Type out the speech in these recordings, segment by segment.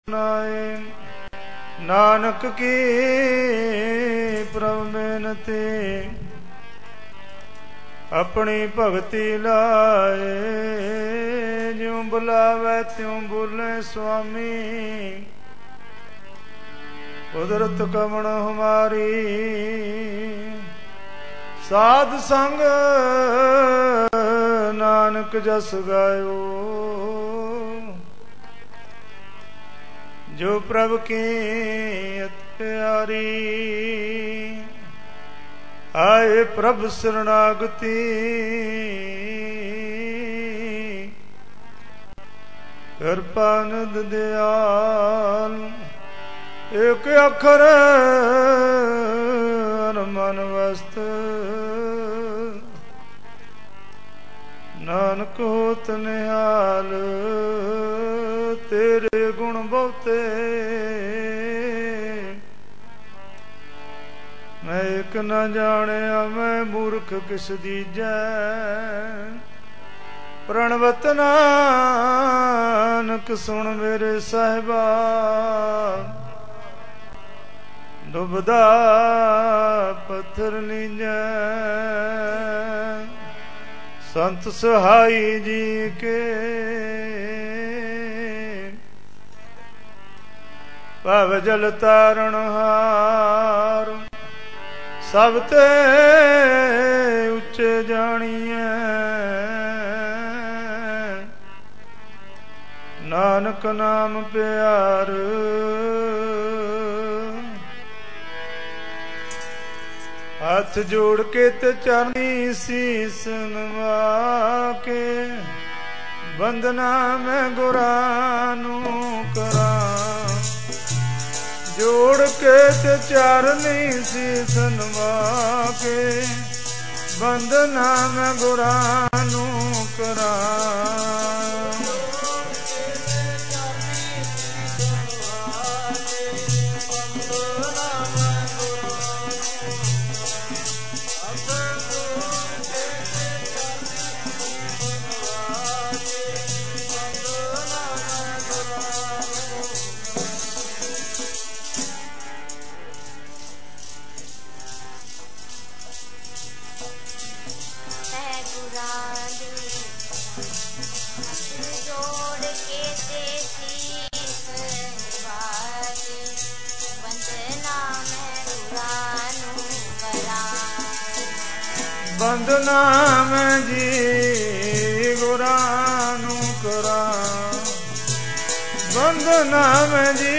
नानक की प्रभ बेनती अपनी भगति लाए। ज्यों बुलावे त्यों बोले स्वामी कुदरत कमण हमारी। साध संग नानक जस गायो जो प्रभु की अति प्यारी। आए प्रभु शरणागति कृपा निध दयाल। एक अखर मन वस्त नानक होत निहाल। तेरे गुण बहुते मैं एक न जाने मैं मूर्ख किस दीजै। प्रणवत नानक सुन मेरे साहिबा डुबदा पत्थर लीजै। संत सहाई जी के भव जल तारण हार। सब ते उच्चे जानिए नानक नाम प्यार। हाथ जोड़ के ते चरनी शीस नवा के बंदना मैं गुरानू करा। जोड़ के ते चरनी शीस नवा के बंदना मैं गुरानू करा। बंदना मैं जी गुरानू करा। बंदना मैं जी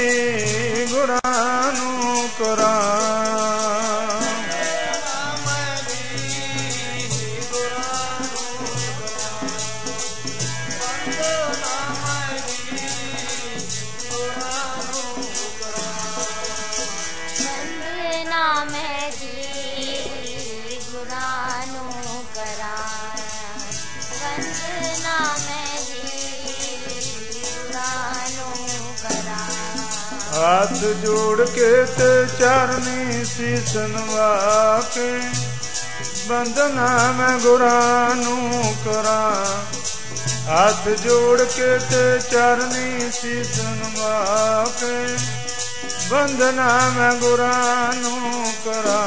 गुरानू करा। हाथ जोड़ के ते चरनी शीस नवा के बंदना मैं गुरानू करा। हाथ जोड़ के ते चरनी शीस नवा के बंदना मैं गुरानू करा।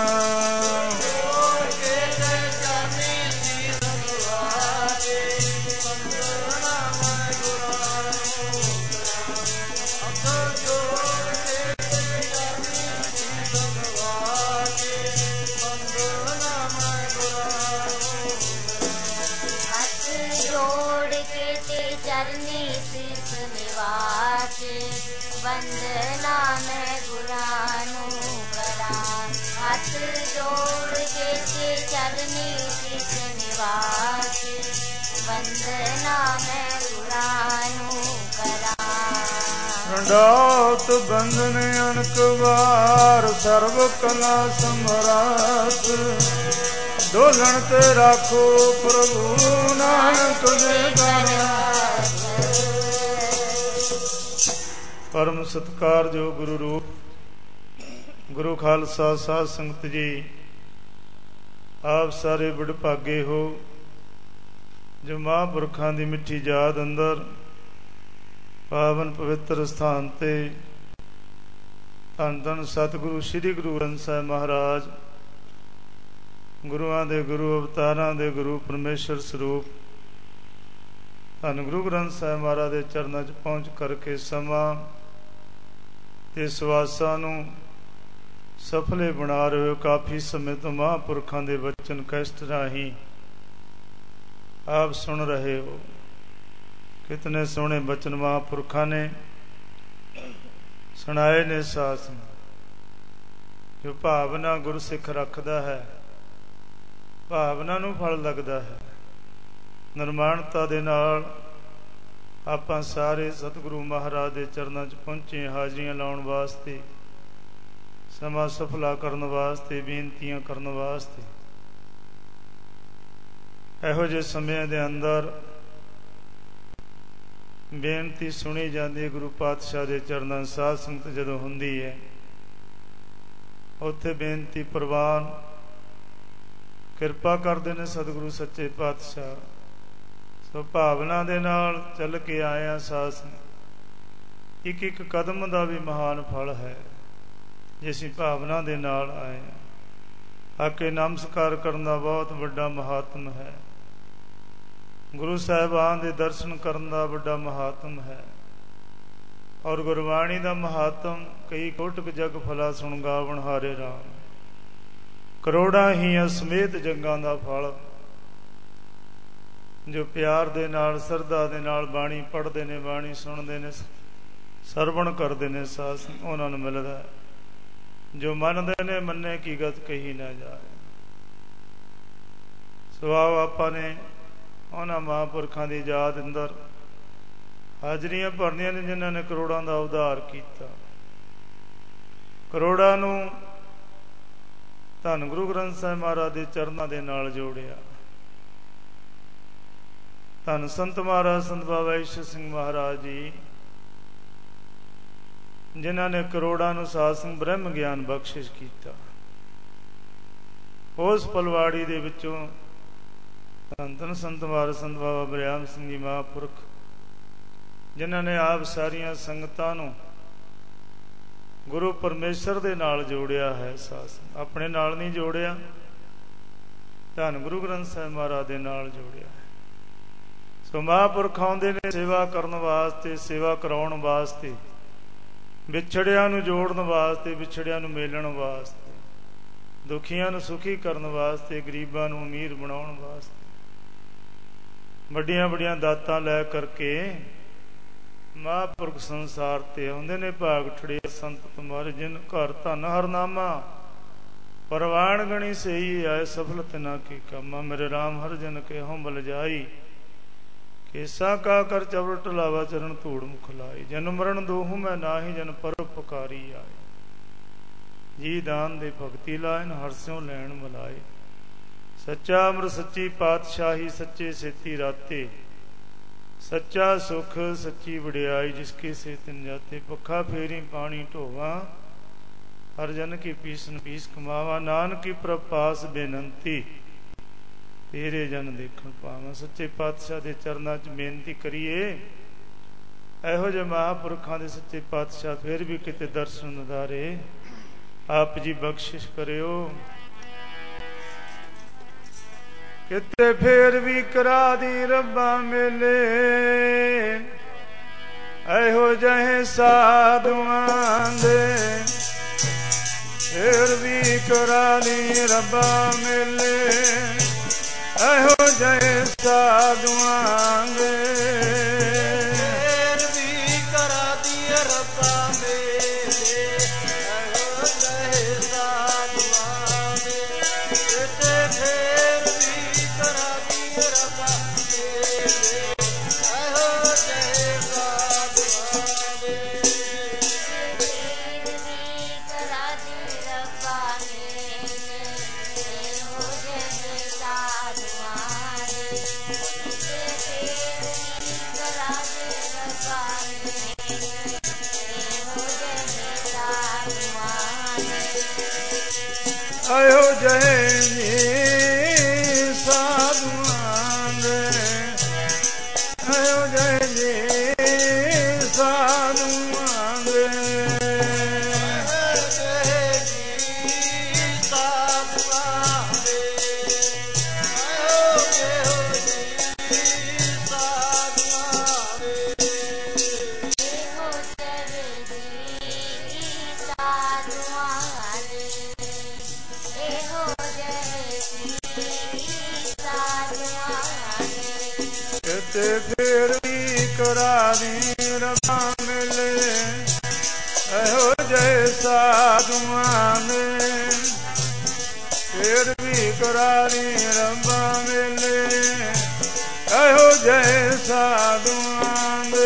वंदना मैं गुरानू करा। हाथ जोड़ के चरनी शीस निवास। वंदना मैं गुरानू करा। डाउत बंधन अनक बार सर्व कला समरात। डोलन ते राखो प्रभु नानक दे दाना। परम सत्कार जो गुरु रूप गुरु खालसा साध संगत जी आप सारे बड़ भागे हो जो महापुरखों की मिठी याद अंदर पावन पवित्र स्थान ते धन धन सतगुरु श्री गुरु ग्रंथ साहिब महाराज गुरुआं दे गुरु अवतारां दे गुरु परमेश्वर स्वरूप धन गुरु ग्रंथ साहिब महाराज दे चरनां च पहुंच करके समा ते सवासां नूं सफले बना रहे हो। काफी समय तो महापुरखां दे वचन कैसट राहीं आप सुन रहे हो। कितने सोहने बचन महापुरखा ने सुनाए ने सास जो भावना गुरसिख रखदा है भावना नूं फल लगदा है। निर्माणता दे नाल आपां सारे सतगुरु महाराज दे चरनां च पहुंचे हाजरियां लाउण वास्ते समा सफला करन वास्ते बेनतियां करन वास्ते। इहो जिहे समयां दे अंदर बेनती सुनी जाती गुरु पातशाह के चरणों साध संगत जदों हुंदी है उत्थे बेनती प्रवान किरपा करते हैं सतगुरु सच्चे पातशाह। सो भावना दे नाल चल के आया साध संगत एक एक कदम का भी महान फल है जे असीं भावना दे नाल आए आके नमस्कार करने का बहुत बड़ा महात्म है। गुरु साहिबान दे दर्शन करन दा बड़ा महात्म है और गुरबाणी दा महात्म कई कोटक जग फला सुन गावण हारे राम करोड़ा ही असमेत जंगां दा फल। जो प्यार दे नाल सरदा दे नाल बाणी पढ़दे ने बाणी सुनदे ने सरवण करदे ने सास उन्हां नूं मिलदा है। जो मनदे ने मन्ने की गत कही ना जाए। सुआव आपां ने उन्होंने महापुरखों की याद अंदर हाजरियां भरनियां ने जिन्होंने करोड़ों का उद्धार किया। करोड़ों नूं धन गुरु ग्रंथ साहिब महाराज के चरणों के नाल जोड़िया। धन संत महाराज संत बाबा ईश्वर सिंह महाराज जी जिन्होंने करोड़ों नूं साध संग ब्रह्म ज्ञान बख्शिश किया। उस पलवाड़ी दे विचों धन धन संत महाराज संत बाबा बरियाम सिंह जी महापुरख जिन्होंने आप सारिया संगतां नूं गुरु परमेश्वर दे नाल जोड़िया है। सास अपने नाल नहीं जोड़िया धन गुरु ग्रंथ साहिब महाराज दे नाल जोड़िया है। सो महापुरख आउंदे ने सेवा करन वास्ते सेवा कराउण वास्ते विछड़िया नूं जोड़न वास्ते विछड़िया नूं मेलण वास्ते दुखियां नूं सुखी करन वास्ते गरीबां नूं अमीर बनाउण वास्ते वड्डियां वड्डियां दातां लै करके महापुरख संसार ते आउंदे ने। भाग ठड़े संत तुम्हारे जिन घर धन हरनामा परवान गणी सही आए सफल तिना की कामा। मेरे राम हर जन के हम बल जाई केसा का कर चवट लावा चरण धूड़ मुख लाई। जन मरण दोहू मैं नाही जन पर उपकारी आए। जी दान दे भगती लाइन हरस्यों लैन मलाए। सच्चा अमर सच्ची पातशाही सच्चे सेती राते सच्चा सुख सच्ची वड़ियाई जिसके से तिन जाते। पखा फेरी पानी ढोवा हर जन की पीसन पीस कमावा। नानक की प्रपास बेनंती तेरे जन देखण पावा। सच्चे पातशाह के चरनां च बेनती करिए। इहो जिहे महापुरखां दे सच्चे पातशाह फिर भी किते दर्शन नदारे आप जी बख्शिश करियो। किते फिर भी करा दी रब्बा मेले ऐहो जहे साधुआं दे। फिर भी करा दी रब्बा मेले ऐहो जहे साधुआं दे। फिर भी करा दी रब्बा मेले ऐहो जहे साधुआं दे। किते फिर भी करा दी रब्बा मेले ऐहो जहे साधुआं दे। फिर भी करा दी रब्बा मेले ऐहो जहे साधुआं दे। करा दी रब्बा मेले ऐहो जहे साधुआं दे। आयो जय साधुआं दे। आयो जय साधुआं जय साधुआं दे फिर भी करारी रब्बा मेले कहो जय साधुआं दे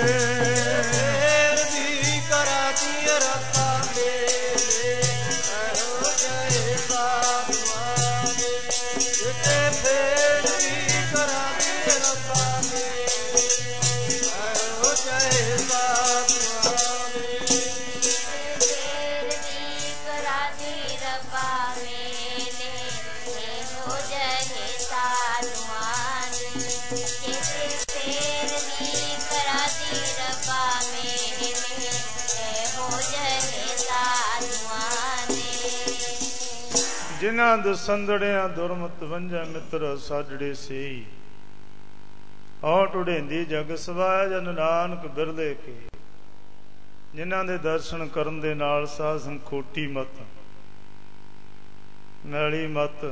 फिर भी करारी रब्बा मेले कहो जय साधुआं दे फिर भी करारी रब्बा मेले कहो जय साधुआं दे फिर भी कराती रब्बा मेले हो जय साधुआं दे फिर भी कराती रब्बा मेले हो जय साधुआं दे जिन्हां दसंदड़ियां दुरमत वंजा मित्र साजड़े से ਔਟ ਉਡੇਂਦੀ ਜਗ ਸਵਾਇ ਜਨ ਨਾਨਕ ਬਿਰਲੇ ਕੇ ਜਿਨ੍ਹਾਂ ਦੇ ਦਰਸ਼ਨ ਕਰਨ ਦੇ ਨਾਲ ਸਾਧ ਸੰਗ ਖੋਟੀ ਮਤ ਮੈਲੀ ਮਤ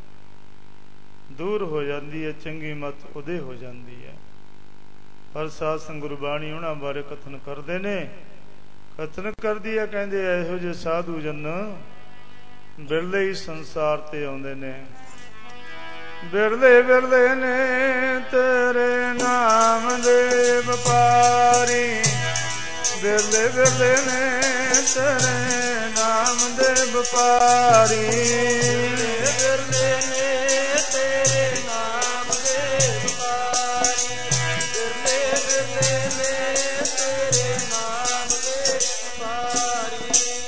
ਦੂਰ ਹੋ ਜਾਂਦੀ ਹੈ, ਚੰਗੀ ਮਤ ਉਦੇ ਹੋ ਜਾਂਦੀ ਹੈ। ਪਰ ਸਾਧ ਸੰਗ ਗੁਰਬਾਣੀ ਉਹਨਾਂ ਬਾਰੇ ਕਥਨ ਕਰਦੇ ਨੇ, ਕਥਨ ਕਰਦੀ ਹੈ, ਕਹਿੰਦੇ ਇਹੋ ਜਿਹੇ ਸਾਧੂ ਜਨ ਬਿਰਲੇ ਹੀ ਸੰਸਾਰ ਤੇ ਆਉਂਦੇ ਨੇ। ਬਿਰਲੇ ਬਿਰਲੇ ਨੇ ਤੇਰੇ ਨਾਮ ਦੇ ਵਪਾਰੀ, ਬਿਰਲੇ ਬਿਰਲੇ ਨੇ ਤੇਰੇ ਨਾਮ ਦੇ ਵਪਾਰੀ, ਬਿਰਲੇ ਨੇ ਤੇਰੇ ਨਾਮ ਦੇ ਵਪਾਰੀ, ਬਿਰਲੇ ਬਿਰਲੇ ਨੇ ਤੇਰੇ ਨਾਮ ਦੇ ਵਪਾਰੀ,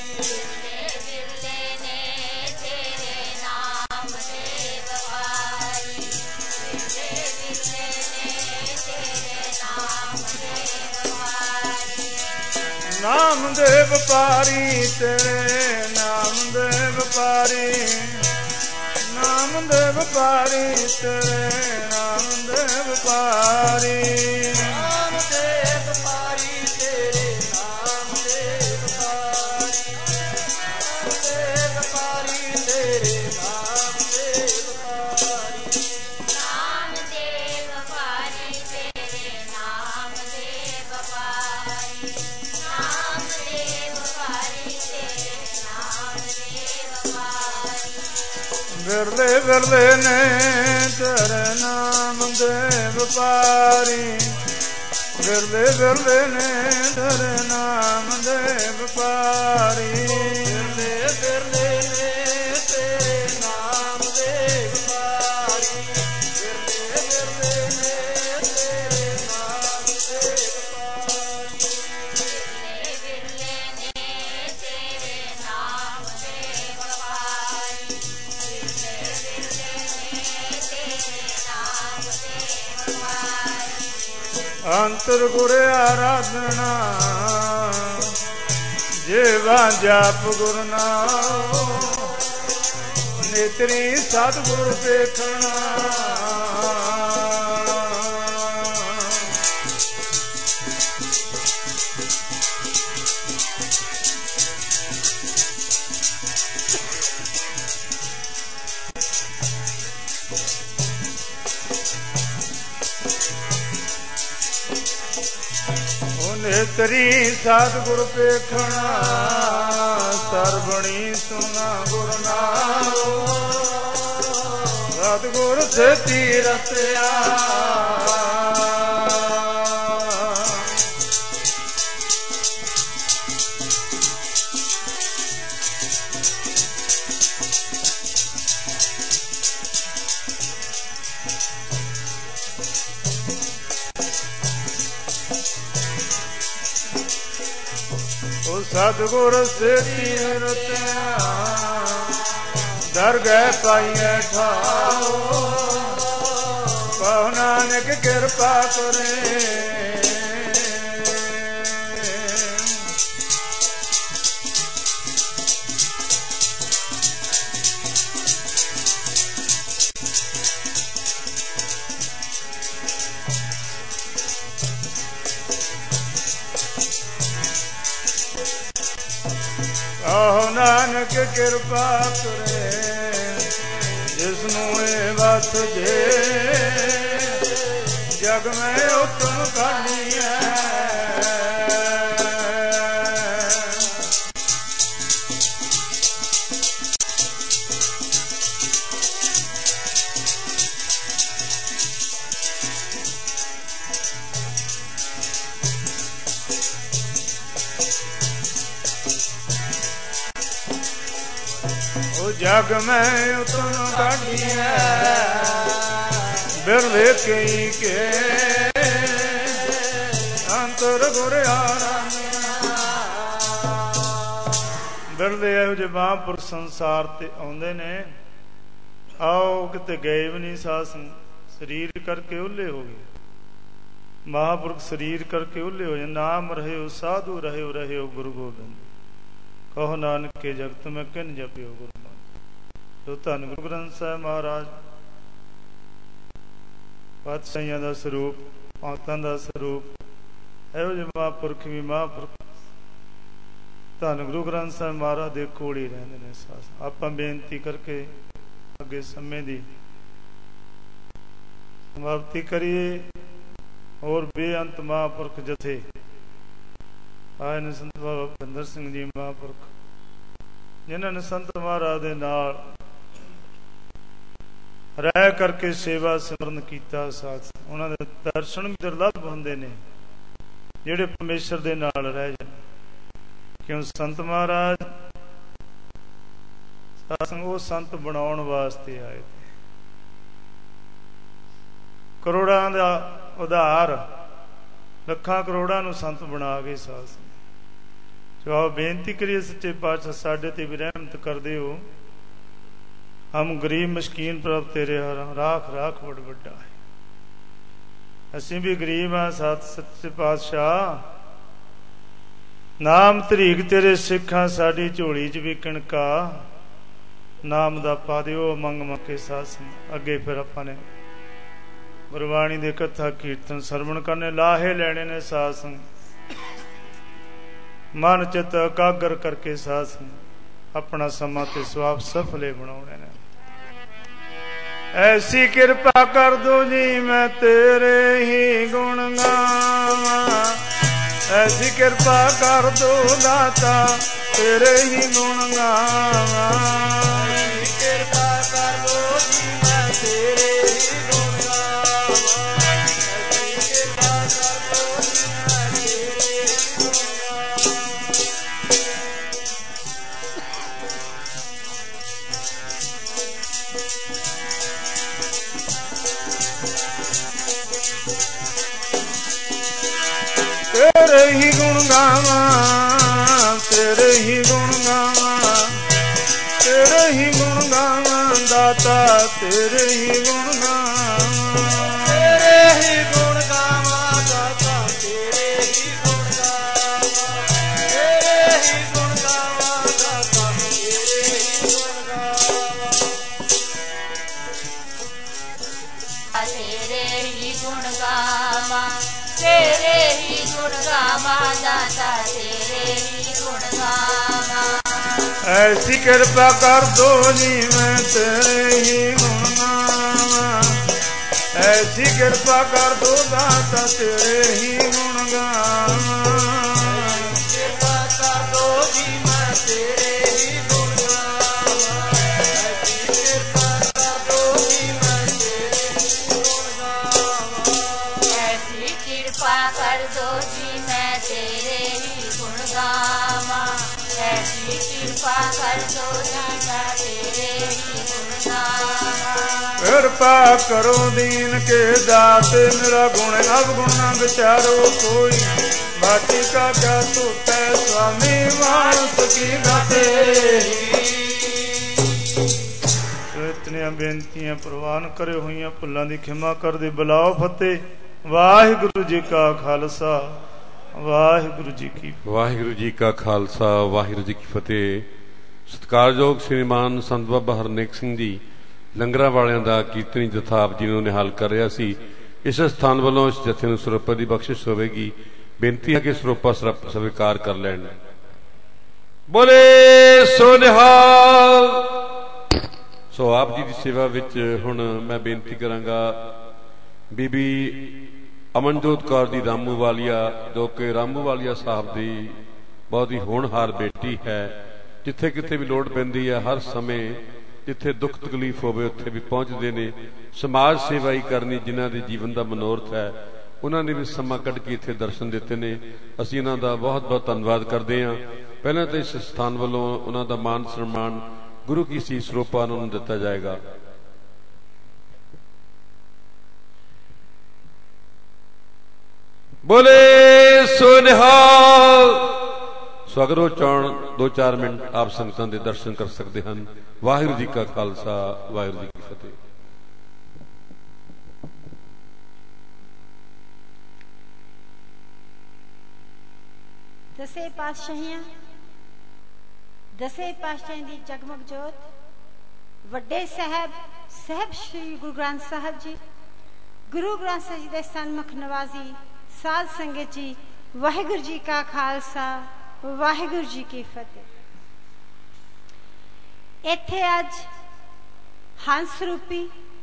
ਬਿਰਲੇ ਨੇ ਤੇਰੇ ਨਾਮ ਦੇ ਵਪਾਰੀ, ਬਿਰਲੇ ਬਿਰਲੇ ਨੇ ਤੇਰੇ ਨਾਮ ਦੇ ਵਪਾਰੀ, ਨਾਮ ਦੇ ਵਪਾਰੀ ਤੇਰੇ ਨਾਮ ਦੇ ਵਪਾਰੀ, ਨਾਮ ਦੇ ਵਪਾਰੀ ਤੇਰੇ ਨਾਮ ਦੇ ਵਪਾਰੀ, ਨਾਮ ਦੇ ਵਪਾਰੀ ਤੇਰੇ ਨਾਮ ਦੇ ਵਪਾਰੀ, ਨਾਮ ਦੇ ਵਪਾਰੀ ਤੇਰੇ ਨਾਮ ਦੇ ਵਪਾਰੀ, ਨਾਮ ਦੇ ਵਪਾਰੀ ਤੇਰੇ ਨਾਮ ਦੇ ਵਪਾਰੀ, ਨਾਮ ਦੇ ਵਪਾਰੀ ਤੇਰੇ ਨਾਮ ਦੇ ਵਪਾਰੀ, ਬਿਰਲੇ ਬਿਰਲੇ ਨੇ ਤੇਰੇ ਨਾਮ ਦੇ ਵਪਾਰੀ, ਬਿਰਲੇ ਬਿਰਲੇ ਨੇ ਤੇਰੇ ਨਾਮ ਦੇ ਵਪਾਰੀ, ਬਿਰਲੇ ਬਿਰਲੇ ਨੇ ਤੇਰੇ ਨਾਮ ਦੇ ਵਪਾਰੀ, ਬਿਰਲੇ ਬਿਰਲੇ ਨੇ ਤੇਰੇ ਨਾਮ ਦੇ ਵਪਾਰੀ, ਬਿਰਲੇ ਬਿਰਲੇ ਨੇ ਤੇਰੇ ਨਾਮ ਦੇ ਵਪਾਰੀ, ਬਿਰਲੇ ਬਿਰਲੇ ਨੇ ਤੇਰੇ ਨਾਮ ਦੇ ਵਪਾਰੀ, ਅੰਤਰ ਗੁਰ ਆਰਾਧਨਾ ਜੀਵਾ ਜਾਪ ਗੁਰ ਨਾਮ, ਨੇਤਰੀ ਸਤਿਗੁਰ ਦੇਖਣਾ, ਨੇਤਰੀ ਸਤਿਗੁਰ ਵੇਖਣਾ, ਸਰਬਣੀ ਸੁਣਾ ਗੁਰ ਨਾਮ, ਸਤਿਗੁਰ ਸੇਤੀ ਰਤਿਆ, ਸਤਿਗੁਰ ਸੇਤੀ ਰਤਿਆ, ਦਰਗਹਿ ਪਾਈਐ ਠਾਓ, ਕਹੁ ਨਾਨਕ ਕਿਰਪਾ ਕਰੇ, ਕਹੁ ਨਾਨਕ ਕਿਰਪਾ ਕਰੇ, ਜਿਸਨੂੰ ਇਹ ਵਸ ਜੇ ਜਗ ਮੈਂ ਉਤਮ ਖਾਣੀ ਹੈ, जग में उतन काटी है बिरले कई के अंतर गुर बिरले ਇਹੋ ਜਿਹੇ ਮਹਾਂਪੁਰਖ ਸੰਸਾਰ ਤੇ ਆਉਂਦੇ ਨੇ। ਆਓ ਕਿਤੇ ਗਏ ਵੀ ਨਹੀਂ ਸਾਧ ਸੰਗ, ਸਰੀਰ ਕਰਕੇ ਉਹਲੇ ਹੋ ਗਏ। ਮਹਾਂਪੁਰਖ ਸਰੀਰ ਕਰਕੇ ਉਹਲੇ ਹੋ ਜਾਂਦੇ। ਨਾਮ ਰਹਿਓ ਸਾਧੂ ਰਹਿਓ ਰਹਿਓ ਗੁਰੂ ਗੋਬਿੰਦ ਕਹੋ ਨਾਨਕ ਕੇ ਜਗਤ ਮੈਂ ਕਿਨ ਜਪਿਓ ਗੁਰੂ ਮਨ। ਜੋ ਧੰਨ ਗੁਰੂ ਗ੍ਰੰਥ ਸਾਹਿਬ ਮਹਾਰਾਜ ਪਾਤਸ਼ਾਹੀਆਂ ਦਾ ਸਰੂਪ, ਭਗਤਾਂ ਦਾ ਸਰੂਪ, ਇਹੋ ਜਿਹੇ ਮਹਾਂਪੁਰਖ ਵੀ ਮਹਾਂਪੁਰਖ ਧੰਨ ਗੁਰੂ ਗ੍ਰੰਥ ਸਾਹਿਬ ਮਹਾਰਾਜ ਦੇ ਕੋਲ ਹੀ ਰਹਿੰਦੇ ਨੇ। ਆਪਾਂ ਬੇਨਤੀ ਕਰਕੇ ਅੱਗੇ ਸਮੇਂ ਦੀ ਸਮਾਪਤੀ ਕਰੀਏ। ਹੋਰ ਬੇਅੰਤ ਮਹਾਂਪੁਰਖ ਜਥੇ ਆਏ ਨੇ। ਸੰਤ ਬਾਬਾ ਭਿੰਦਰ ਸਿੰਘ ਜੀ ਮਹਾਂਪੁਰਖ, ਜਿਨ੍ਹਾਂ ਨੇ ਸੰਤ ਮਹਾਰਾਜ ਦੇ ਨਾਲ ਰਹਿ ਕਰਕੇ ਸੇਵਾ ਸਿਮਰਨ ਕੀਤਾ। ਸਾਥ ਉਹਨਾਂ ਦੇ ਦਰਸ਼ਨ ਵੀ ਦੁਰਲੱਭ ਹੁੰਦੇ ਨੇ ਜਿਹੜੇ ਪਰਮੇਸ਼ਰ ਦੇ ਨਾਲ ਰਹਿ ਜਾਣ। ਕਿਉਂ ਸੰਤ ਮਹਾਰਾਜ ਸਾਸੰਗ ਉਹ ਸੰਤ ਬਣਾਉਣ ਵਾਸਤੇ ਆਏ। ਕਰੋੜਾਂ ਦਾ ਉਧਾਰ, ਲੱਖਾਂ ਕਰੋੜਾਂ ਨੂੰ ਸੰਤ ਬਣਾ ਗਏ। ਸਾਸ ਜੋ ਆਓ ਬੇਨਤੀ ਕਰੀਏ ਸੱਚੇ ਪਾਤਸ਼ਾਹ ਸਾਡੇ ਤੇ ਵੀ ਰਹਿਮਤ ਕਰ ਦਿਓ। ਹਮ ਗਰੀਬ ਮਸਕੀਨ ਪ੍ਰਭ ਤੇਰੇ ਰਾਖ ਰਾਖ ਵਡ ਵੱਡਾ ਹੈ। ਅਸੀਂ ਵੀ ਗਰੀਬ ਹਾਂ ਸੱਚੇ ਪਾਤਸ਼ਾਹ। ਨਾਮ ਧਰੀਕ ਤੇਰੇ ਸਿੱਖਾਂ ਸਾਡੀ ਝੋਲੀ ਚ ਵੀ ਕਣਕਾ ਨਾਮ ਦਾ ਪਾ ਦਿਓ ਮੰਗ ਮੱਕੇ ਸਾਸ। ਅੱਗੇ ਫਿਰ ਆਪਾਂ ਨੇ ਗੁਰਬਾਣੀ ਦੇ ਕਥਾ ਕੀਰਤਨ ਸਰਵਣ ਕਰਨੇ, ਲਾਹੇ ਲੈਣੇ ਨੇ ਸਾਧ ਸੰਗ। ਮਨ ਚਿੱਤ ਇਕਾਗਰ ਕਰਕੇ ਸਾਧ ਸੰਗ ਆਪਣਾ ਸਮਾਂ ਤੇ ਸਵਾਬ ਸਫਲੇ ਬਣਾਉਣੇ ਨੇ। ਐਸੀ ਕਿਰਪਾ ਕਰ ਦੋ ਜੀ ਮੈਂ ਤੇਰੇ ਹੀ ਗੁਣ ਗਾਵਾਂ। ਐਸੀ ਕਿਰਪਾ ਕਰ ਦੋ ਦਾਤਾ ਤੇਰੇ ਹੀ ਗੁਣ ਗਾਵਾਂ। ਐਸੀ ਕਿਰਪਾ ਕਰ ਦੋ ਜੀ ਮੈਂ ਤੇਰੇ ਹੀ ਗੁਣ ਗਾਵਾਂ। ਐਸੀ ਕਿਰਪਾ ਕਰ ਦੋ ਜੀ ਮੈਂ ਤੇਰੇ ਹੀ ਗੁਣ ਤੇਰੇ ਹੀ ਗੁਣ ਗਾਵਾਂ। ਤੇਰੇ ਹੀ ਗੁਣ ਗਾਵਾਂ। ਤੇਰੇ ਹੀ ਗੁਣ ਗਾਵਾਂ ਦਾਤਾ ਤੇਰੇ ਹੀ ਗੁਣ ਗਾਵਾਂ। ਤੇਰੇ ਹੀ ਗੁਣ ਗਾਵਾਂ ਦਾਤਾ ਤੇਰੇ ਹੀ ਗੁਣ ਗਾਵਾਂ। ਤੇਰੇ ਹੀ ਗੁਣ ਗਾਵਾਂ ਦਾਤਾ ਤੇਰੇ ਹੀ ਗੁਣ ਗਾਵਾਂ। ਤੇਰੇ ਹੀ ਗੁਣ ਗਾਵਾਂ। ਤੇਰੇ ਹੀ ਗੁਣ ਗਾਵਾਂ ਦਾਤਾ ਤੇਰੇ ਹੀ ਗੁਣ ਗਾਵਾਂ। ਐਸੀ ਕਿਰਪਾ ਕਰ ਦੋ ਜੀ ਮੈਂ ਤੇਰੇ ਹੀ ਗੁਣ ਗਾਵਾਂ। ਐਸੀ ਕਿਰਪਾ ਕਰ ਦੋ ਦਾਤਾ ਤੇਰੇ ਹੀ ਗੁਣ ਗਾਵਾਂ। ਕਿਰਪਾ ਕਰ ਦੋ ਜੀ ਮੈਂ ਤੇਰੇ ਹੀ ਗੁਣ ਗਾਵਾਂ। ਐਸੀ ਕਿਰਪਾ ਕਰ ਦੋ ਜੀ ਮੈਂ ਤੇਰੇ ਹੀ ਗੁਣ ਗਾਵਾਂ। ਐਸੀ ਕਿਰਪਾ ਕਰ ਦੋ ਜੀ ਮੈਂ ਤੇਰੇ ਹੀ ਗੁਣ ਗਾਵਾਂ। ਐਸੀ ਕਿਰਪਾ ਕਰ ਦੋ ਜੀ ਮੈਂ ਤੇਰੇ ਹੀ ਗੁਣ ਗਾਵਾਂ। ਕਿਰਪਾ ਕਰੋ ਦੀਨ ਕੇ ਦਾਤੇ ਮੇਰਾ ਗੁਣ ਅਵਗੁਣ ਨਾ ਵਿਚਾਰੋ ਕੋਈ। ਬਾਟੀ ਕਾ ਕਿਆ ਤੂਤੈ ਸੁਆਮੀ ਮਾਨਸ ਕੀ ਗਾਤੇ। ਇਤਨੀਆਂ ਬੇਨਤੀਆਂ ਪ੍ਰਵਾਨ ਕਰੇ ਹੋਈਆਂ ਭੁੱਲਾਂ ਦੀ ਖਿਮਾ ਕਰ ਦੇ। ਬੁਲਾਓ ਫਤਿਹ। ਵਾਹਿਗੁਰੂ ਜੀ ਕਾ ਖਾਲਸਾ ਵਾਹਿਗੁਰੂ ਜੀ ਕੀ ਵਾਹਿਗੁਰੂ ਜੀ ਕਾ ਖਾਲਸਾ ਵਾਹਿਗੁਰੂ ਜੀ ਕੀ ਫਤਿਹ। ਸਤਿਕਾਰਯੋਗ ਸ੍ਰੀਮਾਨ ਸੰਤ ਬਾਬਾ ਹਰਨੇਕ ਸਿੰਘ ਜੀ ਲੰਗਰਾਂ ਵਾਲਿਆਂ ਦਾ ਕੀਰਤਨੀ ਜਥਾ ਆਪ ਜੀ ਨੂੰ ਨਿਹਾਲ ਕਰ ਰਿਹਾ ਸੀ। ਇਸ ਸਥਾਨ ਵੱਲੋਂ ਇਸ ਜਥੇ ਨੂੰ ਸਰੋਪਾ ਦੀ ਬਖਸ਼ਿਸ਼ ਹੋਵੇਗੀ। ਬੇਨਤੀ ਹੈ ਕਿ ਸਰੋਪਾ ਸਵੀਕਾਰ ਕਰ ਲੈਣ। ਬੋਲੇ ਸੋ ਨਿਹਾਲ। ਸੋ ਆਪ ਜੀ ਦੀ ਸੇਵਾ ਵਿੱਚ ਹੁਣ ਮੈਂ ਬੇਨਤੀ ਕਰਾਂਗਾ ਬੀਬੀ ਅਮਨਜੋਤ ਕੌਰ ਦੀ ਰਾਮੂ ਵਾਲੀਆ, ਜੋ ਕਿ ਰਾਮੂ ਵਾਲੀਆ ਸਾਹਿਬ ਦੀ ਬਹੁਤ ਹੀ ਹੋਣਹਾਰ ਬੇਟੀ ਹੈ। ਜਿੱਥੇ ਕਿਤੇ ਵੀ ਲੋੜ ਪੈਂਦੀ ਹੈ ਹਰ ਸਮੇਂ ਜਿੱਥੇ ਦੁੱਖ ਤਕਲੀਫ ਹੋਵੇ ਉੱਥੇ ਵੀ ਪਹੁੰਚਦੇ ਨੇ। ਸਮਾਜ ਸੇਵਾ ਹੀ ਕਰਨੀ ਜਿਨ੍ਹਾਂ ਦੇ ਜੀਵਨ ਦਾ ਮਨੋਰਥ ਹੈ। ਉਹਨਾਂ ਨੇ ਵੀ ਸਮਾਂ ਕੱਢ ਕੇ ਇੱਥੇ ਦਰਸ਼ਨ ਦਿੱਤੇ ਨੇ। ਅਸੀਂ ਇਹਨਾਂ ਦਾ ਬਹੁਤ ਬਹੁਤ ਧੰਨਵਾਦ ਕਰਦੇ ਹਾਂ। ਪਹਿਲਾਂ ਤਾਂ ਇਸ ਸਥਾਨ ਵੱਲੋਂ ਉਹਨਾਂ ਦਾ ਮਾਨ ਸਨਮਾਨ गुरु की सी ਸਰੋਪਾ ਉਹਨਾਂ ਨੂੰ ਦਿੱਤਾ ਜਾਏਗਾ। बोले सो निहाल। स्वागत चौन 2-4 मिनट आप संगतां दे दर्शन कर सकते हैं। वाहिगुरू जी का खालसा, वाहिगुरू जी की फतेह। दसे पातशाहियां, दसे पातशाहियां दी जगमग जोत, वड्डे साहब श्री गुरु ग्रंथ साहब जी, गुरु ग्रंथ साहब जी दे सन्मुख नवाजी साध संगत जी, वाहिगुरू जी का खालसा, वाहिगुरू जी की फतेह। इत्थे अज हंस रूपी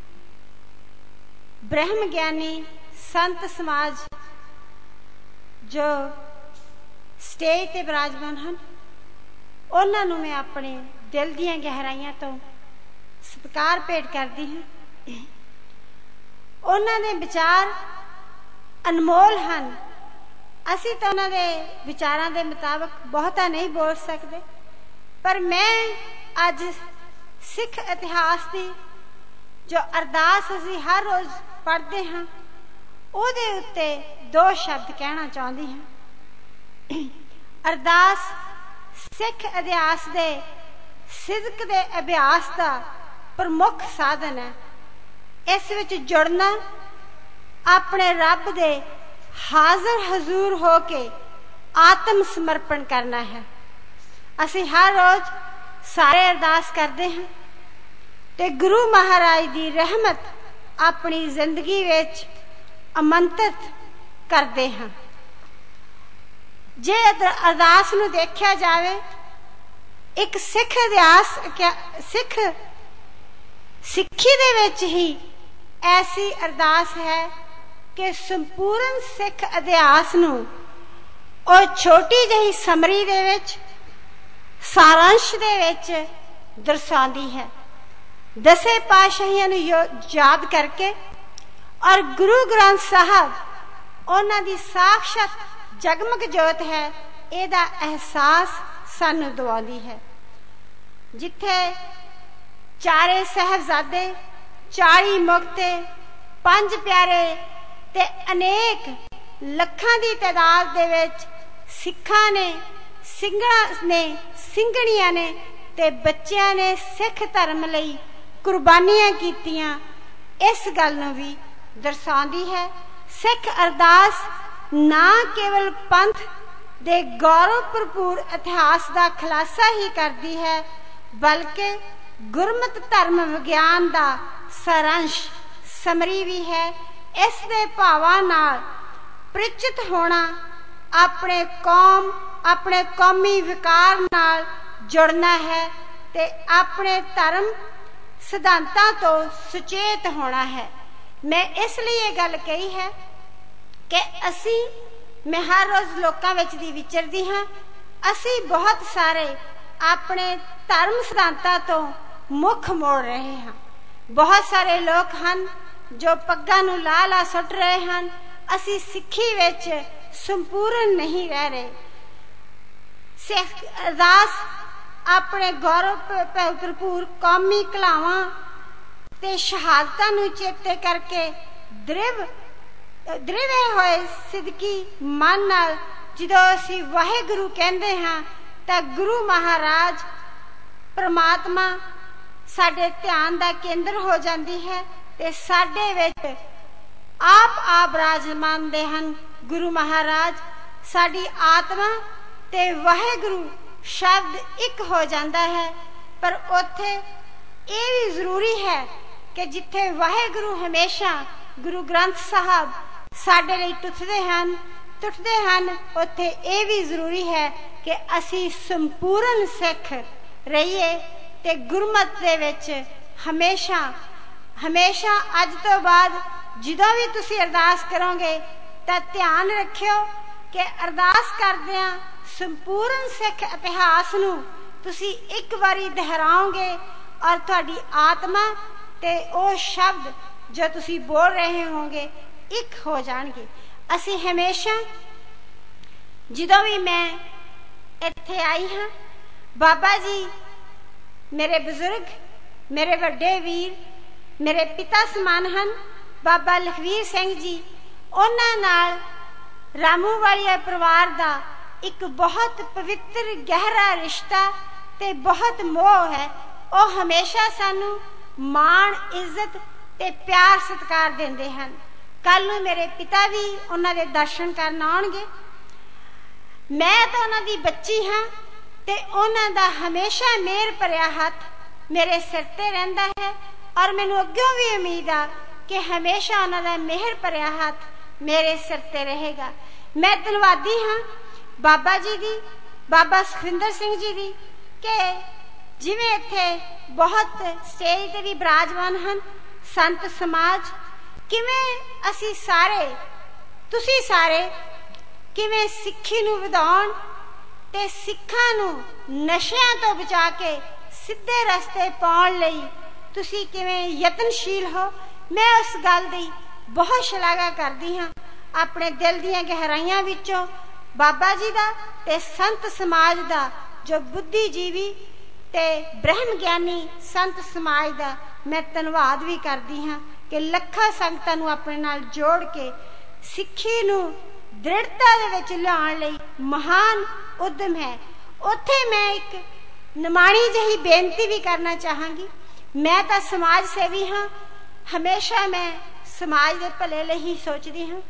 ब्रह्म ज्ञानी संत समाज जो स्टेज ते विराजमान हैं, उन्हां नूं मैं अपने दिल दीआं गहराइयां तो सत्कार भेंट करदी हां। उन्हां दे विचार अनमोल हैं। असी तो उन्होंने विचारों के मुताबिक बहुता नहीं बोल सकते, पर मैं अज सिख इतिहास की जो अरदास असी हर रोज पढ़ते हाँ, उहदे उत्ते 2 शब्द कहना चाहती हाँ। अरदास सिख इतिहास के सिदक के अभ्यास का प्रमुख साधन है। इस विच जुड़ना, अपने रब दे हाजिर हजूर हो के आत्म समर्पण करना है। असी हर रोज सारे अरदास करते हैं ते गुरु महाराज की रहमत अपनी जिंदगी विच आमंत्रित करते हैं। जे अरदास नूं देखा जाए, एक सिख इतिहास सिक्खी दे विच ही ऐसी अरदास है कि संपूर्ण सिख इतिहास नूं और छोटी जही समरी दे विच, सारांश दे विच दर्शाती है। दसे पातशाहियां नूं याद करके और गुरु ग्रंथ साहब उन्हां दी साक्षात जगमग जोत है, इहदा एहसास सानूं दिवाउंदी है। जिथे चारे साहबजादे, 40 मुक्ते, 5 प्यारे ते अनेक लखां दी तादाद दे विच सिखां ने, सिंघणियां ने ते बच्चियां ने सिख धर्म लई कुर्बानियां कीतियां, इस गल नूं भी दर्शाउंदी है। सिख अरदास ना केवल पंथ दे गौरव भरपूर इतिहास का खुलासा ही करती है, बल्कि गुरमत धर्म विज्ञान का सारांश समरी भी है। इस दे भावां नाल परिचित होना अपने कौमी विकार नाल जुड़ना है ते अपने धर्म सिद्धांतां तो सुचेत होना है। मैं इसलिए ये गल कही है कि मैं हर रोज लोकां विच दी विचरदी हाँ, असी बहुत सारे अपने धर्म सिद्धांतां तो मुख मोड़ रहे हैं। बहुत सारे लोग हैं जो पग्गां नूं ला ला सुट रहे हैं। असी सिक्खी विच संपूर्ण नहीं रह रहे। सिख अरदास अपने गौरव भरपूर कौमी कलावां ते शहादतां नूं चेते करके दृढ़े होए सिदकी मन नाल जदों असी वाहिगुरू कहंदे हां तां गुरु महाराज परमात्मा साडे ध्यान दा केंद्र हो जाती है ते साडे विच आप विराजमान दे हन। गुरु महाराज साडी आत्मा ते वाहिगुरू शब्द एक हो जाता है। पर उत्थे ये भी जरूरी है कि जिथे वाहिगुरू हमेशा गुरु ग्रंथ साहब साडे लई टुटदे हन उत्थे ये भी जरूरी है कि असी संपूर्ण सिख रहिए ते गुरमत दे विच हमेशा हमेशा अज तो बाद जदों भी तुसी अरदास करोगे तो ध्यान रखियो कि अरदास करदियां संपूर्ण सिख इतिहास नूं तुसी एक बारी दोहराओगे और तुहाडी आत्मा ते ओ शब्द जो तुसी बोल रहे होंगे एक हो जाएंगे। असी हमेशा जदों भी मैं इत्थे आई हाँ, बाबा जी मेरे बुजुर्ग, मेरे वड्डे वीर, मेरे पिता समान हैं बाबा लखवीर सिंह जी। उन्हां नाल रामूवालिया परिवार का एक बहुत पवित्र गहरा रिश्ता ते बहुत मोह है। वो हमेशा सानू मान, इज्जत ते प्यार सत्कार देंदे हन। कल नूं मेरे पिता भी उन्हां दे दर्शन करन आउणगे। मैं तो उन्हां दी बच्ची हाँ ते उन्हां दा हमेशा मेहर भरिया हथ मेरे सिर ते रहिंदा है और मैनूं अग्गों भी उम्मीद आ कि हमेशा उन्हां दा मेहर भरिया हथ मेरे सिर ते रहेगा। मैं धन्नवादी हाँ बाबा जी दी, बाबा सुखविंदर सिंह जी दी कि जिवें इत्थे बहुत स्टेज ते भी विराजमान हैं संत समाज, किवें असी सारे, तुसी सारे किवें सिੱਖੀ ਨੂੰ ਵਧਾਉਣ ते सिੱਖਾਂ ਨੂੰ ਨਸ਼ਿਆਂ ਤੋਂ ਬਚਾ ਕੇ ਸਿੱਧੇ ਰਸਤੇ ਪਾਉਣ ਲਈ ਤੁਸੀਂ ਕਿਵੇਂ ਯਤਨਸ਼ੀਲ ਹੋ। मैं उस गल दी बहुत शलाघा करती हाँ। अपने दिल दीयां गहराइयां विचों बाबा जी दा ते संत समाज दा जो बुद्धिजीवी ते ब्रह्म ज्ञानी संत समाज दा मैं धन्नवाद भी करती हाँ कि लखा संगतां नूं अपने नाल जोड़ के सिੱਖੀ नूं दृढ़ता दे विच लिआउण लई महान उद्यम है। उत्थे मैं एक निमाणी जही बेनती भी करना चाहांगी। मैं तां समाज सेवी हाँ, हमेशा मैं समाज के भले लिए ही सोचती हूँ।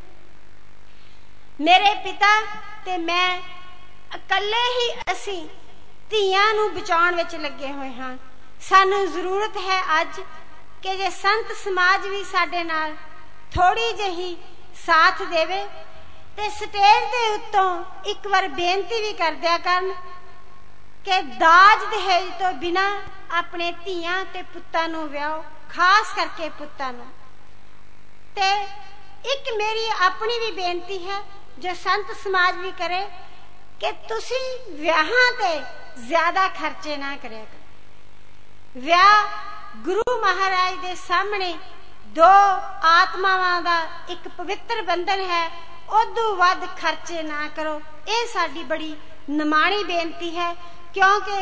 मेरे पिता ते मैं इकल्ले ही असी धीआं नूं बचाउण विच लगे हुए हाँ। सानूं जरूरत है अज कि जे संत समाज भी साडे नाल थोड़ी जही साथ देवे ते स्टेज दे उत्तों एक बार बेनती भी कर दिया करन कि दाज दहेज तो बिना अपने धीआं ते पुत्तां नूं विआहो, खास करके पुत्तां नूं। ते एक मेरी अपनी भी बेनती है जो संत समाज भी करे कि तुसी विआहां ते ज्यादा खर्चे ना करिया करो। विआह गुरु महाराज दे सामने दो आत्मावां दा एक पवित्र बंधन है, उदों वध खर्चे ना करो। ये साडी बड़ी निमाणी बेनती है क्योंकि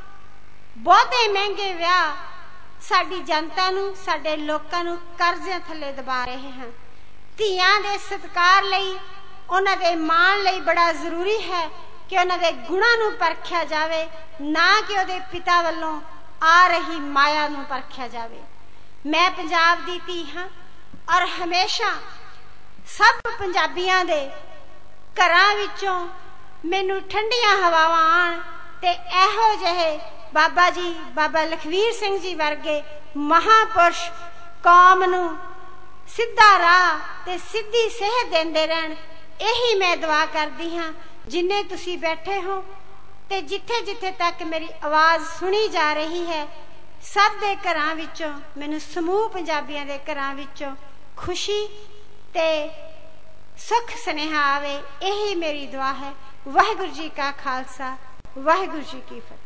बहुते महंगे विआह साडी जनता नूं, साडे लोकां नूं कर्ज़िਆਂ थल्ले दबा रहे हैं। धीआं दे सत्कार लई, उन्हां दे मान लई बड़ा जरूरी है कि उन्हां दे गुणां नूं परखिया जावे, ना कि उहदे पिता वल्लों आ रही माया नूं परखिया जावे। मैं पंजाब दी धी हां और हमेशा सब पंजाबियां दे घरां विचों मैनूं ठंडियां हवावां आण ते इहो जिहे बाबा जी, बाबा लखवीर सिंह जी वर्गे महापुरुष कौम नूं सीधा राह ते सीधी सेहत देंदे रहन। यही मैं दुआ करदी हाँ। जिन्ने तुसी बैठे हो ते जिथे जिथे तक मेरी आवाज सुनी जा रही है, सब दे घरां विचों मैनूं समूह पंजाबियां दे घरां विचों खुशी ते सुख स्नेहा आवे, यही मेरी दुआ है। वाहिगुरू जी का खालसा, वाहिगुरू जी की फतेह।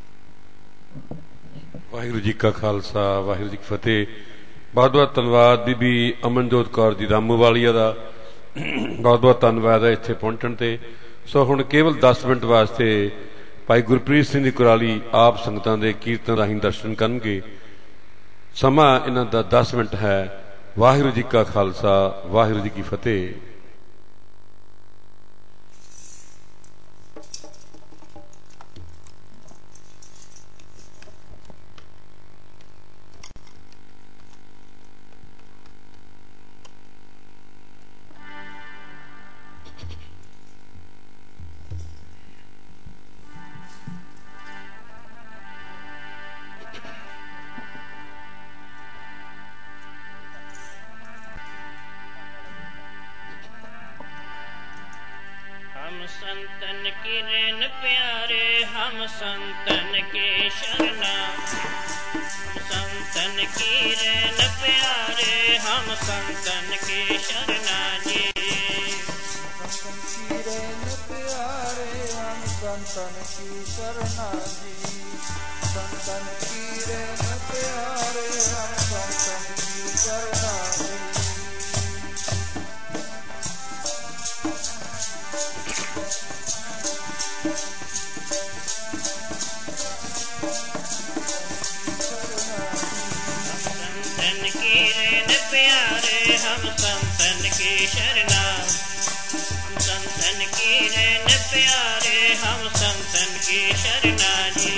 वाहिगुरू जी का खालसा, वाहिगुरू जी की फतेह। बहुत बहुत धन्यवाद बीबी अमनजोत कौर जी रामूवालिया का, बहुत बहुत धन्यवाद है इत्थे पहुंचण ते। सो हुण केवल 10 मिनट वास्ते भाई गुरप्रीत सिंह जी कुराली आप संगतां दे कीर्तन राहीं दर्शन करनगे। समा इन्हां दा 10 मिनट है। वाहिगुरू जी का खालसा, वाहिगुरू जी की फतेह। संतन के रेन प्यारे, हम संतन के शरणा, संतन की रेन प्यारे, हम संतन के शरणा जी। संतन की रेन प्यारे, हम संतन की शरणा जी। संतन की रेन प्यारे, हम संतन की शरणा जी। की शरणा जी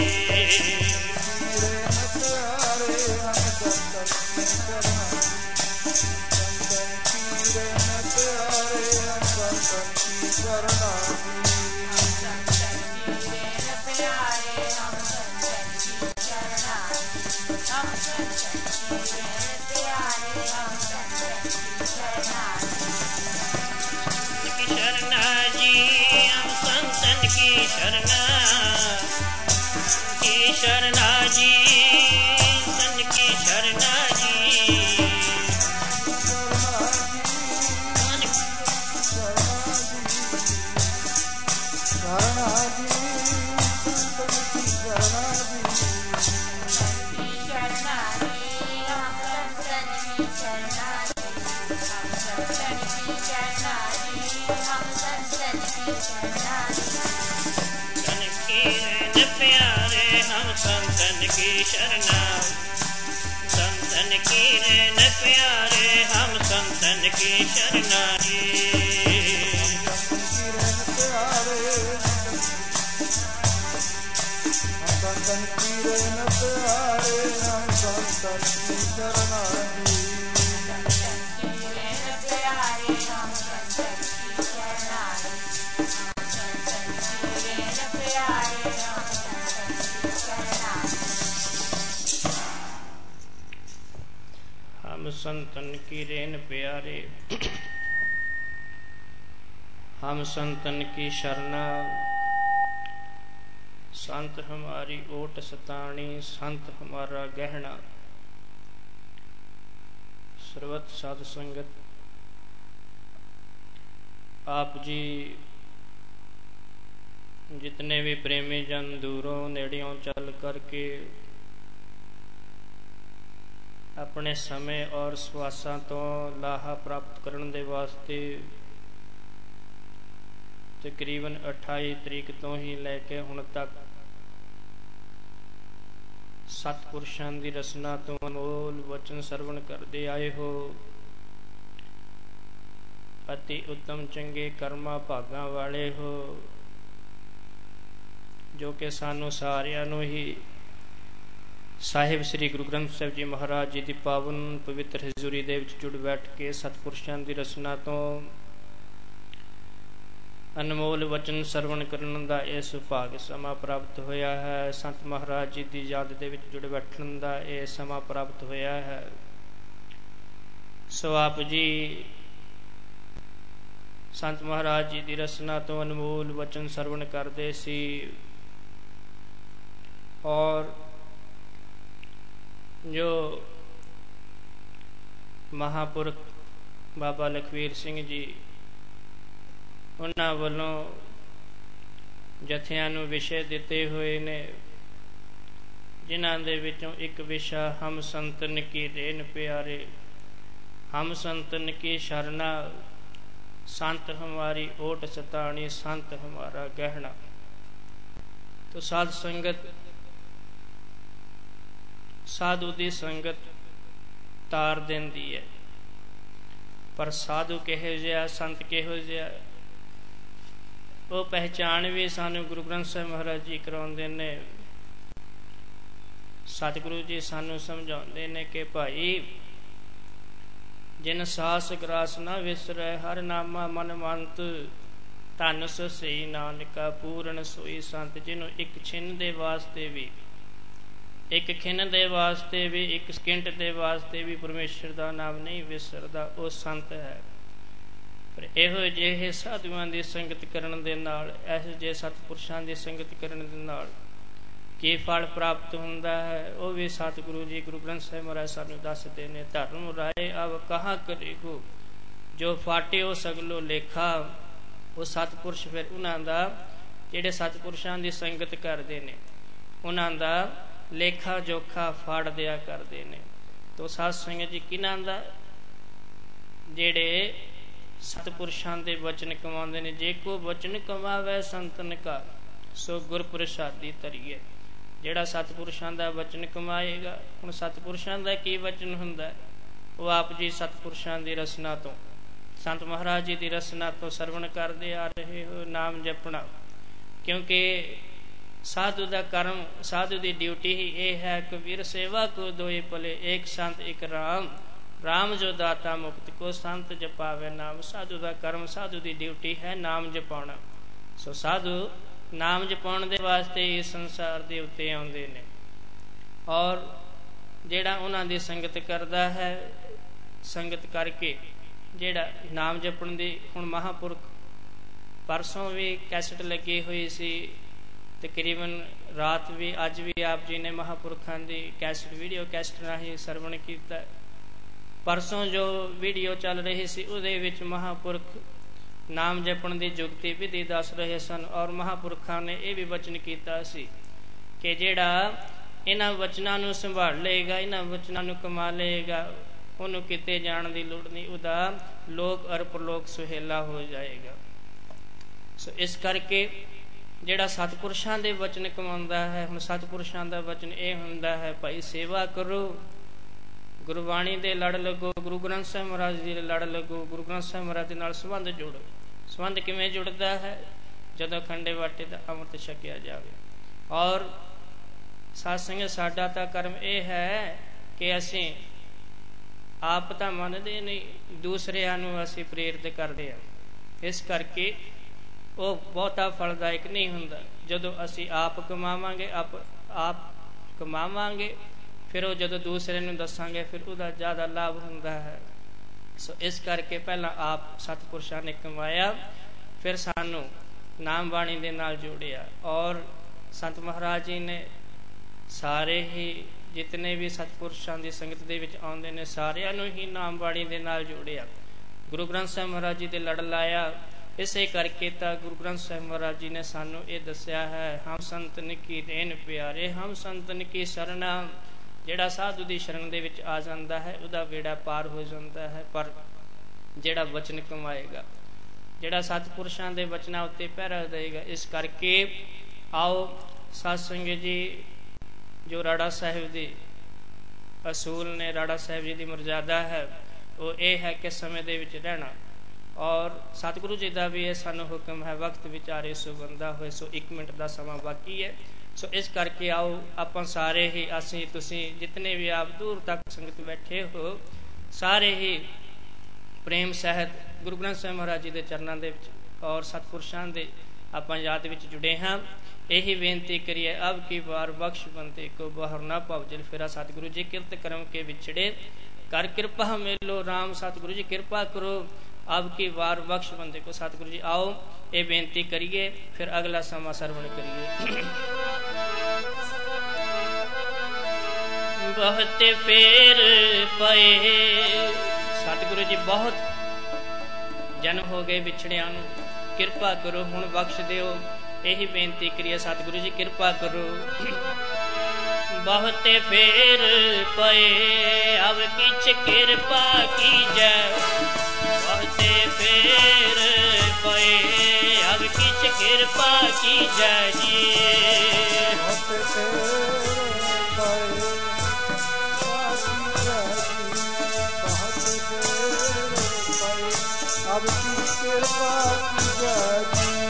शरणा जी सन की शरणा जी संतन की शरणा संतन की रेन प्यारे हम संतन की शरणा जी संतन की रेन प्यारे हम संतन की शरणा जी संतन की रेन प्यारे हम संतन की शरणा संत हमारी ओट सताणी संत हमारा गहना सर्वत साध संगत आप जी जितने भी प्रेमी जन दूरों नेड़ियों चल करके अपने समय और ਸਵਾਸਾਂ ਤੋਂ ਲਾਹਾ ਪ੍ਰਾਪਤ ਕਰਨ ਦੇ ਵਾਸਤੇ ਤਕਰੀਬਨ 28 ਤਰੀਕ ਤੋਂ ਹੀ ਲੈ ਕੇ ਹੁਣ ਤੱਕ ਸਤਿਪੁਰਸ਼ਾਂ ਦੀ ਰਸਨਾ ਤੋਂ ਅਨਮੋਲ ਵਚਨ ਸਰਵਣ ਕਰਦੇ ਆਏ ਹੋ ਅਤੀ ਉੱਤਮ ਚੰਗੇ ਕਰਮਾਂ ਭਾਗਾਂ ਵਾਲੇ ਹੋ ਜੋ ਕਿ ਸਾਨੂੰ ਸਾਰਿਆਂ ਨੂੰ ਹੀ ਸਾਹਿਬ ਸ੍ਰੀ ਗੁਰੂ ਗ੍ਰੰਥ ਸਾਹਿਬ ਜੀ ਮਹਾਰਾਜ ਜੀ ਦੀ ਪਾਵਨ ਪਵਿੱਤਰ ਹਜ਼ੂਰੀ ਦੇ ਵਿੱਚ ਜੁੜ ਬੈਠ ਕੇ ਸਤਿਪੁਰਸ਼ਾਂ ਦੀ ਰਸਨਾ ਤੋਂ ਅਨਮੋਲ ਵਚਨ ਸਰਵਣ ਕਰਨ ਦਾ ਇਹ ਸੁਭਾਗ ਸਮਾਂ ਪ੍ਰਾਪਤ ਹੋਇਆ ਹੈ ਸੰਤ ਮਹਾਰਾਜ ਜੀ ਦੀ ਯਾਦ ਦੇ ਵਿੱਚ ਜੁੜ ਬੈਠਣ ਦਾ ਇਹ ਸਮਾਂ ਪ੍ਰਾਪਤ ਹੋਇਆ ਹੈ ਸੋ ਆਪ ਜੀ ਸੰਤ ਮਹਾਰਾਜ ਜੀ ਦੀ ਰਸਨਾ ਤੋਂ ਅਨਮੋਲ ਵਚਨ ਸਰਵਣ ਕਰਦੇ ਸੀ ਔਰ जो महापुरख बाबा लखवीर सिंह जी उन्हां वल्लों जथियां नूं विषय दिते हुए ने जिन्हां दे विचों एक विषा हम संतन की रेन प्यारे हम संतन की शरणा संत हमारी ओट सताणी संत हमारा गहना तो साध संगत साधु की संगत तार देंदी है पर साधु किहो जिहा संत किहो जिहा वो पहचान भी सानू गुरु ग्रंथ साहिब महाराज जी कराउंदे ने सतगुरु जी सानू समझाउंदे ने कि भाई जिन सास ग्रास ना विसरै हर नामा मन मंत धन सो सही नानका पूर्ण सोई संत जिन्हों एक छिन दे वास्ते भी एक खिन दे वास्ते भी एक सकिंट दे वास्ते भी परमेश्वर का नाम नहीं विसरदा वो संत है पर इहो जिहे साधुआं दी संगत करन दे नाल ऐसे जे सतपुरुषां दी संगत करन दे नाल की फल प्राप्त हुंदा है वो भी सतगुरु जी गुरु ग्रंथ साहिब महाराज सानू दसदे ने धर्म राय अब कहाँ करे हो जो फाटे हो सगलो लेखा वो सतपुरुष फिर उन्हां दा जिहड़े सतपुरुषां दी संगत करदे ने उन्हां दा लेखा जोखा फाड़ दिया करते ने तो साध संगत जी किन्हां दा जेड़े सतपुरुषां दे वचन कमाउंदे ने जे को वचन कमावे संतन का सो गुर प्रसादी तरीए जेड़ा सतपुरुषां दा वचन कमाएगा हुण सतपुरुषां दा की वचन हुंदा वो आप जी सतपुरुषां दी रसना तो संत महाराज जी दी रसना तो सरवण करदे आ रहे हो नाम जपना क्योंकि ਸਾਧੂ ਦਾ ਕਰਮ, ਸਾਧੂ ਦੀ ਡਿਊਟੀ ਹੀ ਇਹ ਹੈ। ਕਬੀਰ ਸੇਵਾ ਕੋ ਦੋਏ ਭਲੇ, ਏਕ ਸੰਤ ਇੱਕ ਰਾਮ, ਰਾਮ ਜੋ ਦਾਤਾ ਮੁਕਤ ਕੋ, ਸੰਤ ਜਪਾਵੇ ਨਾਮ। ਸਾਧੂ ਦਾ ਕਰਮ, ਸਾਧੂ ਦੀ ਡਿਊਟੀ ਹੈ ਨਾਮ ਜਪਾਉਣਾ। ਸੋ ਸਾਧੂ ਨਾਮ ਜਪਾਉਣ ਦੇ ਵਾਸਤੇ ਇਸ ਸੰਸਾਰ ਦੇ ਉੱਤੇ ਆਉਂਦੇ ਨੇ, ਔਰ ਜਿਹੜਾ ਉਹਨਾਂ ਦੀ ਸੰਗਤ ਕਰਦਾ ਹੈ, ਸੰਗਤ ਕਰਕੇ ਜਿਹੜਾ ਨਾਮ ਜਪਣ ਦੀ, ਹੁਣ ਮਹਾਂਪੁਰਖ ਪਰਸੋਂ ਵੀ ਕੈਸਟ ਲੱਗੀ ਹੋਈ ਸੀ, ਤਕਰੀਬਨ ਰਾਤ ਵੀ, ਅੱਜ ਵੀ ਆਪ ਜੀ ਨੇ ਮਹਾਂਪੁਰਖਾਂ ਦੀ ਕੈਸਟ, ਵੀਡੀਓ ਕੈਸਟ ਰਾਹੀਂ ਸਰਵਣ ਕੀਤਾ। ਪਰਸੋਂ ਜੋ ਵੀਡੀਓ ਚੱਲ ਰਹੀ ਸੀ ਉਹਦੇ ਵਿੱਚ ਮਹਾਂਪੁਰਖ ਨਾਮ ਜਪਣ ਦੀ ਜੁਗਤੀ ਵਿਧੀ ਦੱਸ ਰਹੇ ਸਨ, ਔਰ ਮਹਾਂਪੁਰਖਾਂ ਨੇ ਇਹ ਵੀ ਵਚਨ ਕੀਤਾ ਸੀ ਕਿ ਜਿਹੜਾ ਇਹਨਾਂ ਵਚਨਾਂ ਨੂੰ ਸੰਭਾਲ ਲਏਗਾ, ਇਹਨਾਂ ਵਚਨਾਂ ਨੂੰ ਕਮਾ ਲਏਗਾ, ਉਹਨੂੰ ਕਿਤੇ ਜਾਣ ਦੀ ਲੋੜ ਨਹੀਂ, ਉਹਦਾ ਲੋਕ ਅਰ ਪਰਲੋਕ ਸੁਹੇਲਾ ਹੋ ਜਾਏਗਾ। ਸੋ ਇਸ ਕਰਕੇ ਜਿਹੜਾ ਸਤਿਪੁਰਸ਼ਾਂ ਦੇ ਵਚਨ ਕਮਾਉਂਦਾ ਹੈ, ਹੁਣ ਸਤਿਪੁਰਸ਼ਾਂ ਦਾ ਵਚਨ ਇਹ ਹੁੰਦਾ ਹੈ, ਭਾਈ ਸੇਵਾ ਕਰੋ, ਗੁਰਬਾਣੀ ਦੇ ਲੜ ਲੱਗੋ, ਗੁਰੂ ਗ੍ਰੰਥ ਸਾਹਿਬ ਮਹਾਰਾਜ ਜੀ ਦੇ ਲੜ ਲੱਗੋ, ਗੁਰੂ ਗ੍ਰੰਥ ਸਾਹਿਬ ਮਹਾਰਾਜ ਦੇ ਨਾਲ ਸੰਬੰਧ ਜੋੜੋ। ਸੰਬੰਧ ਕਿਵੇਂ ਜੁੜਦਾ ਹੈ? ਜਦੋਂ ਖੰਡੇ ਬਾਟੇ ਦਾ ਅੰਮ੍ਰਿਤ ਛਕਿਆ ਜਾਵੇ। ਔਰ ਸਾਧ ਸੰਗਤ, ਸਾਡਾ ਤਾਂ ਕਰਮ ਇਹ ਹੈ ਕਿ ਅਸੀਂ ਆਪ ਤਾਂ ਮੰਨਦੇ ਨਹੀਂ, ਦੂਸਰਿਆਂ ਨੂੰ ਅਸੀਂ ਪ੍ਰੇਰਿਤ ਕਰਦੇ ਹਾਂ। ਇਸ ਕਰਕੇ ਉਹ ਬਹੁਤਾ ਫਲਦਾਇਕ ਨਹੀਂ ਹੁੰਦਾ। ਜਦੋਂ ਅਸੀਂ ਆਪ ਕਮਾਵਾਂਗੇ, ਆਪ ਕਮਾਵਾਂਗੇ, ਫਿਰ ਉਹ ਜਦੋਂ ਦੂਸਰੇ ਨੂੰ ਦੱਸਾਂਗੇ ਫਿਰ ਉਹਦਾ ਜ਼ਿਆਦਾ ਲਾਭ ਹੁੰਦਾ ਹੈ। ਸੋ ਇਸ ਕਰਕੇ ਪਹਿਲਾਂ ਆਪ ਸਤਿਪੁਰਸ਼ਾਂ ਨੇ ਕਮਾਇਆ, ਫਿਰ ਸਾਨੂੰ ਨਾਮ ਬਾਣੀ ਦੇ ਨਾਲ ਜੋੜਿਆ। ਔਰ ਸੰਤ ਮਹਾਰਾਜ ਜੀ ਨੇ ਸਾਰੇ ਹੀ ਜਿਤਨੇ ਵੀ ਸਤਿਪੁਰਸ਼ਾਂ ਦੀ ਸੰਗਤ ਦੇ ਵਿੱਚ ਆਉਂਦੇ ਨੇ, ਸਾਰਿਆਂ ਨੂੰ ਹੀ ਨਾਮ ਬਾਣੀ ਦੇ ਨਾਲ ਜੋੜਿਆ। ਗੁਰੂ ਗ੍ਰੰਥ ਸਾਹਿਬ ਮਹਾਰਾਜ ਜੀ ਦੇ ਲੜ ਲਾਇਆ। ਇਸੇ ਕਰਕੇ ਤਾਂ ਗੁਰੂ ਗ੍ਰੰਥ ਸਾਹਿਬ ਮਹਾਰਾਜ ਜੀ ਨੇ ਸਾਨੂੰ ਇਹ ਦੱਸਿਆ ਹੈ, ਹਮ ਸੰਤਨ ਕੀ ਦੇਨ ਪਿਆਰੇ, ਹਮ ਸੰਤਨ ਕੀ ਸ਼ਰਣਾ। ਜਿਹੜਾ ਸਾਧੂ ਦੀ ਸ਼ਰਨ ਦੇ ਵਿੱਚ ਆ ਜਾਂਦਾ ਹੈ ਉਹਦਾ ਬੇੜਾ ਪਾਰ ਹੋ ਜਾਂਦਾ ਹੈ। ਪਰ ਜਿਹੜਾ ਵਚਨ ਕਮਾਏਗਾ, ਜਿਹੜਾ ਸਤਿਪੁਰਸ਼ਾਂ ਦੇ ਵਚਨਾਂ ਉੱਤੇ ਪਹਿਰਾ ਦੇਗਾ। ਇਸ ਕਰਕੇ ਆਓ ਸਾਧ ਸੰਗਤ ਜੀ, ਜੋ ਰਾੜਾ ਸਾਹਿਬ ਦੀ ਅਸੂਲ ਨੇ, ਰਾੜਾ ਸਾਹਿਬ ਜੀ ਦੀ ਮਰਜ਼ਾਦਾ ਹੈ, ਉਹ ਇਹ ਹੈ ਕਿ ਸਮੇਂ ਦੇ ਵਿੱਚ ਰਹਿਣਾ। ਔਰ ਸਤਿਗੁਰੂ ਜੀ ਦਾ ਵੀ ਇਹ ਸਾਨੂੰ ਹੁਕਮ ਹੈ, ਵਕਤ ਵਿਚਾਰੇ ਸੋ ਬੰਦਾ ਹੋਏ। ਸੋ 1 ਮਿੰਟ ਦਾ ਸਮਾਂ ਬਾਕੀ ਹੈ। ਸੋ ਇਸ ਕਰਕੇ ਆਓ ਆਪਾਂ ਸਾਰੇ ਹੀ, ਅਸੀਂ ਤੁਸੀਂ ਜਿਤਨੇ ਵੀ ਆਪ ਦੂਰ ਤੱਕ ਸੰਗਤ ਬੈਠੇ ਹੋ, ਸਾਰੇ ਹੀ ਪ੍ਰੇਮ ਸਹਿਤ ਗੁਰੂ ਗ੍ਰੰਥ ਸਾਹਿਬ ਮਹਾਰਾਜ ਜੀ ਦੇ ਚਰਨਾਂ ਦੇ ਵਿੱਚ ਔਰ ਸਤਿਪੁਰਸ਼ਾਂ ਦੇ ਆਪਾਂ ਯਾਦ ਵਿੱਚ ਜੁੜੇ ਹਾਂ। ਇਹੀ ਬੇਨਤੀ ਕਰੀਏ, ਅਬ ਕੀ ਵਾਰ ਬਖਸ਼ ਬੰਦੇ ਕੋ ਬਾਹਰ ਨਾ ਪਾਵ ਜਲ ਫੇਰਾ। ਸਤਿਗੁਰੂ ਜੀ ਕਿਰਤ ਕਰਮ ਕੇ ਵਿਛੜੇ, ਕਰ ਕਿਰਪਾ ਮੇਲੋ ਰਾਮ। ਸਤਿਗੁਰੂ ਜੀ ਕਿਰਪਾ ਕਰੋ, ਅਬ ਕੀ ਵਾਰ ਬਖਸ਼ ਬੰਦੇ ਕੋ। ਸਤਿਗੁਰੂ ਜੀ ਆਓ ਇਹ ਬੇਨਤੀ ਕਰੀਏ, ਫਿਰ ਅਗਲਾ ਸਮਾਂ ਸਰਵਣ ਕਰੀਏ। ਬਹੁਤ ਫੇਰ ਪਏ, ਸਤਿਗੁਰੂ ਜੀ ਬਹੁਤ ਜਨਮ ਹੋ ਗਏ ਵਿਛੜਿਆਂ ਨੂੰ, ਕਿਰਪਾ ਕਰੋ ਹੁਣ ਬਖਸ਼ ਦਿਓ। ਇਹੀ ਬੇਨਤੀ ਕਰੀਏ, ਸਤਿਗੁਰੂ ਜੀ ਕਿਰਪਾ ਕਰੋ। ਬਹੁਤ ਫੇਰ ਪਏ, ਅਬ ਕਿਛ ਕਿਰਪਾ ਕੀਜੈ। ਬਹੁਤ ਫੇਰ ਪਏ, ਅਬ ਕਿਛ ਕਿਰਪਾ ਕੀਜੈ ਜੀ। ਬਹੁਤ ਫੇਰ ਪਏ, अब की कृपा कीजै जी।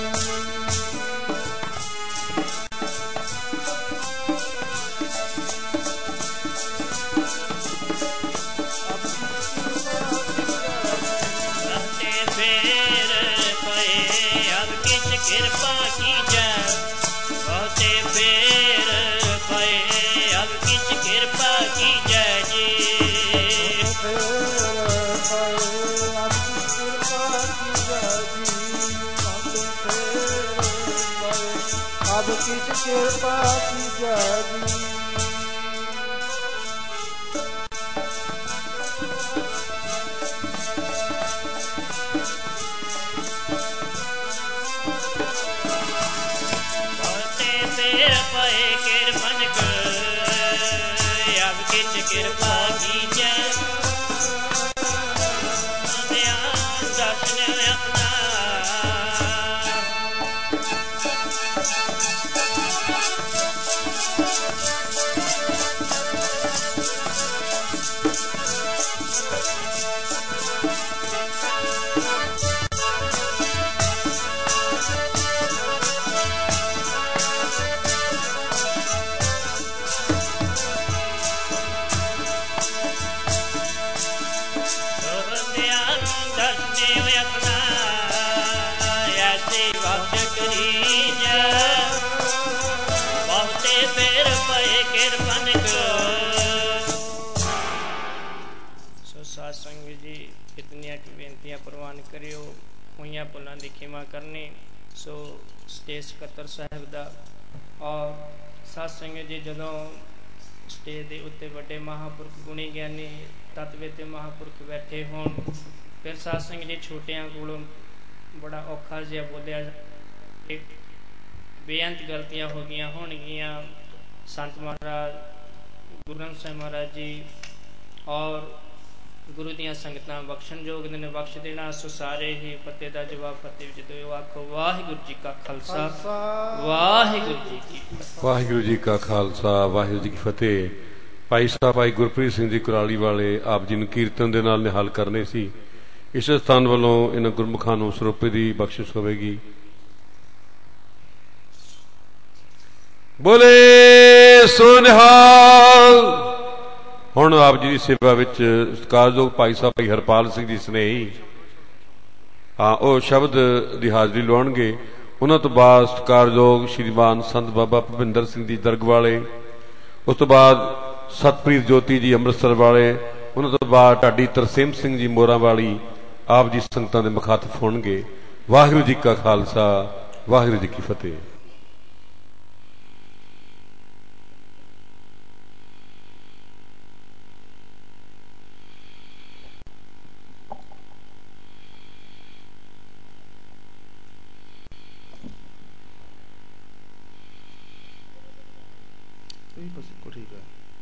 किरपा कीजै, बहुते फेर पए, अब किछ किरपा कीजै जी। अब किछ किरपा कीजै जी। किरपा कीजै, ध्यान दर्शन अपना। इतनियां बेनतियां प्रवान करियो, होइयां भुलां दी खिमा करनी। सो स्टेज सकत्तर साहब दा और साध संगत जी जदों स्टेज दे उत्ते वड्डे महापुरख गुणी ज्ञानी तत्वे ते महापुरख बैठे होण, फिर साध संगत जी छोटियां कोलों बड़ा औखा जिहा बोलिया, बेअंत गलतियां हो गई होणगियां। संत महाराज गुरु ग्रंथ साहिब महाराज जी और गुरु दियां संगतां बख्शण जोग ने बख्श देना। सो सारे ही फतेह दा जवाब फतेह विच दिओ। आखो वाहिगुरू जी का खालसा, वाहिगुरू जी की फतेह। वाहिगुरू जी का खालसा, वाहिगुरू जी की फतेह। भाई साहब भाई गुरप्रीत सिंह जी कुराली वाले आप जी नूं कीर्तन दे नाल निहाल करने सी। इस स्थान वालों इन्हां गुरमुखां नूं ਸਰੂਪੇ दी बख्शिश होवेगी। बोले सो निहाल। हुण आप जी की सेवा विच सत्कारयोग भाई साहब भाई हरपाल सिंह जी स्नेही हाँ वो शब्द की हाज़री लवाउणगे। उन्हां तो बाद सत्कारयोग श्रीमान संत बाबा भुपिंदर सिंह जी दरग वाले, उस तो बाद सतप्रीत ज्योति जी अमृतसर वाले, उन्हां तो बाद ढाडी तरसेम सिंह जी मोरा वाली आप जी संगतां दे मुखातब होणगे। वाहिगुरू जी का खालसा, वाहिगुरू जी की फतेह। ठीक है।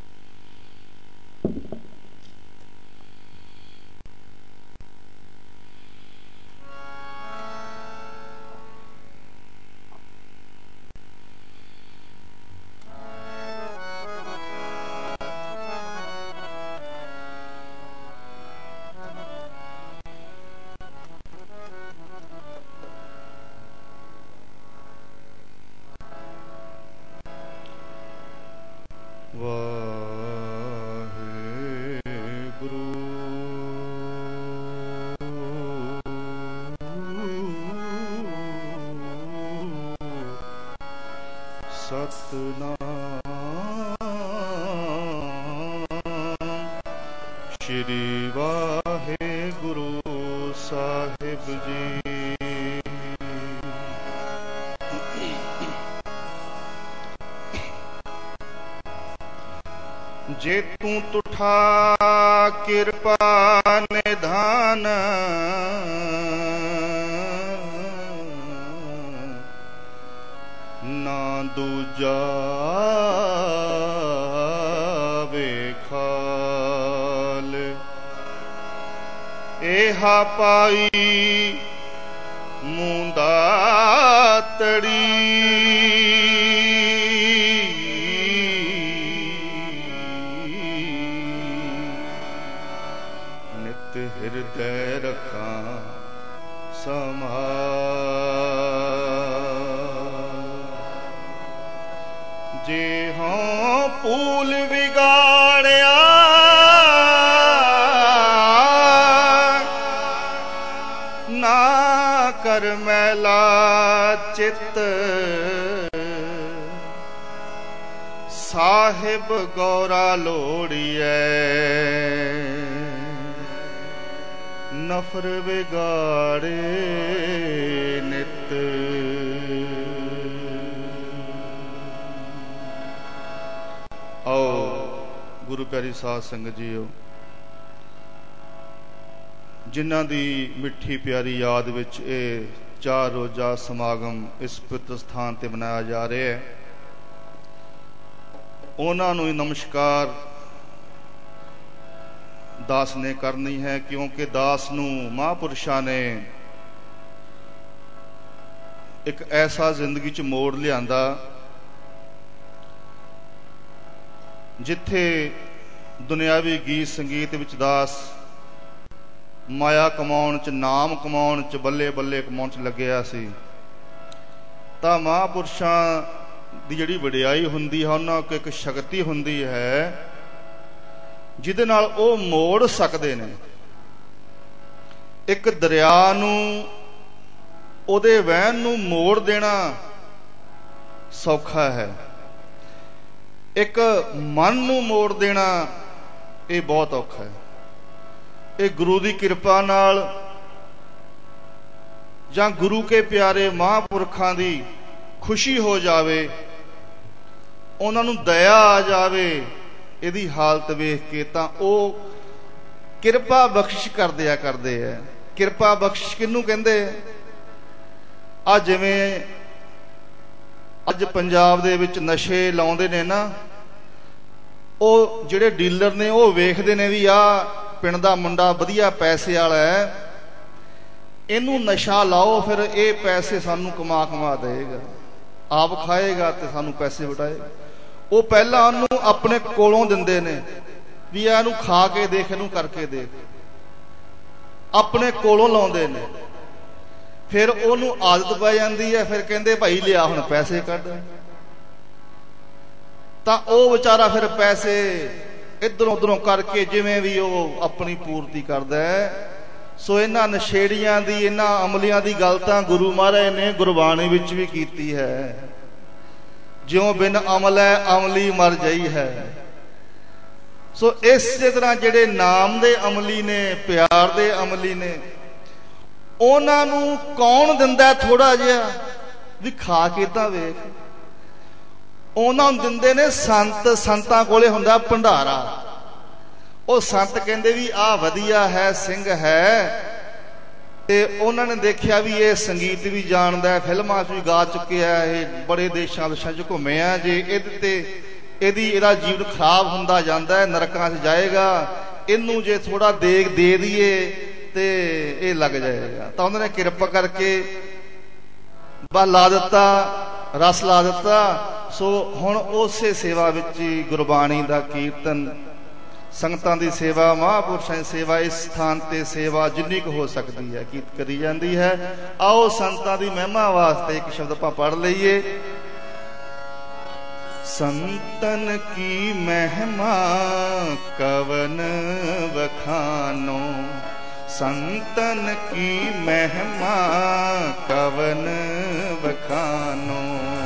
जे तू तुठा कृपा निधान, ना दूजा बेखाल। एहा पाई मुंदा तड़ी, हृदय रखा संभाल। जे हों फूल बिगाड़िया, ना कर मैला चित। साहिब गौरा लोड़िए, नफर बिगाड़े नित। आओ गुरु प्यारी साध संगत जीओ, जिन्हां दी मिठी प्यारी याद विच ये 4 रोजा समागम इस पवित्र स्थान ते मनाया जा रहा है, उन्हां नूं नमस्कार दास ने करनी है, क्योंकि दास नूं महापुरुषां ने एक ऐसा जिंदगी च मोड़ लियांदा जिथे दुनियावी गीत संगीत विच दास माया कमाउण च, नाम कमाउण च, बल्ले बल्ले कमाउण च लग्गिया सी। तां महापुरुषां दी जिहड़ी वडियाई हुंदी है, उन्हां कोल एक शक्ति हुंदी है जिहदे नाल ओह मोड़ सकदे ने। एक दरिया नूं ओहदे वहन नूं मोड़ देना सौखा है, एक मन नूं मोड़ देना ये बहुत औखा है। ये गुरु की कृपा नाल जां गुरु के प्यारे महापुरखां दी खुशी हो जावे, उन्हां नूं दया आ जावे, इहदी हालत वेख के तां ओह किरपा बख्शिश कर दिया करदे है। किरपा बख्शिश किहनूं कहंदे? आ जिवें अज पंजाब दे विच नशे लाउंदे ने ना, ਉਹ ਜਿਹੜੇ ਡੀਲਰ ਨੇ ਉਹ ਵੇਖਦੇ ਨੇ ਵੀ ਆ ਪਿੰਡ ਦਾ ਮੁੰਡਾ ਵਧੀਆ ਪੈਸੇ ਵਾਲਾ ਹੈ, ਇਹਨੂੰ ਨਸ਼ਾ ਲਾਓ, ਫਿਰ ਇਹ ਪੈਸੇ ਸਾਨੂੰ ਕਮਾ ਦੇਗਾ, ਆਪ ਖਾਏਗਾ ਤੇ ਸਾਨੂੰ ਪੈਸੇ ਵਟਾਏਗਾ। ਉਹ ਪਹਿਲਾਂ ਉਹਨੂੰ ਆਪਣੇ ਕੋਲੋਂ ਦਿੰਦੇ ਨੇ ਵੀ ਆ ਇਹਨੂੰ ਖਾ ਕੇ ਦੇਖ, ਇਹਨੂੰ ਕਰਕੇ ਦੇਖ, ਆਪਣੇ ਕੋਲੋਂ ਲਾਉਂਦੇ ਨੇ। ਫਿਰ ਉਹਨੂੰ ਆਦਤ ਪੈ ਜਾਂਦੀ ਹੈ, ਫਿਰ ਕਹਿੰਦੇ ਭਾਈ ਲਿਆ ਹੁਣ ਪੈਸੇ ਕੱਢ, ਤਾਂ ਉਹ ਵਿਚਾਰਾ ਫਿਰ ਪੈਸੇ ਇਧਰੋਂ ਉਧਰੋਂ ਕਰਕੇ ਜਿਵੇਂ ਵੀ ਉਹ ਆਪਣੀ ਪੂਰਤੀ ਕਰਦਾ ਹੈ। ਸੋ ਇਹਨਾਂ ਨਸ਼ੇੜੀਆਂ ਦੀ, ਇਹਨਾਂ ਅਮਲੀਆਂ ਦੀ ਗੱਲ ਤਾਂ ਗੁਰੂ ਮਹਾਰਾਜ ਨੇ ਗੁਰਬਾਣੀ ਵਿੱਚ ਵੀ ਕੀਤੀ ਹੈ, ਜਿਉਂ ਬਿਨ ਅਮਲ ਹੈ ਅਮਲੀ ਮਰ ਜਾਈ ਹੈ। ਸੋ ਇਸੇ ਤਰ੍ਹਾਂ ਜਿਹੜੇ ਨਾਮ ਦੇ ਅਮਲੀ ਨੇ, ਪਿਆਰ ਦੇ ਅਮਲੀ ਨੇ, ਉਹਨਾਂ ਨੂੰ ਕੌਣ ਦਿੰਦਾ ਥੋੜਾ ਜਿਹਾ ਵੀ ਖਾ ਕੇ ਤਾਂ ਵੇਖ, ਉਹਨਾਂ ਨੂੰ ਦਿੰਦੇ ਨੇ ਸੰਤ। ਸੰਤਾਂ ਕੋਲੇ ਹੁੰਦਾ ਭੰਡਾਰਾ, ਉਹ ਸੰਤ ਕਹਿੰਦੇ ਵੀ ਆਹ ਵਧੀਆ ਹੈ, ਸਿੰਘ ਹੈ, ਤੇ ਉਹਨਾਂ ਨੇ ਦੇਖਿਆ ਵੀ ਇਹ ਸੰਗੀਤ ਵੀ ਜਾਣਦਾ, ਫਿਲਮਾਂ 'ਚ ਵੀ ਗਾ ਚੁੱਕਿਆ, ਇਹ ਬੜੇ ਦੇਸ਼ਾਂ ਵਿਦੇਸ਼ਾਂ 'ਚ ਘੁੰਮਿਆ, ਜੇ ਇਹਦੇ ਤੇ ਇਹਦਾ ਜੀਵਨ ਖਰਾਬ ਹੁੰਦਾ ਜਾਂਦਾ, ਨਰਕਾਂ 'ਚ ਜਾਏਗਾ, ਇਹਨੂੰ ਜੇ ਥੋੜਾ ਦੇ ਦਈਏ ਤੇ ਇਹ ਲੱਗ ਜਾਏਗਾ। ਤਾਂ ਉਹਨਾਂ ਨੇ ਕਿਰਪਾ ਕਰਕੇ ਬਸ ਲਾ ਦਿੱਤਾ, ਰਸ ਲਾ ਦਿੱਤਾ। ਸੋ ਹੁਣ ਉਸੇ ਸੇਵਾ ਵਿੱਚ ਹੀ ਗੁਰਬਾਣੀ ਦਾ ਕੀਰਤਨ, ਸੰਗਤਾਂ ਦੀ ਸੇਵਾ, ਮਹਾਂਪੁਰਸ਼ਾਂ ਦੀ ਸੇਵਾ, ਇਸ ਸਥਾਨ ਤੇ ਸੇਵਾ ਜਿੰਨੀ ਕੁ ਹੋ ਸਕਦੀ ਹੈ ਕੀਤੀ ਕਰੀ ਜਾਂਦੀ ਹੈ। ਆਓ ਸੰਤਾਂ ਦੀ ਮਹਿਮਾ ਵਾਸਤੇ ਇੱਕ ਸ਼ਬਦ ਆਪਾਂ ਪੜ੍ਹ ਲਈਏ। संतन की महिमा कवन बखानो, संतन की महिमा कवन बखानो।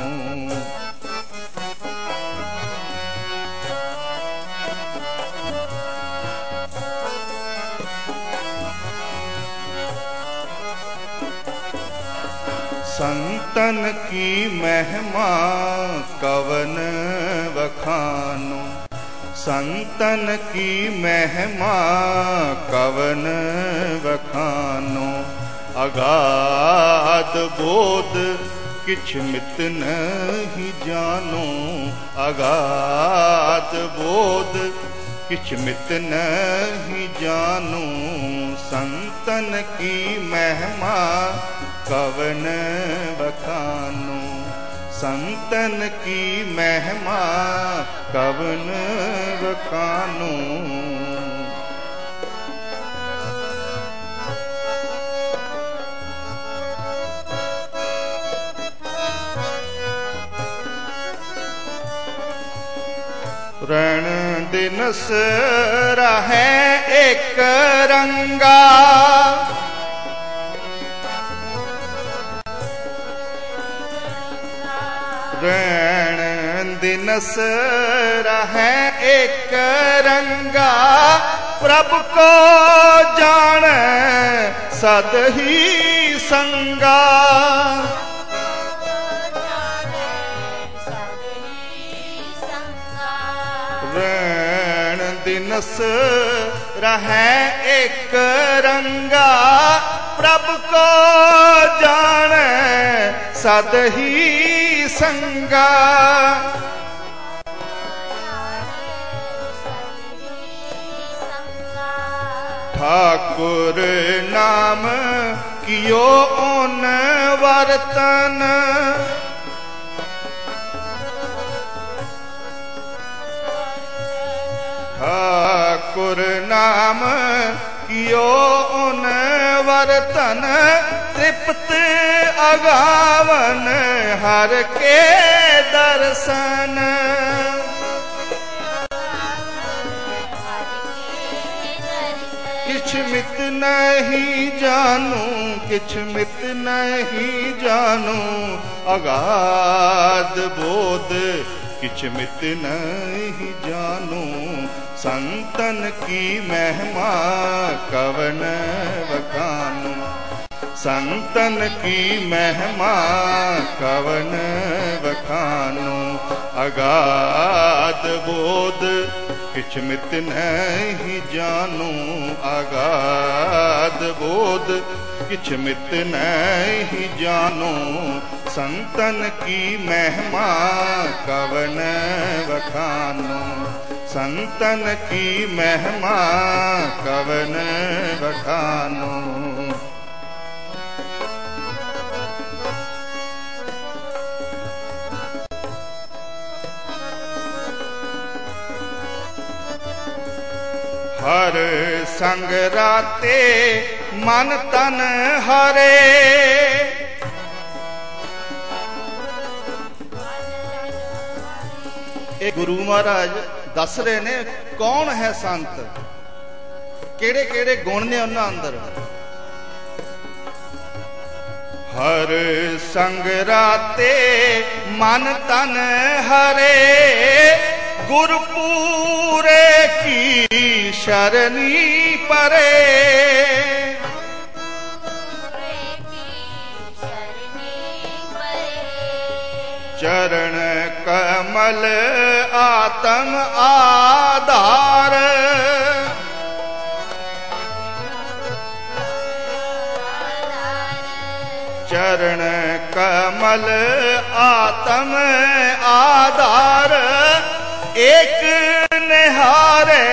संतन की महिमा कवन बखानो, संतन की महिमा कवन बखानो। अगाध बोध किछ मित नहीं जानो, अगाध बोध किछ मित नहीं जानो। संतन की महिमा कवन बखानो, संतन की महिमा कवन बखानो। रण दिनस रहे एक रंगा, रण दिनस रहे एक रंगा। प्रभु को जान सद ही संगा, रण दिनस रहे एक रंगा। प्रभु को जान सद ही संगा। ठाकुर नाम कियो ओन वर्तन, ठाकुर नाम कियो ओन वर्तन। तृप्त अगावन हर के दर्शन, किछ मित नहीं जानू, किछ मित नहीं जानू। अगाध बोध किछ मित नहीं जानू। संतन की महिमा कवन बखानू। संतन की महिमा कवन बखानू। अगाध बोध किछ मित नहीं जानू। अगाध बोध किछ मित नहीं जानू। संतन की महिमा कवन बखानू। संतन की महिमा कवन बखानू। हर संग राते मन तन हरे। ਇਹ ਗੁਰੂ ਮਹਾਰਾਜ ਦੱਸ ਰਹੇ ਨੇ ਕੌਣ ਹੈ ਸੰਤ, ਕਿਹੜੇ ਕਿਹੜੇ ਗੁਣ ਨੇ ਉਹਨਾਂ ਅੰਦਰ। हर संग राते मन तन हरे। गुरपूरे की शरणी परे। चरण कमल आत्म आधार। चरण कमल आत्म आधार। एक निहारे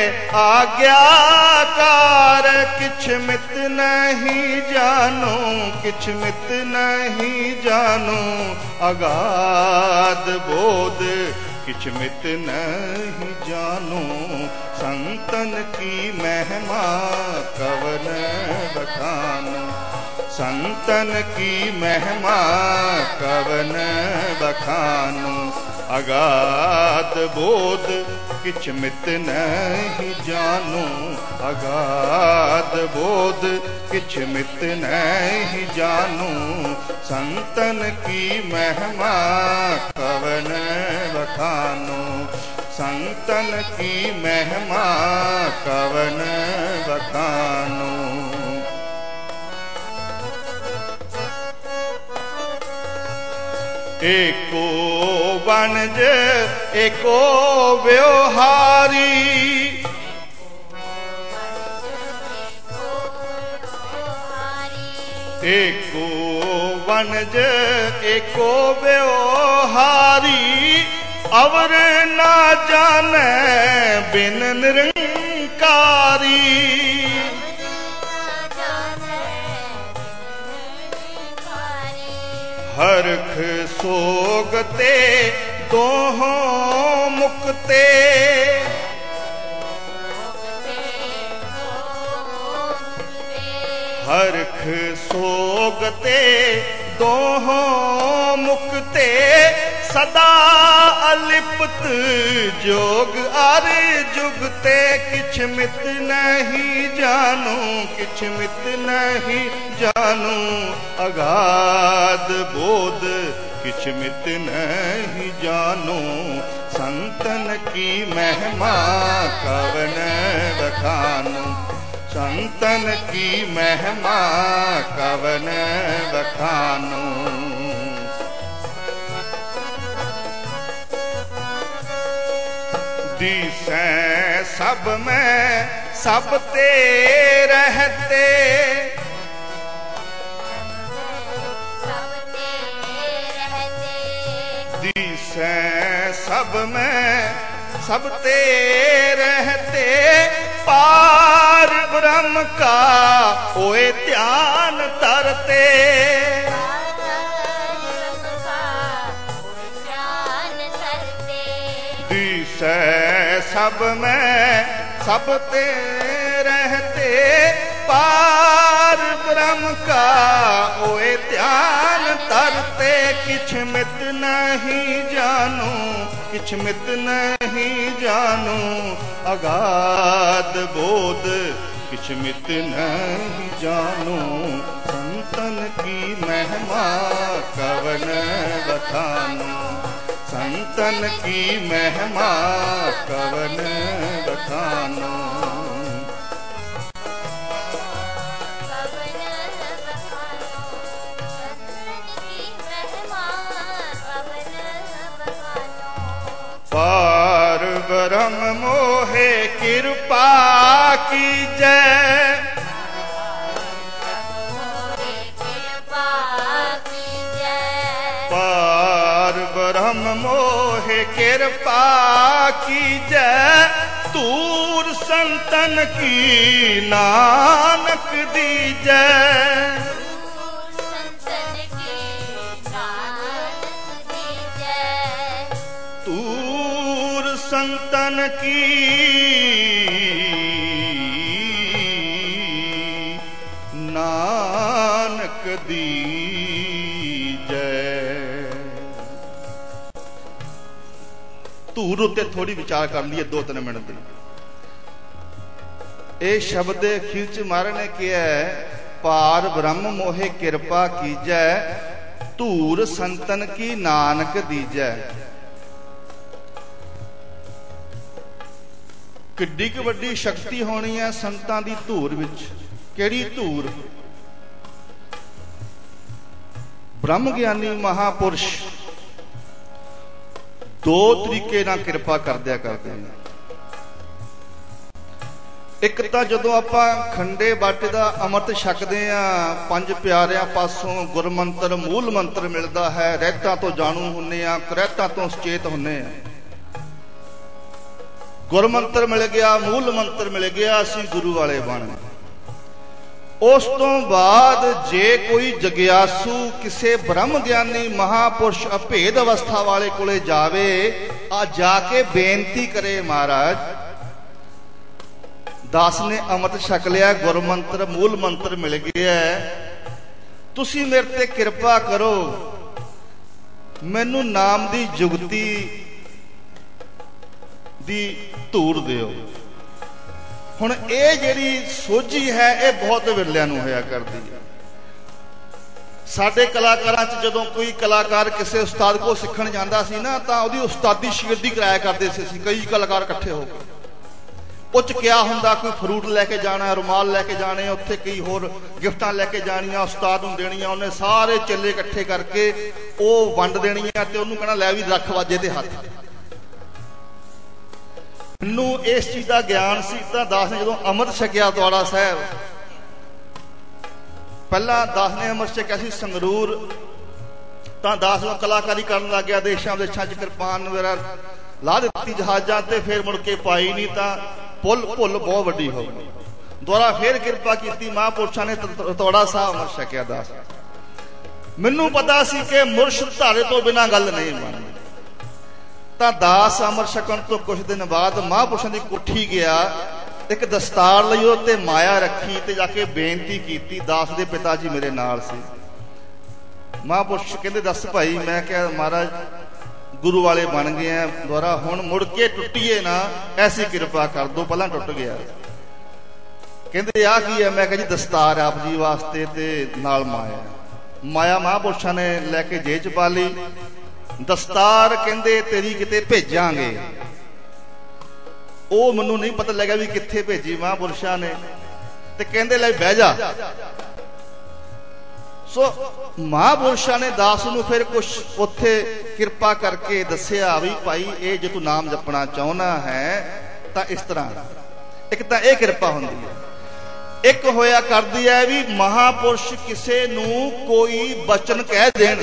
आज्ञाकार। किछ मित नहीं जानू। किछ मित नहीं जानू। अगाध बोध किछ मित नहीं जानू। संतन की महिमा कवन बखानू। संतन की महिमा कवन बखानू। अगाध बोध किछ मित नहीं जानू। अगाध बोध किछ मित नहीं जानू। संतन की महिमा कवन बखानू। संतन की महिमा कवन बखानू। एको बनज एको व्यवहारी। एको बनज एको व्यवहारी। अवर ना जाने बिन निरंकारी। हरख सोगते दोहों मुक्ते। हरख सोगते दोहों मुक्ते। सदा अलिप्त जोग अर जुगते। किछ मित नहीं जानू। किछ मित नहीं जानू। अगाध बोध किछ मित नहीं जानू। संतन की महिमा कवन बखानू। संतन की महिमा कवन बखानू। दिसै सब में सब ते रहते। दिसै सब में सब ते रहते। पार ब्रह्म का ओए ध्यान तरते। दिसै सब में सब ते रहते। पार ब्रह्म का ओए ध्यान तरते। किछ मित नहीं जानू। किछ मित नहीं जानू। अगाध बोध किछ मित नहीं जानू। संतन की महिमा कवन बखानू। संतन की महिमा कवन बखानो। पार ब्रह्म मोहे कृपा कीजय, पार ब्रह्म मोहे कृपा कीजय, दूर संतन की नानक दीजय। संतन की नानक दीजै। धूर उत्ते थोड़ी विचार कर लीए 2-3 मिनट। ये शब्द अखीर च महाराज ने किया पार ब्रह्म मोहे कृपा कीजै, धूर संतन की नानक दीजै। किड्डी क वड्डी शक्ति होनी है संतां दी धूर विच। किहड़ी धूर? ब्रह्म ज्ञानी महापुरुष दो तरीके नाल कृपा करदिया करदे ने। एक तां जदों आपां खंडे बाटे दा अमृत छकदे आ, 5 प्यारिਆਂ पासों गुरमंत्र मूल मंत्र मिलदा है, रहतां तो जाणू हुन्ने आ, करहतां तो सचेत हुन्ने आ। गुरमंत्र मिल गया, मूल मंत्र मिल गया, असीं गुरु वाले बन गए। उस तो बाद जे कोई जग्यासू किसे ब्रह्म ज्ञानी महापुरुष अभेद अवस्था वाले कोले जावे, आ जाके बेनती करे महाराज दास ने अमृत छक लिया, गुरमंत्र मूल मंत्र मिल गया, तुसी मेरे ते कृपा करो, मैनू नाम दी जुगती दी धूर दिओ। हुण ये जिहड़ी सोझी है ये बहुत विरलिਆਂ ਨੂੰ होया करदी है। साडे कलाकारां च जदों कोई कलाकार किसी उस्ताद को सीखण जांदा सी ना, तां उहदी उस्तादी शिगिर्दी कराया करदे सी कई कलाकार इकट्ठे हो के। उच क्या हुंदा, कोई फ्रूट लैके जाना, रुमाल लैके जाने, उत्थे कई होर गिफ्टां लैके जाणियां, उस्ताद नूं देणियां, उहने सारे चेले इकट्ठे करके ਉਹ ਵੰਡ देणियां ते ਉਹਨੂੰ कहना लै भी रख वाजे ते हत्थ। मैनू इस चीज का ज्ञान सी तां दास ने जो अमृत छकिया दौड़ा साहब, पहला दास ने अमृत छकिया सी संगरूर, तां दास नूं कलाकारी करन लग गया, देशां विदेशां च किरपान वगैरह ला दित्ती जहाजां ते, फिर मुड़ के पाई नहीं, तां भुल बहुत वड्डी हो गई। दोबारा फिर किरपा की महापुरुषां ने तौड़ा साहब अमृत छकिया। दास मैनू पता सी कि मुर्शद धारे तो बिना गल नहीं बनदी। ਤਾਂ ਦਾਸ ਅਮਰ ਛਕਣ ਤੋਂ ਕੁਝ ਦਿਨ ਬਾਅਦ ਮਹਾਂਪੁਰਸ਼ਾਂ ਦੀ ਕੋਠੀ ਗਿਆ, ਇੱਕ ਦਸਤਾਰ ਲਈ ਉਹ ਤੇ ਮਾਇਆ ਰੱਖੀ ਤੇ ਜਾ ਕੇ ਬੇਨਤੀ ਕੀਤੀ। ਦਾਸ ਦੇ ਪਿਤਾ ਜੀ ਮੇਰੇ ਨਾਲ ਸੀ। ਮਹਾਂਪੁਰਸ਼ ਕਹਿੰਦੇ ਦੱਸ ਭਾਈ। ਮੈਂ ਕਿਹਾ ਮਹਾਰਾਜ ਗੁਰੂ ਵਾਲੇ ਬਣ ਗਏ ਆ, ਦੁਆਰਾ ਹੁਣ ਮੁੜ ਕੇ ਟੁੱਟੀਏ ਨਾ, ਐਸੀ ਕਿਰਪਾ ਕਰ ਦੋ, ਪਹਿਲਾਂ ਟੁੱਟ ਗਿਆ। ਕਹਿੰਦੇ ਆ ਕੀ ਹੈ? ਮੈਂ ਕਿਹਾ ਜੀ ਦਸਤਾਰ ਆਪ ਜੀ ਵਾਸਤੇ ਤੇ ਨਾਲ ਮਾਇਆ। ਮਾਇਆ ਮਹਾਂਪੁਰਸ਼ਾਂ ਨੇ ਲੈ ਕੇ ਜੇਬ ਚ ਪਾ ਲਈ। दस्तार कहते तेरी किते भेजांगे, वो मैनू नहीं पता लगा भी कित्थे भेजी महापुरुषां ने, ते कहंदे ले बह जा। सो महापुरुषां ने दास नूं फिर कुछ उत्थे किरपा करके दस्सिया भी भाई ये जे तू नाम जपना चाहना है तां इस तरह। एक तां ये किरपा हुंदी है, एक होया करदी है भी महापुरुष किसे नूं कोई बचन कह देण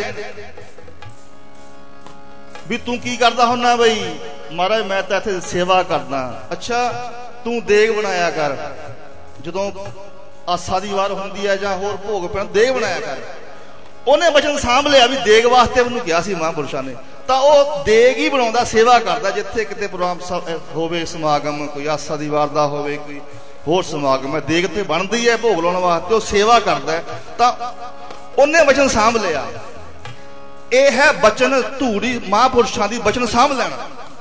भी तू की करदा हुन्ना बई महाराज मैं तो इत्थे सेवा करदा। अच्छा तू देग बनाया कर, जदों आसा दी वार हुंदी है जां होर भोग पैण देग बनाया कर। उहने बचन सांभ लिया भी देग वास्ते उहनूं किहा सी महापुरुषां ने, तां ओह देग ही बनाउंदा, सेवा करदा। जिथे किते प्रोग्राम होवे समागम, कोई आसा दी वार दा होवे, कोई होर समागम है, देग ते बनदी है भोग लाउण वास्ते, ओह सेवा करदा। तां उहने बचन सांभ लिया। यह है बचन धूड़ी महापुरुषां दी बचन सांभ लैना।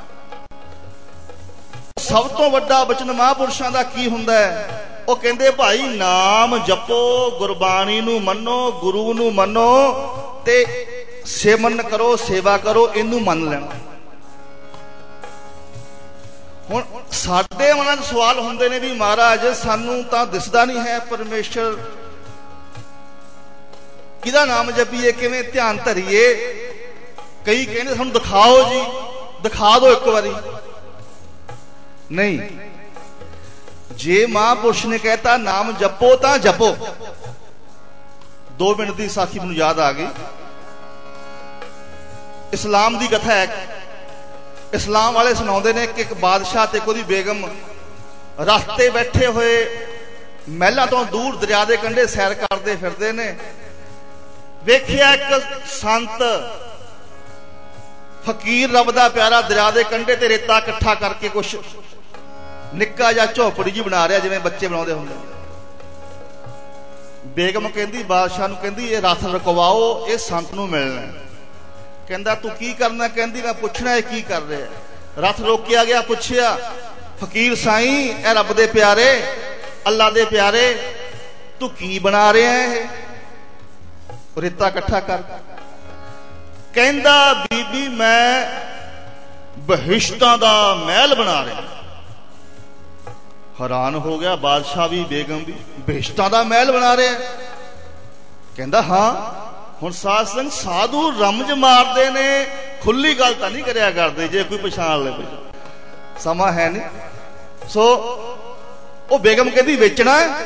सब तो वड्डा बचन महापुरुषां दा की हुंदा है? वो कहंदे भाई नाम जपो, गुरबाणी नूं मनो, गुरु नूं मनो ते सेवन करो, सेवा करो, इनू मन लेना। ਹੁਣ ਸਾਡੇ ਮਨਾਂ 'ਚ ਸਵਾਲ ਹੁੰਦੇ ਨੇ ਵੀ ਮਹਾਰਾਜ ਸਾਨੂੰ ਤਾਂ ਦਿਸਦਾ ਨਹੀਂ ਹੈ ਪਰਮੇਸ਼ਰ, ਕਿਹਦਾ ਨਾਮ ਜਪੀਏ, ਕਿਵੇਂ ਧਿਆਨ ਧਰੀਏ। ਕਈ ਕਹਿੰਦੇ ਸਾਨੂੰ ਦਿਖਾਓ ਜੀ, ਦਿਖਾ ਦਿਓ ਇੱਕ ਵਾਰੀ। ਨਹੀਂ, ਜੇ ਮਹਾਂਪੁਰਸ਼ ਨੇ ਕਹਿਤਾ ਨਾਮ ਜਪੋ ਤਾਂ ਜਪੋ। 2 ਮਿੰਟ ਦੀ ਸਾਖੀ ਮੈਨੂੰ ਯਾਦ ਆ ਗਈ। ਇਸਲਾਮ ਦੀ ਕਥਾ ਹੈ। ਇਸਲਾਮ ਵਾਲੇ ਸੁਣਾਉਂਦੇ ਨੇ ਕਿ ਇੱਕ ਬਾਦਸ਼ਾਹ ਤੇ ਉਹਦੀ ਬੇਗਮ ਰਸਤੇ ਬੈਠੇ ਹੋਏ ਮਹਿਲਾਂ ਤੋਂ ਦੂਰ ਦਰਿਆ ਦੇ ਕੰਢੇ ਸੈਰ ਕਰਦੇ ਫਿਰਦੇ ਨੇ। ਵੇਖਿਆ ਇੱਕ ਸੰਤ ਫਕੀਰ ਰੱਬ ਦਾ ਪਿਆਰਾ ਦਰਿਆ ਦੇ ਕੰਢੇ ਤੇ ਰੇਤਾ ਇਕੱਠਾ ਕਰਕੇ ਕੁਛ ਨਿੱਕਾ ਜਿਹਾ ਝੋਪੜੀ ਜੀ ਬਣਾ ਰਿਹਾ, ਜਿਵੇਂ ਬੱਚੇ ਬਣਾਉਂਦੇ ਹੁੰਦੇ। ਬੇਗਮ ਕਹਿੰਦੀ ਬਾਦਸ਼ਾਹ ਨੂੰ, ਕਹਿੰਦੀ ਇਹ ਰਥ ਰੁਕਵਾਓ, ਇਹ ਸੰਤ ਨੂੰ ਮਿਲਣਾ। ਕਹਿੰਦਾ ਤੂੰ ਕੀ ਕਰਨਾ? ਕਹਿੰਦੀ ਮੈਂ ਪੁੱਛਣਾ ਇਹ ਕੀ ਕਰ ਰਿਹਾ। ਰਥ ਰੋਕਿਆ ਗਿਆ, ਪੁੱਛਿਆ ਫਕੀਰ ਸਾਈਂ ਇਹ ਰੱਬ ਦੇ ਪਿਆਰੇ, ਅੱਲਾ ਦੇ ਪਿਆਰੇ, ਤੂੰ ਕੀ ਬਣਾ ਰਿਹਾ ਇਹ ਰੇਤਾ ਇਕੱਠਾ ਕਰ? ਕਹਿੰਦਾ ਬੀਬੀ ਮੈਂ ਬਹਿਸ਼ਤਾਂ ਦਾ ਮਹਿਲ ਬਣਾ ਰਿਹਾ। ਹੈਰਾਨ ਹੋ ਗਿਆ ਬਾਦਸ਼ਾਹ ਵੀ, ਬੇਗਮ ਵੀ, ਬਹਿਸ਼ਤਾਂ ਦਾ ਮਹਿਲ ਬਣਾ ਰਿਹਾ। ਕਹਿੰਦਾ ਹਾਂ। ਹੁਣ ਸਾਧ ਸੰਗ ਸਾਧੂ ਰਮਜ ਮਾਰਦੇ ਨੇ, ਖੁੱਲੀ ਗੱਲ ਤਾਂ ਨਹੀਂ ਕਰਿਆ ਕਰਦੇ, ਜੇ ਕੋਈ ਪਛਾਣ ਲੈ। ਸਮਾਂ ਹੈ ਨਹੀਂ। ਸੋ ਉਹ ਬੇਗਮ ਕਹਿੰਦੀ ਵੇਚਣਾ ਹੈ?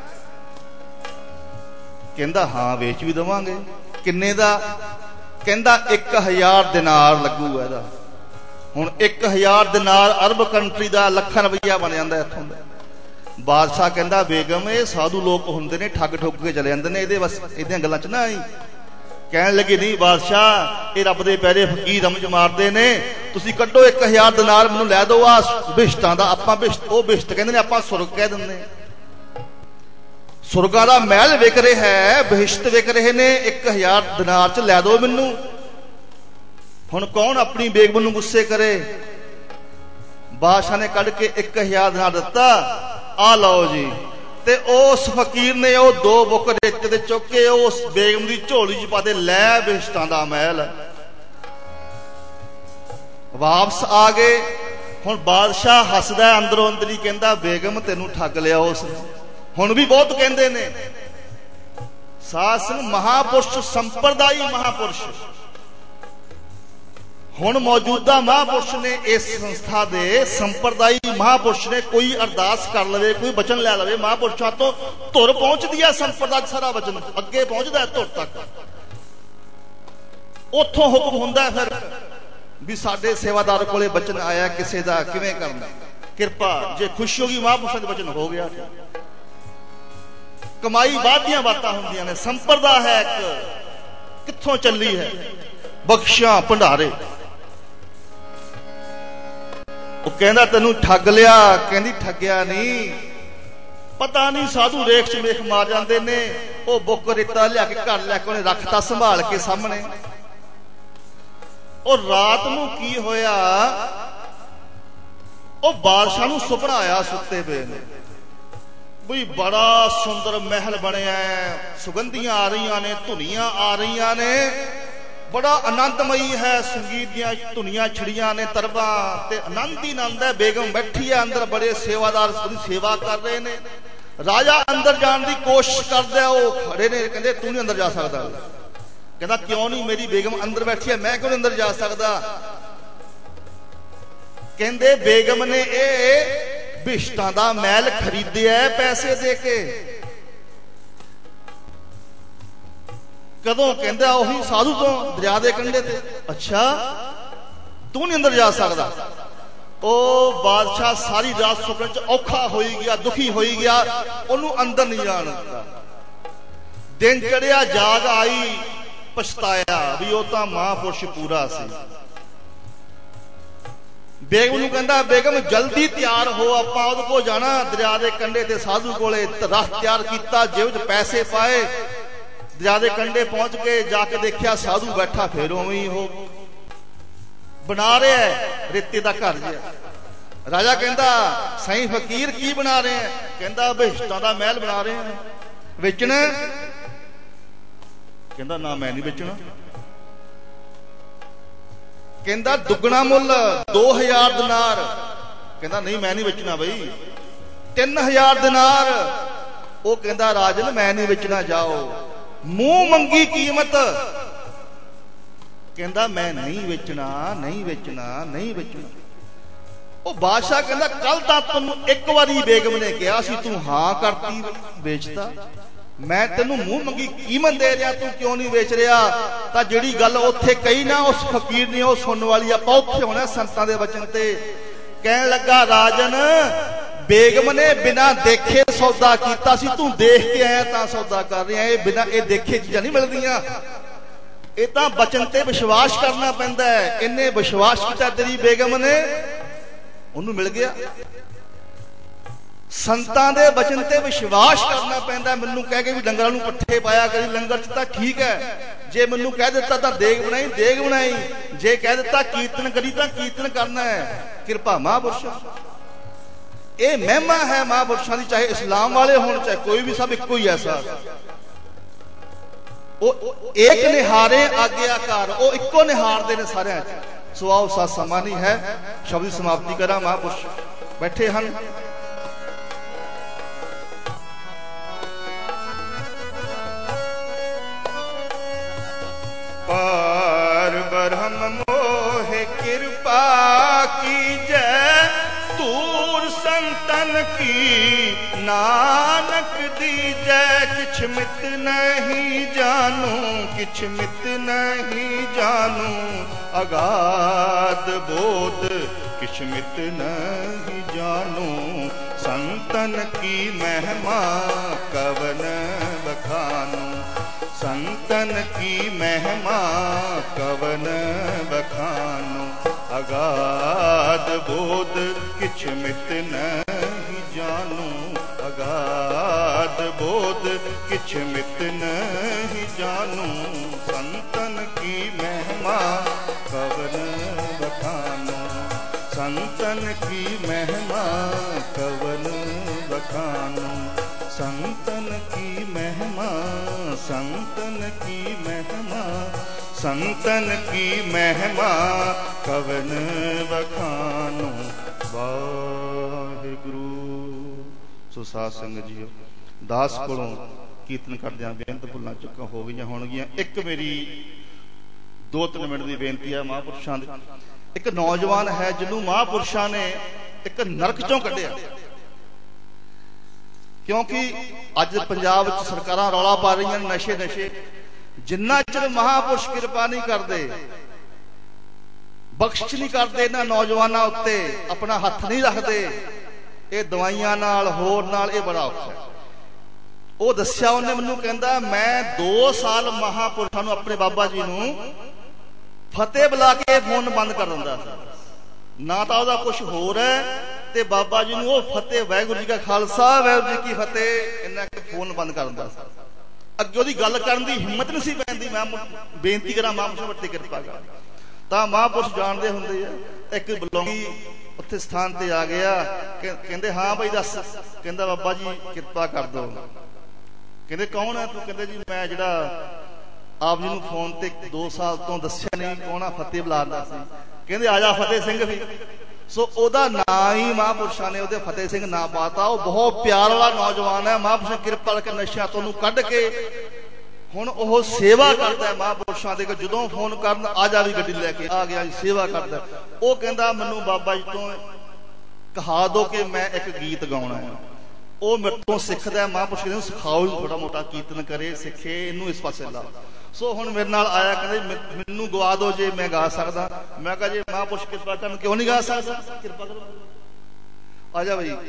ਕਹਿੰਦਾ ਹਾਂ ਵੇਚ ਵੀ ਦੇਵਾਂਗੇ। ਕਿੰਨੇ ਦਾ? ਕਹਿੰਦਾ 1000 ਦਿਨਾਰ ਲੱਗੂਗਾ ਇਹਦਾ। ਹੁਣ 1000 ਦਿਨਾਰ ਅਰਬ ਕੰਟਰੀ ਦਾ ਲੱਖਾਂ ਰੁਪਈਆ ਬਣ ਜਾਂਦਾ ਇੱਥੋਂ ਦਾ। ਬਾਦਸ਼ਾਹ ਕਹਿੰਦਾ ਬੇਗਮ ਇਹ ਸਾਧੂ ਲੋਕ ਹੁੰਦੇ ਨੇ, ਠੱਗ ਠੁੱਗ ਕੇ ਚਲੇ ਜਾਂਦੇ ਨੇ, ਇਹਦੇ ਬਸ ਇਹਦੀਆਂ ਗੱਲਾਂ 'ਚ ਨਾ ਆਈ। ਕਹਿਣ ਲੱਗੇ ਨਹੀਂ ਬਾਦਸ਼ਾਹ, ਇਹ ਰੱਬ ਦੇ ਪਿਆਰੇ ਫਕੀਰ ਰਮਜ ਮਾਰਦੇ ਨੇ, ਤੁਸੀਂ ਕੱਢੋ 1000 ਦਿਨਾਰ ਮੈਨੂੰ ਲੈ ਦਿਓ। ਆ ਬਿਸ਼ਤਾਂ ਦਾ ਆਪਾਂ ਉਹ ਬਿਸ਼ਤ ਕਹਿੰਦੇ ਨੇ, ਆਪਾਂ ਸੁਰਗ ਕਹਿ ਦਿੰਦੇ। ਸੁਰਗਾਂ ਦਾ ਮਹਿਲ ਵਿਕ ਰਿਹਾ ਹੈ, ਬਹਿਸ਼ਤ ਵਿਕ ਰਹੇ ਨੇ, 1000 ਦਿਨਾਰ 'ਚ ਲੈ ਦਿਓ ਮੈਨੂੰ। ਹੁਣ ਕੌਣ ਆਪਣੀ ਬੇਗਮ ਨੂੰ ਗੁੱਸੇ ਕਰੇ? ਬਾਦਸ਼ਾਹ ਨੇ ਕੱਢ ਕੇ 1000 ਦਿਨਾਰ ਦਿੱਤਾ। ਆ ਲਓ ਜੀ। ਤੇ ਉਸ ਫਕੀਰ ਨੇ ਉਹ 2 ਬੁੱਕ ਰੇਤੇ ਦੇ ਚੁੱਕ ਕੇ ਉਸ ਬੇਗਮ ਦੀ ਝੋਲੀ 'ਚ ਪਾ ਦੇ, ਲੈ ਬਹਿਸ਼ਤਾਂ ਦਾ ਮਹਿਲ। ਵਾਪਸ ਆ ਗਏ। ਹੁਣ ਬਾਦਸ਼ਾਹ ਹੱਸਦਾ ਅੰਦਰੋਂ ਅੰਦਰ ਹੀ, ਕਹਿੰਦਾ ਬੇਗਮ ਤੈਨੂੰ ਠੱਗ ਲਿਆ ਉਸ ਨੇ। ਹੁਣ ਵੀ ਬਹੁਤ ਕਹਿੰਦੇ ਨੇ ਸਾਧ ਸੰਗ ਮਹਾਪੁਰਸ਼, ਸੰਪਰਦਾਈ ਮਹਾਪੁਰਸ਼। ਹੁਣ ਮੌਜੂਦਾ ਮਹਾਪੁਰਸ਼ ਨੇ ਇਸ ਸੰਸਥਾ ਦੇ ਸੰਪਰਦਾਈ ਮਹਾਪੁਰਸ਼ ਨੇ ਕੋਈ ਅਰਦਾਸ ਕਰ ਲਵੇ, ਕੋਈ ਬਚਨ ਲੈ ਲਵੇ, ਮਹਾਪੁਰਸ਼ਾਂ ਤੋਂ ਧੁਰ ਪਹੁੰਚਦੀ ਹੈ ਸੰਪਰਦਾ ਸਾਰਾ ਬਚਨ ਅੱਗੇ ਪਹੁੰਚਦਾ ਹੈ ਧੁਰ ਤੱਕ। ਉੱਥੋਂ ਹੁਕਮ ਹੁੰਦਾ ਫਿਰ ਵੀ ਸਾਡੇ ਸੇਵਾਦਾਰ ਕੋਲੇ ਬਚਨ ਆਇਆ, ਕਿਸੇ ਦਾ ਕਿਵੇਂ ਕਰਨਾ, ਕਿਰਪਾ ਜੇ ਖੁਸ਼ ਹੋ ਗਈ ਮਹਾਪੁਰਸ਼ਾਂ ਦੇ ਬਚਨ ਹੋ ਗਿਆ। ਕਮਾਈ ਬਾਅਦ ਦੀਆਂ ਬਾਤਾਂ ਹੁੰਦੀਆਂ ਨੇ। ਸੰਪਰਦਾ ਹੈ ਇੱਕ, ਕਿੱਥੋਂ ਚੱਲੀ ਹੈ? ਬਖਸ਼ਾਂ ਭੰਡਾਰੇ। ਉਹ ਕਹਿੰਦਾ ਤੈਨੂੰ ਠੱਗ ਲਿਆ। ਕਹਿੰਦੀ ਠੱਗਿਆ ਨਹੀਂ, ਪਤਾ ਨਹੀਂ ਸਾਧੂ ਰੇਖ 'ਚ ਵੇਖ ਮਾਰ ਜਾਂਦੇ ਨੇ। ਉਹ ਬੁੱਕ ਰੇਤਾ ਲਿਆ ਕੇ ਘਰ ਲੈ ਕੇ ਉਹਨੇ ਰੱਖਤਾ ਸੰਭਾਲ ਕੇ ਸਾਹਮਣੇ। ਉਹ ਰਾਤ ਨੂੰ ਕੀ ਹੋਇਆ, ਉਹ ਬਾਦਸ਼ਾਹ ਨੂੰ ਸੁਪਨਾ ਆਇਆ, ਸੁੱਤੇ ਪਏ ਨੇ, ਬਈ ਬੜਾ ਸੁੰਦਰ ਮਹਿਲ ਬਣਿਆ, ਸੁਗੰਧੀਆਂ ਆ ਰਹੀਆਂ ਨੇ, ਧੁਨੀਆਂ ਆ ਰਹੀਆਂ ਨੇ, ਬੜਾ ਆਨੰਦਮਈ ਹੈ, ਸੰਗੀਤ ਦੀਆਂ ਧੁਨੀਆਂ ਛੜੀਆਂ ਨੇ, ਤਰਬਾਂ ਤੇ ਆਨੰਦ ਹੀ ਆਨੰਦ ਹੈ। ਬੇਗਮ ਬੈਠੀ ਹੈ ਅੰਦਰ, ਬੜੇ ਸੇਵਾਦਾਰ ਉਹਦੀ ਸੇਵਾ ਕਰ ਰਹੇ ਨੇ। ਰਾਜਾ ਅੰਦਰ ਜਾਣ ਦੀ ਕੋਸ਼ਿਸ਼ ਕਰਦਾ, ਉਹ ਖੜੇ ਨੇ, ਕਹਿੰਦੇ ਤੂੰ ਨਹੀਂ ਅੰਦਰ ਜਾ ਸਕਦਾ। ਕਹਿੰਦਾ ਕਿਉਂ ਨਹੀਂ? ਮੇਰੀ ਬੇਗਮ ਅੰਦਰ ਬੈਠੀ ਹੈ, ਮੈਂ ਕਿਉਂ ਅੰਦਰ ਜਾ ਸਕਦਾ? ਕਹਿੰਦੇ ਬੇਗਮ ਨੇ ਇਹ ਬਿਸ਼ਤਾਂ ਦਾ ਮਹਿਲ ਖਰੀਦਿਆ ਪੈਸੇ ਦੇ ਕੇ। ਕਦੋਂ? ਕਹਿੰਦਾ ਉਹੀ ਸਾਧੂ ਤੋਂ ਦਰਿਆ ਦੇ ਕੰਢੇ ਤੇ। ਅੱਛਾ, ਤੂੰ ਨਹੀਂ ਅੰਦਰ ਜਾ ਸਕਦਾ? ਉਹ ਬਾਦਸ਼ਾਹ ਸਾਰੀ ਰਾਤ ਸੁਪਨੇ 'ਚ ਔਖਾ ਹੋਈ ਗਿਆ, ਦੁਖੀ ਹੋਈ ਗਿਆ, ਉਹਨੂੰ ਅੰਦਰ ਨਹੀਂ ਜਾਣ ਦਿੱਤਾ। ਦਿਨ ਚੜਿਆ, ਜਾਗ ਆਈ, ਪਛਤਾਇਆ ਵੀ ਉਹ ਤਾਂ ਮਹਾਂਪੁਰਸ਼ ਪੂਰਾ ਸੀ। ਬੇਗਮ ਨੂੰ ਕਹਿੰਦਾ ਬੇਗਮ ਜਲਦੀ ਤਿਆਰ ਹੋ, ਆਪਾਂ ਉਹਦੇ ਕੋਲ ਜਾਣਾ ਦਰਿਆ ਦੇ ਕੰਢੇ ਤੇ ਸਾਧੂ ਕੋਲੇ। ਰਥ ਤਿਆਰ ਕੀਤਾ, ਜੇਬ 'ਚ ਪੈਸੇ ਪਾਏ, ਦਰਿਆ ਦੇ ਕੰਢੇ ਪਹੁੰਚ ਕੇ ਜਾ ਕੇ ਦੇਖਿਆ ਸਾਧੂ ਬੈਠਾ, ਫੇਰ ਉਵੇਂ ਹੀ ਉਹ ਬਣਾ ਰਿਹਾ ਰੇਤੇ ਦਾ ਘਰ ਜਿਹਾ। ਰਾਜਾ ਕਹਿੰਦਾ ਸਾਈਂ ਫਕੀਰ ਕੀ ਬਣਾ ਰਹੇ ਆ? ਕਹਿੰਦਾ ਬਹਿਸ਼ਤਾਂ ਦਾ ਮਹਿਲ ਬਣਾ ਰਹੇ ਆ। ਵੇਚਣਾ? ਕਹਿੰਦਾ ਨਾ ਮੈਂ ਨਹੀਂ ਵੇਚਣਾ। ਕਹਿੰਦਾ ਦੁੱਗਣਾ ਮੁੱਲ 2000 ਦਿਨਾਰ। कहता नहीं मैं नहीं बेचना बई। 3000 दिनार। वो कहता राजन मैं नहीं बेचना, जाओ। मुंह मंगी कीमत, कहता मैं नहीं बेचना, नहीं बेचना, नहीं बेचना। वो बादशाह कहता कल तक तेनू एक बारी बेगम ने कहा सी, तू हां करती बेचता। मैं तेनू मुंह मंगी कीमत दे रहा, तू क्यों नहीं बेच रहा? तां जिहड़ी गल उत्थे कही ना उस फकीर ने, वो सुनने वाली आपां उत्थे होना संतां दे वचन ते। कहण लगा राजन बेगम ने बिना देखे सौदा कीता सी, तू देख के आया तां सौदा कर रहा। ये बिना ये देखे चीज़ां नहीं मिलदियां, ये तां वचन ते विश्वास करना पैंदा है। इन्हें विश्वास किया तेरी बेगम ने, उन्होंने मिल गया। संतां दे वचन ते विश्वास करना पैंदा। मैनू कह के भी डंगरां नूं पट्ठे पाया करी लंगर च तां ठीक है, जे मैनू कह दिता तां देग बनाई देग बनाई, जे कह दिता कीर्तन करी तां कीर्तन करना है। किरपा महापुरुषां, ये महिमा है महापुरुषां दी, चाहे इस्लाम वाले होण चाहे कोई भी, सब इक्को ही ऐसा। वो एक निहारे आज्ञाकार, वो इक्को निहारदे ने सारियां च। सो आओ सा समा नहीं है, शब्द की समाप्ति करा। महापुरुष बैठे हन। पार ब्रह्म मोह कृपा कीजै, दूर संतन की नानक दीजै। किछ मित नहीं जानू, किछ मित नहीं जानू, अगाध बोध किछ मित नहीं जानू। संतन की महिमा कवन बखानू, संतन की महिमा कवन बखानू। अगाध बोध किछ मित नहीं जानू, अगाध बोध किछ मित नहीं जानू। संतन की महिमा कवन बखानू, संतन की महिमा कवन बखानू। संतन की महिमा, संतन की महिमा, संतन की महिमा कवन बखानू। वाहिगुरु। सो साध संगत जी, दास कोलों कीर्तन करदियां बेनत भुल्लां चुक्कां हो गईयां होणगीਆਂ। एक मेरी 2-3 मिनट की बेनती है महापुरुषां दी। एक नौजवान है जिन्होंने महापुरुषां ने एक नरक चों कढ़िया, क्योंकि अज पंजाब च सरकारां रौला पा रही नशे नशे। जिन्ना चिर महापुरुष कृपा नहीं करते, बख्श नहीं करते इन्हां नौजवानों उत्ते, अपना हथ नहीं रखते, ये दवाइयां नाल होर नाल ये बड़ा औखा है। वो दस्या उन्हें मैनू कहंदा मैं 2 साल महापुरुषां नूं अपने बाबा जी नूं फतेह बुला के फोन बंद कर दिंदा ना, तो वह कुछ होर है ते बाबा जी नूं फतेह वाहिगुरू जी का खालसा वाहिगुरू जी की फतेह इन्ना के फोन बंद कर दिंदा। अगे ओहदी गल करन दी हिम्मत नहीं सी पैंदी। मैं बेनती करा महापुरुष वट्टी कृपा कर, तां महापुरुष जानदे हुंदे आ। एक बलौंगी उत्थे स्थान ते आ गया, कहंदे हाँ भाई दस, कहंदा बाबा जी कृपा कर दो। कहंदे कौन है तू? कहंदे जी मैं जिहड़ा आप जी नूं फोन ते 2 साल तो दस्सिया नहीं कौन आ, फतेह बुलांदा सी। कहंदे आजा फतेह सिंह भी। सो ओदा नाम ही महापुरुषां ने ओदे फतेह सिंह नाम पाता। वो बहुत प्यार वाला नौजवान है। महापुरुष ने कृपा करके नशियां तो नूं कढ के हुण ओह सेवा करदा है महापुरुषां दे। जदों फोन करन आ जा भी गड्डी लैके आ गया जी, सेवा करदा। वो कहंदा मैनूं बाबा जी तो कहा दो कि मैं एक गीत गाउणा है। वो मेरे तो सिखदा है। महापुरुष कहंदे सिखाओ थोड़ा मोटा कीर्तन करे, सिखे, इनू इस पासे ला। सो हुण मेरे नाल आया, कहंदे मैनू गवा दो जे मैं गा सकदा। मैं कहा जी महापुरुष कृपा करन क्यों नहीं गा सकदा, कृपा करो आ जा भाई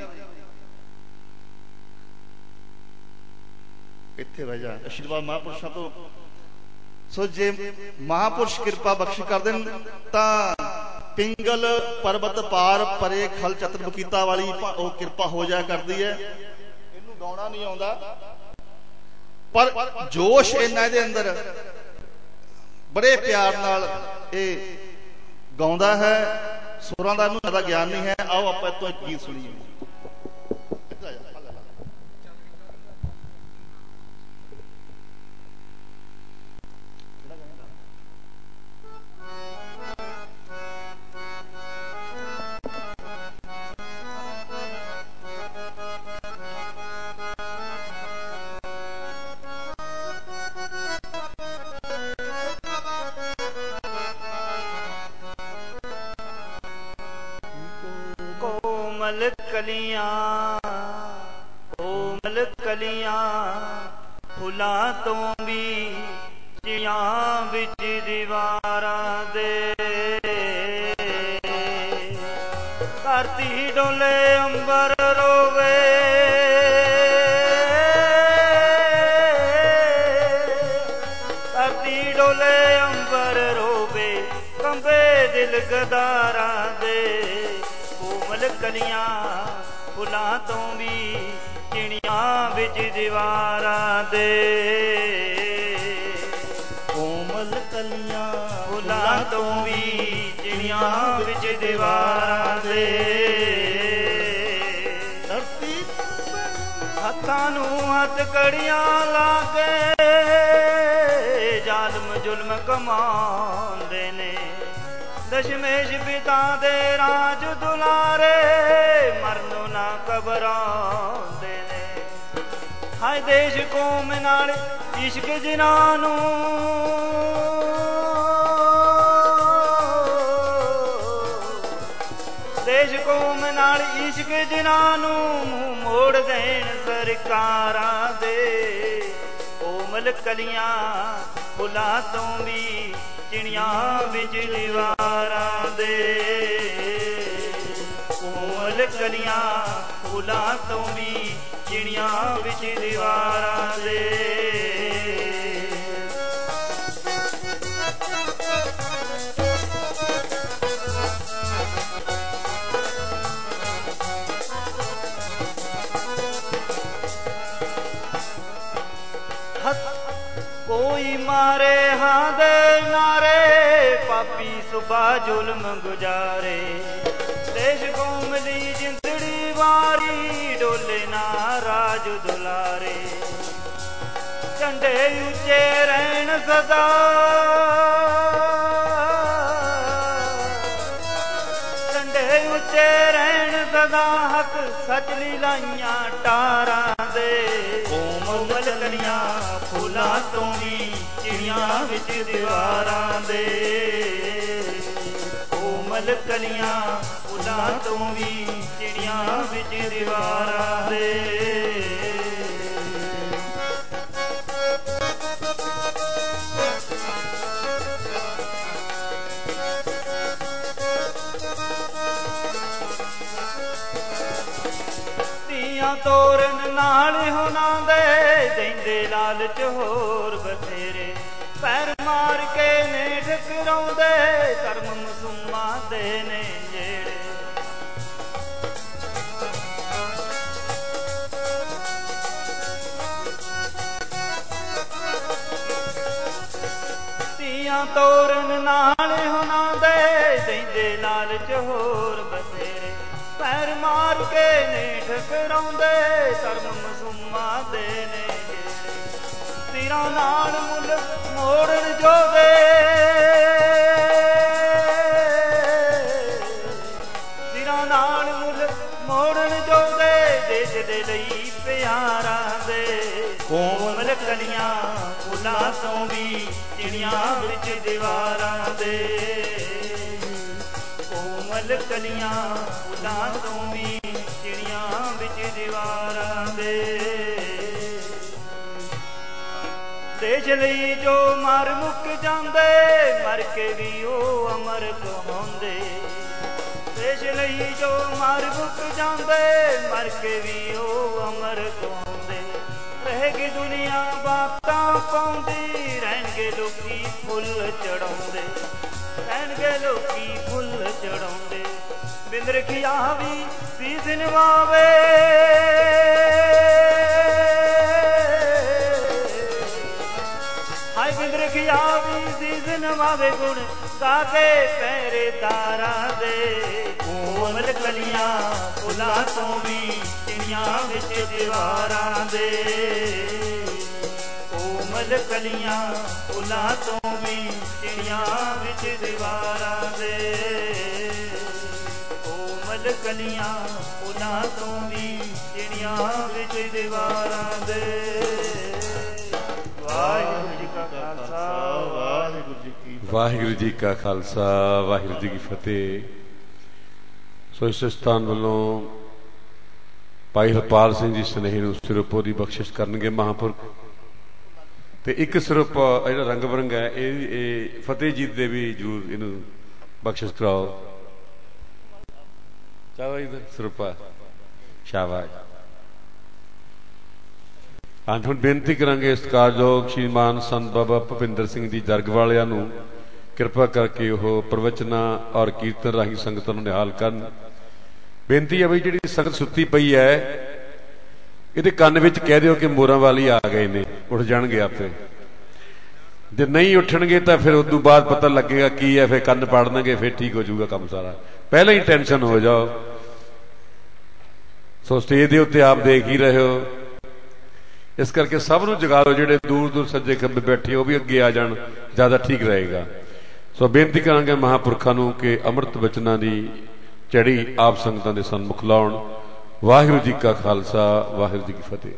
इत्थे बह जा। आशीर्वाद महापुरुषां तो। सो जे महापुरुष कृपा बख्श कर देन तां पिंगल पर्वत पार परे खल चतुर बकीता वाली वो कृपा हो जाया करती है। इनू गाउणा नहीं आउंदा, पर जोश इन्ना दे अंदर बड़े प्यार नाल ये गाउंदा है। सुरां दा इनू ज्यादा ज्ञान नहीं है। आओ आपां इत्थों एक गीत सुणीए। कोमल कलियां कोमल कलियां फुलां तो भी चिड़ियां बिच दीवारां दे धरती डोले अंबर रोवे धरती डोले अंबर रोवे कंबे दिल गदारां दे कोमल कलियां फुलां तो भी चिड़ियां बिच दीवारां दे कोमल कलियां फुलां तो भी चिड़ियां बिच दीवारां दे धरती हत्थां नूं हथ कड़ियां ला के जालम जुल्म कमांदे ने दशमेश पिता दे राज दुलारे मरनो ना घबरांदे ने हाय देश कौम नाल इश्क जिन्हां नूं देश कौम नाल इश्क जिन्हां नूं मूंह मोड़ देण सरकारां दे कोमल कलियां फुलां तो भी चिड़ियां बिच दीवारां दे कोमल कलियां फुलां तो भी चिड़ियां बिच दीवारां दे कोई मारे हाँ दे नारे पापी सुबह जुल्म गुजारे देश कौम दी जिंदड़ी वारी डोले ना राज दुलारे झंडे ऊंचे रहन सदा झंडे ऊंचे रहन सदा हक सच लीलाइयां टारां दे कोमल कलियां फुलां तो भी चिड़ियां बिच दीवारां दे कोमल कलियां फुलां तो भी चिड़ियां बिच दीवारां दे तोरन नाल हुनां दे देंदे लालच होर बथेरे पैर मार के ने ठकराउंदे कर्म मसूमा दे ने जेड़े तियां तोरन नाल हुनां दे देंदे लालच होर बथेरे पैर मार के ने ठकराउंदे कर्म मसूमा दे ने सिरां नाल मुल मोड़न जो दे सिरां नाल मुल मोड़न जो दे देश दे लई प्यारां दे कोमल कलियां फुलां तो भी चिड़ियां बिच दीवारां दे कोमल कलियां फुलां तो भी चिड़ियां बिच दीवारां दे देश लई जो मर मुक जांदे मर के भी ओ अमर कहांदे देश लई जो मर मुक जांदे मर के भी ओ अमर कहांदे रहेगी दुनिया बातां पाउंदी रहणगे लोकी फुੱਲ चढ़ाउंदे रहणगे लोकी फुੱਲ चढ़ाउंदे बिंद रखिया भी सीस निभावे हाय बिंद रखिया भी सीस निभावे गुण गाके पहरेदारां दे कोमल कलियां फुलां तो भी चिड़ियां बिच दीवारां दे कोमल कलियां फुलां तो भी चिड़ियां बिच दीवारां दे कोमल कलियां फुलां तो भी चिड़ियां बिच दीवारां दे वाहिगुरू जी का खालसा वाहिगुरू जी की वाहिगुरू जी का खालसा वाहिगुरू जी की फतेह। सो इस स्थान वालों ਭਾਈ ਹਰਪਾਲ ਸਿੰਘ ਜੀ ਸਨੇਹੀ ਨੂੰ ਸਿਰੋਪੋ ਦੀ ਬਖਸ਼ਿਸ਼ ਕਰਨਗੇ ਮਹਾਂਪੁਰਖ। ਤੇ ਇੱਕ ਸਿਰੋਪ ਜਿਹੜਾ ਰੰਗ ਬਰੰਗ ਹੈ ਇਹ ਫਤਿਹਜੀਤ ਦੇ ਵੀ ਜ਼ਰੂਰ ਇਹਨੂੰ ਬਖਸ਼ਿਸ਼ ਕਰਾਓ। ਚਲੋ ਇਧਰ ਸਿਰੋਪਾ ਸ਼ਾਬਾਸ਼। ਅੱਜ ਹੁਣ ਬੇਨਤੀ ਕਰਾਂਗੇ ਸਤਿਕਾਰਯੋਗ ਸ਼੍ਰੀਮਾਨ ਸੰਤ ਬਾਬਾ ਭੁਪਿੰਦਰ ਸਿੰਘ ਜੀ ਜਰਗ ਵਾਲਿਆਂ ਨੂੰ ਕਿਰਪਾ ਕਰਕੇ ਉਹ ਪ੍ਰਵਚਨਾਂ ਔਰ ਕੀਰਤਨ ਰਾਹੀਂ ਸੰਗਤਾਂ ਨੂੰ ਨਿਹਾਲ ਕਰਨ। ਬੇਨਤੀ ਹੈ ਬਈ ਜਿਹੜੀ ਸੰਗਤ ਸੁੱਤੀ ਪਈ ਹੈ ਇਹਦੇ ਕੰਨ ਵਿੱਚ ਕਹਿ ਦਿਓ ਕਿ ਮੋਰਾਂ ਵਾਲੀ ਆ ਗਏ ਨੇ, ਉੱਠ ਜਾਣਗੇ ਆਪੇ। ਜੇ ਨਹੀਂ ਉੱਠਣਗੇ ਤਾਂ ਫਿਰ ਉਦੋਂ ਬਾਅਦ ਪਤਾ ਲੱਗੇਗਾ ਕੀ ਹੈ, ਫਿਰ ਕੰਨ ਪਾੜਨਗੇ, ਫਿਰ ਠੀਕ ਹੋ ਜਾਊਗਾ ਕੰਮ ਸਾਰਾ। ਪਹਿਲਾਂ ਹੀ ਟੈਨਸ਼ਨ ਹੋ ਜਾਓ। ਸੋ ਸਟੇਜ ਦੇ ਉੱਤੇ ਆਪ ਦੇਖ ਹੀ ਰਹੇ ਹੋ, ਇਸ ਕਰਕੇ ਸਭ ਨੂੰ ਜਗਾ ਲਓ। ਜਿਹੜੇ ਦੂਰ ਦੂਰ ਸੱਜੇ ਖੱਬੇ ਬੈਠੇ ਉਹ ਵੀ ਅੱਗੇ ਆ ਜਾਣ, ਜ਼ਿਆਦਾ ਠੀਕ ਰਹੇਗਾ। ਸੋ ਬੇਨਤੀ ਕਰਾਂਗੇ ਮਹਾਂਪੁਰਖਾਂ ਨੂੰ ਕਿ ਅੰਮ੍ਰਿਤ ਬਚਨਾਂ ਦੀ ਝੜੀ ਆਪ ਸੰਗਤਾਂ ਦੇ ਸਨਮੁਖ ਲਾਉਣ। ਵਾਹਿਗੁਰੂ ਜੀ ਕਾ ਖਾਲਸਾ, ਵਾਹਿਗੁਰੂ ਜੀ ਕੀ ਫਤਿਹ।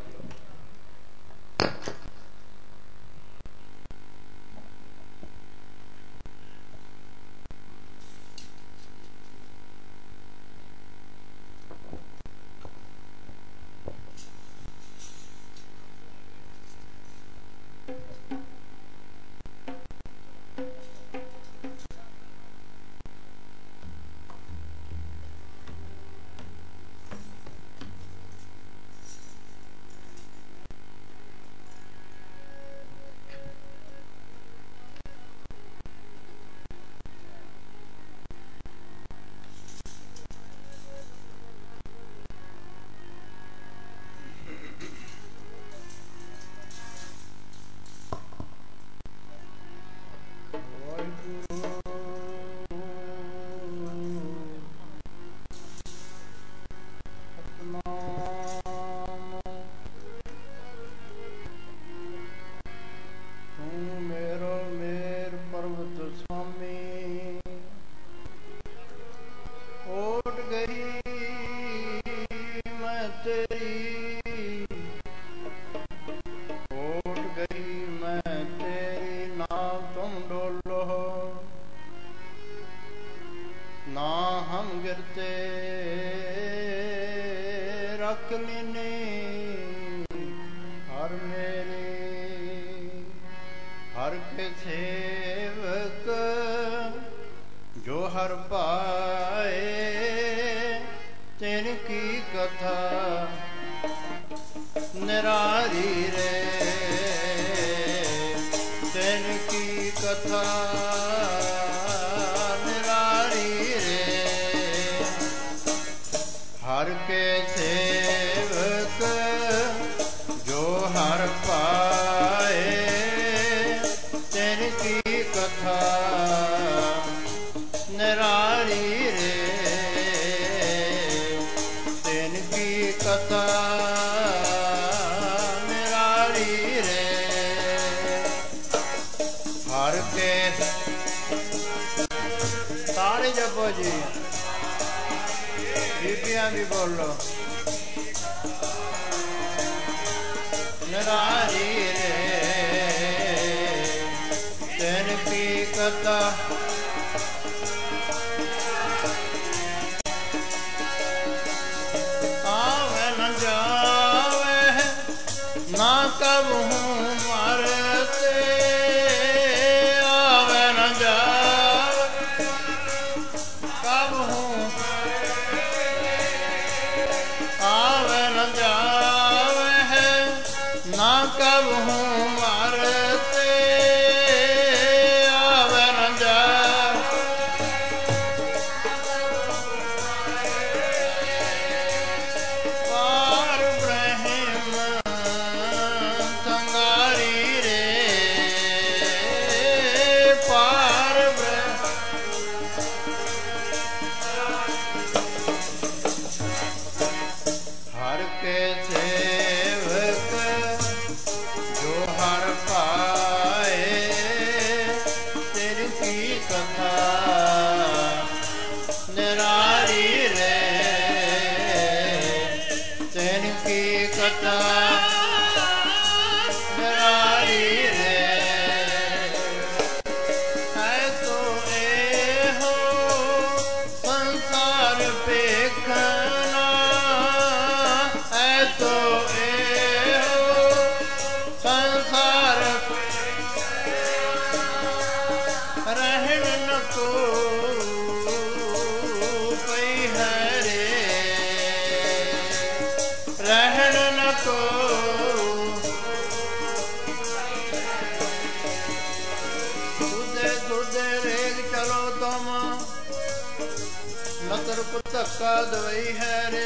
तरफ धक्का दवई है रे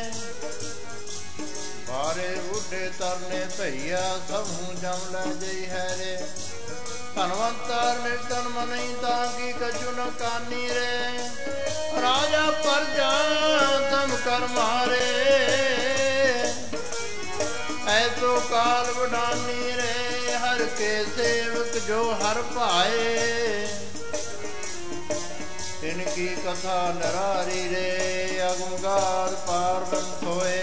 बारे बूढ़े तरने भैया सब हूँ जम लै जई है रे धनवंतर निर्धन मनी ताकि कछु न कानी रे राजा प्रजा तम कर मारे ऐसो काल बढ़ानी रे हर के सेवक जो हर पाए इनकी कथा नरारी रे अगमगार पार्वंत होए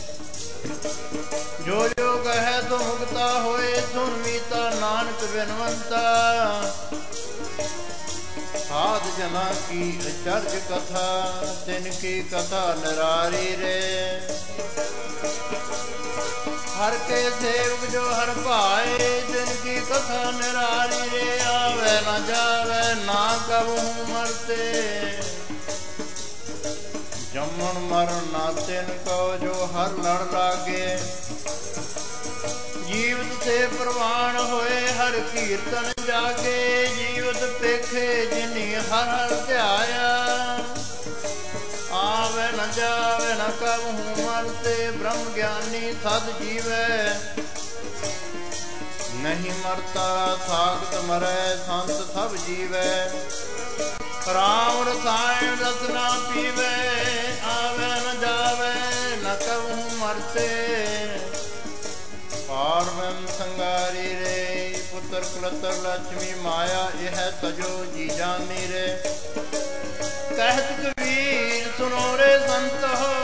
जो जो कहे तो मुक्ता होए सुन मीता नानक बिनवंता साध जना की चर्च कथा तिनकी कथा नरारी रे हर के सेवक जो हर पाए जिनकी कथा निरारी रे आवे न जावे ना कबहू मरते जमन मरण ना तिन को जो हर लड़ लागे जीवत से प्रवाण होए हर कीर्तन जागे जीवत पेखे जिनी हर हर ध्याया आवे न जावे न कबहू मरते ब्रह्म ज्ञानी सद जीवे नहीं मरता सागत मरै संत सब जीवे राम रसायन रसना पीवे आवे न जावे न कबहू मरते पारम संगारी रे पुत्र कुलतर लक्ष्मी माया यह सजो जी जानी रे कहत कबीर सुनो रे संत हो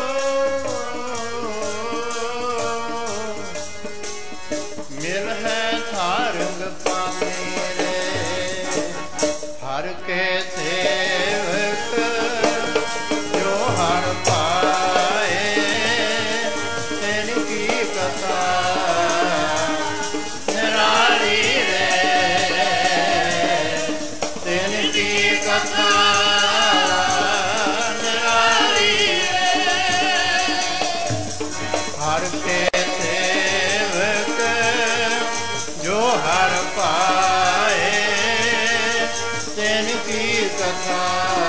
मिल है थारंग पानी रे हर के सेवक जो हर पाए तिनकी कथा निरारी रे तिनकी कथा हर के सेवक जो हर पाए तिनकी कथा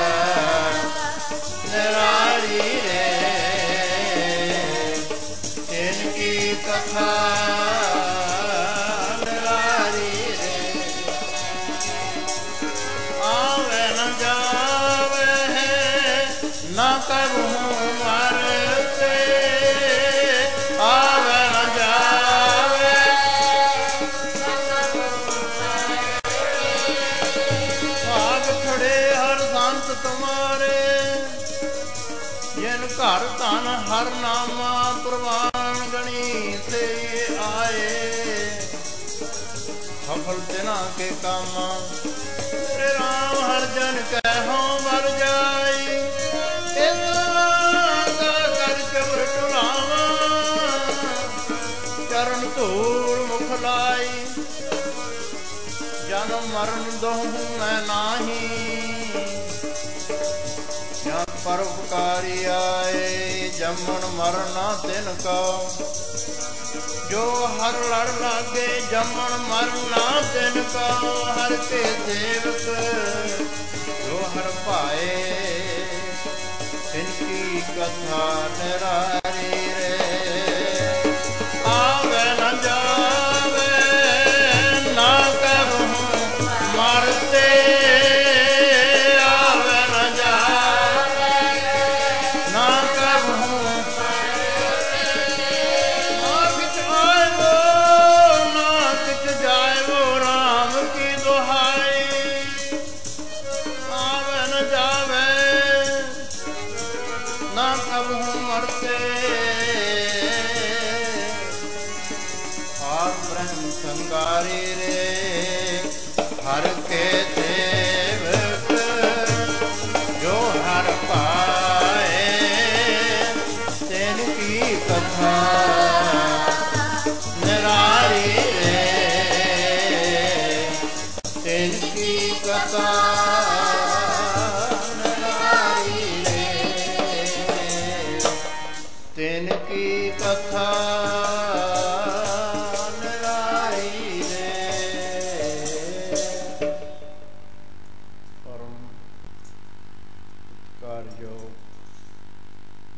निरारी रे तिनकी कथा निरारी रे आवे न जावे न कबहू मरते आवे न जावे भाग खड़े हर संत तुम्हारे जिन घर धन हर नामा प्रवान गणी से आए सफल तिना के कामा तेरे राम हर जन कहो मर जाई चरण धूल मुख लाई जन्म मरण दोहूं मैं नाही जन परोपकारी आए जमन मरना तिन का जो हर लड़ लागे जमन मरना तिन का हर के सेवक जो हर पाए इनकी कथा निरारी रे आवे न जावे ना कबहू मरते आवे न जावे ना कबहू ना किछ आए ना किछ जाए वो राम की दुहाई आवे न जावे ना कबहू मरते ब्रह्म संगारी रे हर के सेवक जो हर पाए तिनकी कथा निरारी रे तिनकी कथा निरारी रे तिनकी कथा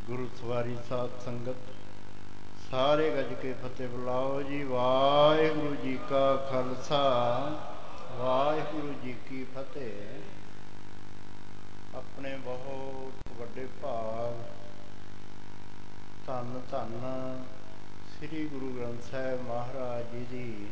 ਗੁਰੂ ਸਵਾਰੀ ਸਾਧ ਸੰਗਤ ਸਾਰੇ ਗੱਜ ਕੇ ਫਤਿਹ ਬੁਲਾਓ ਜੀ। ਵਾਹਿਗੁਰੂ ਜੀ ਕਾ ਖਾਲਸਾ, ਵਾਹਿਗੁਰੂ ਜੀ ਕੀ ਫਤਿਹ। ਆਪਣੇ ਬਹੁਤ ਵੱਡੇ ਭਾਗ ਧੰਨ ਧੰਨ ਸ੍ਰੀ ਗੁਰੂ ਗ੍ਰੰਥ ਸਾਹਿਬ ਮਹਾਰਾਜ ਜੀ ਦੀ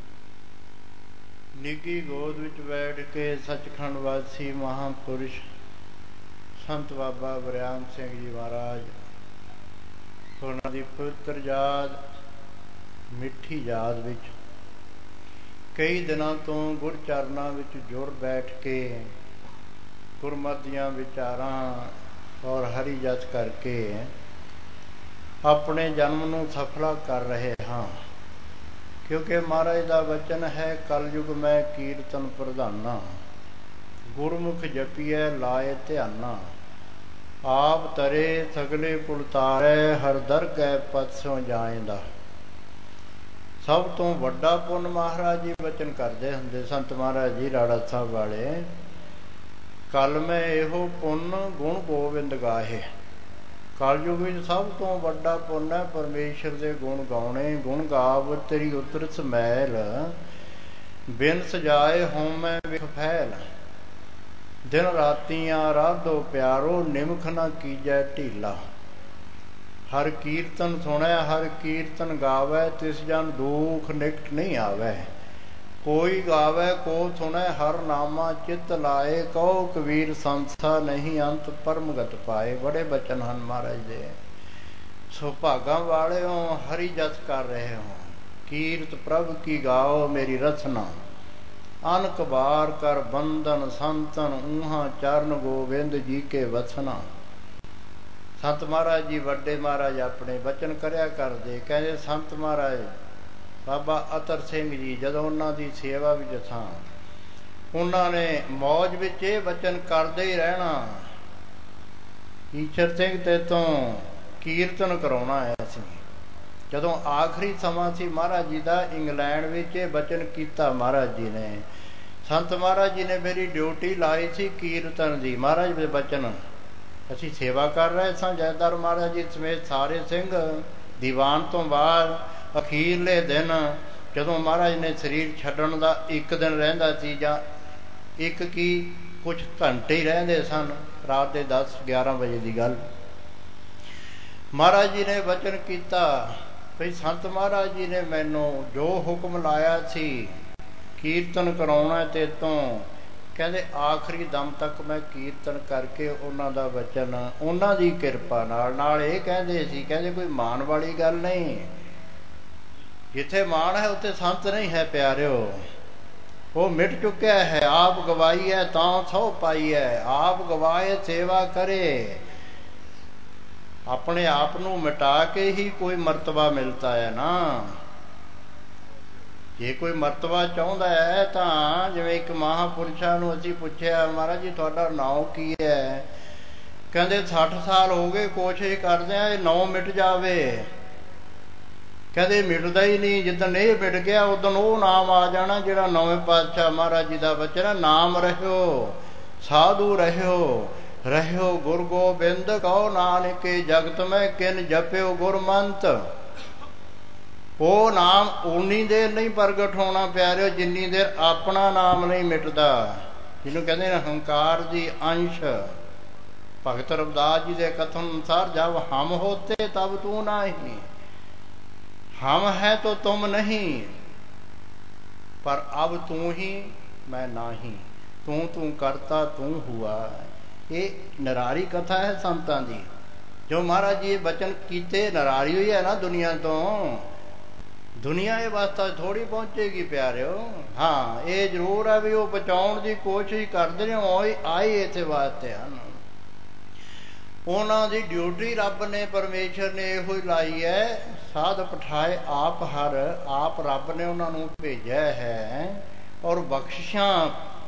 ਨਿੱਘੀ ਗੋਦ ਵਿੱਚ ਬੈਠ ਕੇ ਸੱਚਖੰਡ ਵਾਸੀ ਮਹਾਂਪੁਰਸ਼ ਸੰਤ ਬਾਬਾ ਵਰਿਆਮ ਸਿੰਘ ਜੀ ਮਹਾਰਾਜ, ਉਹਨਾਂ ਦੀ ਪਵਿੱਤਰ ਯਾਦ, ਮਿੱਠੀ ਯਾਦ ਵਿੱਚ ਕਈ ਦਿਨਾਂ ਤੋਂ ਗੁਰਚਰਨਾਂ ਵਿੱਚ ਜੁੜ ਬੈਠ ਕੇ ਗੁਰਮਤਿ ਦੀਆਂ ਵਿਚਾਰਾਂ ਔਰ ਹਰੀ ਜਸ ਕਰਕੇ ਆਪਣੇ ਜਨਮ ਨੂੰ ਸਫਲਾ ਕਰ ਰਹੇ ਹਾਂ। ਕਿਉਂਕਿ ਮਹਾਰਾਜ ਦਾ ਵਚਨ ਹੈ, ਕਲਯੁਗ ਮੈਂ ਕੀਰਤਨ ਪ੍ਰਧਾਨਾ, ਗੁਰਮੁਖ ਜਪੀਐ ਲਾਏ ਧਿਆਨਾ, ਆਪ ਤਰੇ ਸਗਲੇ ਪੁਲ ਤਾਰੈ, ਹਰ ਦਰਗਹਿ ਪਦ ਸਿਉ ਜਾਏਂਦਾ। ਸਭ ਤੋਂ ਵੱਡਾ ਪੁੰਨ ਮਹਾਰਾਜ ਜੀ ਵਚਨ ਕਰਦੇ ਹੁੰਦੇ ਸੰਤ ਮਹਾਰਾਜ ਜੀ ਰਾੜਾ ਸਾਹਿਬ ਵਾਲੇ, ਕਲ ਮੈਂ ਇਹੋ ਪੁੰਨ ਗੁਣ ਗੋਬਿੰਦ ਗਾਹੇ। ਕਲਯੁਗ ਵਿੱਚ ਸਭ ਤੋਂ ਵੱਡਾ ਪੁੰਨ ਹੈ ਪਰਮੇਸ਼ਰ ਦੇ ਗੁਣ ਗਾਉਣੇ। ਗੁਣ ਗਾਵ ਤੇਰੀ ਉਤਰਸ ਮੈਲ, ਬਿਨ ਸਜਾਏ ਹੋਮੈ ਵਿਖ ਫੈਲ। ਦਿਨ ਰਾਤੀਆਂ ਰਾਧੋ ਪਿਆਰੋ, ਨਿਮਖ ਨਾ ਕੀਜੈ ਢੀਲਾ। ਹਰ ਕੀਰਤਨ ਸੁਣੈ ਹਰ ਕੀਰਤਨ ਗਾਵੈ, ਤਿਸ ਜਨ ਦੁਖ ਨਿਕਟ ਨਹੀਂ ਆਵੈ। ਕੋਈ ਗਾਵੈ ਕੋ ਸੁਣੈ ਹਰ ਨਾਮਾ, ਚਿਤ ਲਾਏ ਕਹੋ ਕਬੀਰ ਸੰਸਾ ਨਹੀਂ ਅੰਤ ਪਰਮਗਤ ਪਾਏ। ਬੜੇ ਬਚਨ ਹਨ ਮਹਾਰਾਜ ਦੇ। ਸੋ ਭਾਗਾਂ ਵਾਲਿਓ ਹਰੀ ਜਸ ਕਰ ਰਹੇ ਹੋ, ਕੀਰਤ ਪ੍ਰਭ ਕੀ ਗਾਓ ਮੇਰੀ ਰਚਨਾ। ਅਨਕ ਬਾਰ ਕਰ ਬੰਧਨ ਸੰਤਨ, ਊਹਾਂ ਚਰਨ ਗੋਬਿੰਦ ਜੀ ਕੇ ਵਸਨਾ। ਸੰਤ ਮਹਾਰਾਜ ਜੀ ਵੱਡੇ ਮਹਾਰਾਜ ਆਪਣੇ ਬਚਨ ਕਰਿਆ ਕਰਦੇ। ਕਹਿੰਦੇ ਸੰਤ ਮਹਾਰਾਜ ਬਾਬਾ ਅਤਰ ਸਿੰਘ ਜੀ ਜਦੋਂ ਉਹਨਾਂ ਦੀ ਸੇਵਾ ਵਿੱਚ ਸਾਂ, ਉਹਨਾਂ ਨੇ ਮੌਜ ਵਿੱਚ ਇਹ ਬਚਨ ਕਰਦੇ ਹੀ ਰਹਿਣਾ, ਈਸ਼ਰ ਸਿੰਘ ਤੇ ਤੋਂ ਕੀਰਤਨ ਕਰਾਉਣਾ ਹੈ ਅਸੀਂ। ਜਦੋਂ ਆਖਰੀ ਸਮਾਂ ਸੀ ਮਹਾਰਾਜ ਜੀ ਦਾ, ਇੰਗਲੈਂਡ ਵਿੱਚ ਇਹ ਬਚਨ ਕੀਤਾ ਮਹਾਰਾਜ ਜੀ ਨੇ। ਸੰਤ ਮਹਾਰਾਜ ਜੀ ਨੇ ਮੇਰੀ ਡਿਊਟੀ ਲਾਈ ਸੀ ਕੀਰਤਨ ਦੀ। ਮਹਾਰਾਜ ਦੇ ਬਚਨ ਅਸੀਂ ਸੇਵਾ ਕਰ ਰਹੇ ਸਾਂ। ਜੈਦਾਰ ਮਹਾਰਾਜ ਜੀ ਸਮੇਤ ਸਾਰੇ ਸਿੰਘ ਦੀਵਾਨ ਤੋਂ ਬਾਅਦ ਅਖੀਰਲੇ ਦਿਨ ਜਦੋਂ ਮਹਾਰਾਜ ਨੇ ਸਰੀਰ ਛੱਡਣ ਦਾ ਇੱਕ ਦਿਨ ਰਹਿੰਦਾ ਸੀ, ਜਾਂ ਇੱਕ ਕੀ ਕੁਝ ਘੰਟੇ ਹੀ ਰਹਿੰਦੇ ਸਨ, ਰਾਤ ਦੇ 10-11 ਵਜੇ ਦੀ ਗੱਲ, ਮਹਾਰਾਜ ਜੀ ਨੇ ਬਚਨ ਕੀਤਾ ਵੀ ਸੰਤ ਮਹਾਰਾਜ ਜੀ ਨੇ ਮੈਨੂੰ ਜੋ ਹੁਕਮ ਲਾਇਆ ਸੀ ਕੀਰਤਨ ਕਰਾਉਣਾ ਤੇ ਤੋਂ, ਕਹਿੰਦੇ ਆਖਰੀ ਦਮ ਤੱਕ ਮੈਂ ਕੀਰਤਨ ਕਰਕੇ ਉਹਨਾਂ ਦਾ ਵਚਨ, ਉਹਨਾਂ ਦੀ ਕਿਰਪਾ ਨਾਲ ਇਹ ਕਹਿੰਦੇ ਸੀ, ਕਹਿੰਦੇ ਕੋਈ ਮਾਣ ਵਾਲੀ ਗੱਲ ਨਹੀਂ। ਜਿੱਥੇ ਮਾਣ ਹੈ ਉੱਥੇ ਸੰਤ ਨਹੀਂ ਹੈ ਪਿਆਰਿਓ। ਉਹ ਮਿਟ ਚੁੱਕਿਆ ਹੈ। ਆਪ ਗਵਾਈ ਹੈ ਤਾਂ ਸਹੁ ਪਾਈ ਹੈ, ਆਪ ਗਵਾਏ ਸੇਵਾ ਕਰੇ। ਆਪਣੇ ਆਪ ਨੂੰ ਮਿਟਾ ਕੇ ਹੀ ਕੋਈ ਮਰਤਬਾ ਮਿਲਦਾ ਹੈ ਨਾ। ਜੇ ਕੋਈ ਮਰਤਬਾ ਚਾਹੁੰਦਾ ਹੈ ਤਾਂ, ਜਿਵੇਂ ਇੱਕ ਮਹਾਂਪੁਰਸ਼ਾਂ ਨੂੰ ਅਸੀਂ ਪੁੱਛਿਆ, ਮਹਾਰਾਜ ਜੀ ਤੁਹਾਡਾ ਨਾਂ ਕੀ ਹੈ? ਕਹਿੰਦੇ 60 ਸਾਲ ਹੋ ਗਏ ਕੋਸ਼ਿਸ਼ ਕਰਦੇ ਆ ਇਹ ਨਾਂ ਮਿਟ ਜਾਵੇ। ਕਹਿੰਦੇ ਮਿਟਦਾ ਹੀ ਨਹੀਂ। ਜਿੱਦਣ ਇਹ ਮਿਟ ਗਿਆ ਉਦੋਂ ਉਹ ਨਾਮ ਆ ਜਾਣਾ ਜਿਹੜਾ ਨੌਵੇਂ ਪਾਤਸ਼ਾਹ ਮਹਾਰਾਜ ਜੀ ਦਾ ਬਚਨ ਹੈ, ਨਾਮ ਰਹਿਓ ਸਾਧੂ ਰਹਿਓ, ਰਹਿਓ ਗੁਰ ਗੋਬਿੰਦ ਕਹੋ ਨਾਨਕੇ, ਜਗਤ ਮੈਂ ਕਿਨ ਜਪਿਓ ਗੁਰਮੰਤ। ਉਹ ਨਾਮ ਉਨੀ ਦੇਰ ਨਹੀਂ ਪ੍ਰਗਟ ਹੋਣਾ ਪਿਆਰਿਓ ਜਿੰਨੀ ਦੇਰ ਆਪਣਾ ਨਾਮ ਨਹੀਂ ਮਿਟਦਾ, ਜਿਹਨੂੰ ਕਹਿੰਦੇ ਨੇ ਹੰਕਾਰ ਦੀ ਅੰਸ਼। ਭਗਤ ਰਵਿਦਾਸ ਜੀ ਦੇ ਕਥਨ ਅਨੁਸਾਰ, ਜਬ ਹਮ ਹੋਤੇ ਤਬ ਤੂੰ ਨਹੀਂ, हम है तो तुम नहीं, पर अब तू ही मैं नहीं, तू करता तू हुआ। ये नरारी कथा है संतां दी। जो महाराज जी बचन कीते, नरारी हुई है ना दुनिया तो, दुनिया ये वास्ता थोड़ी पहुंचेगी प्यारिओ। हाँ ये जरूर है भी वो बचाउण दी कोशिश करदे ने, आए इत्थे वास्ते हन। ਉਹਨਾਂ ਦੀ ਡਿਊਟੀ ਰੱਬ ਨੇ, ਪਰਮੇਸ਼ਰ ਨੇ ਇਹੋ ਹੀ ਲਾਈ ਹੈ, ਸਾਧ ਪਠਾਏ ਆਪ ਹਰ, ਆਪ ਰੱਬ ਨੇ ਉਹਨਾਂ ਨੂੰ ਭੇਜਿਆ ਹੈ। ਔਰ ਬਖਸ਼ਿਸ਼ਾਂ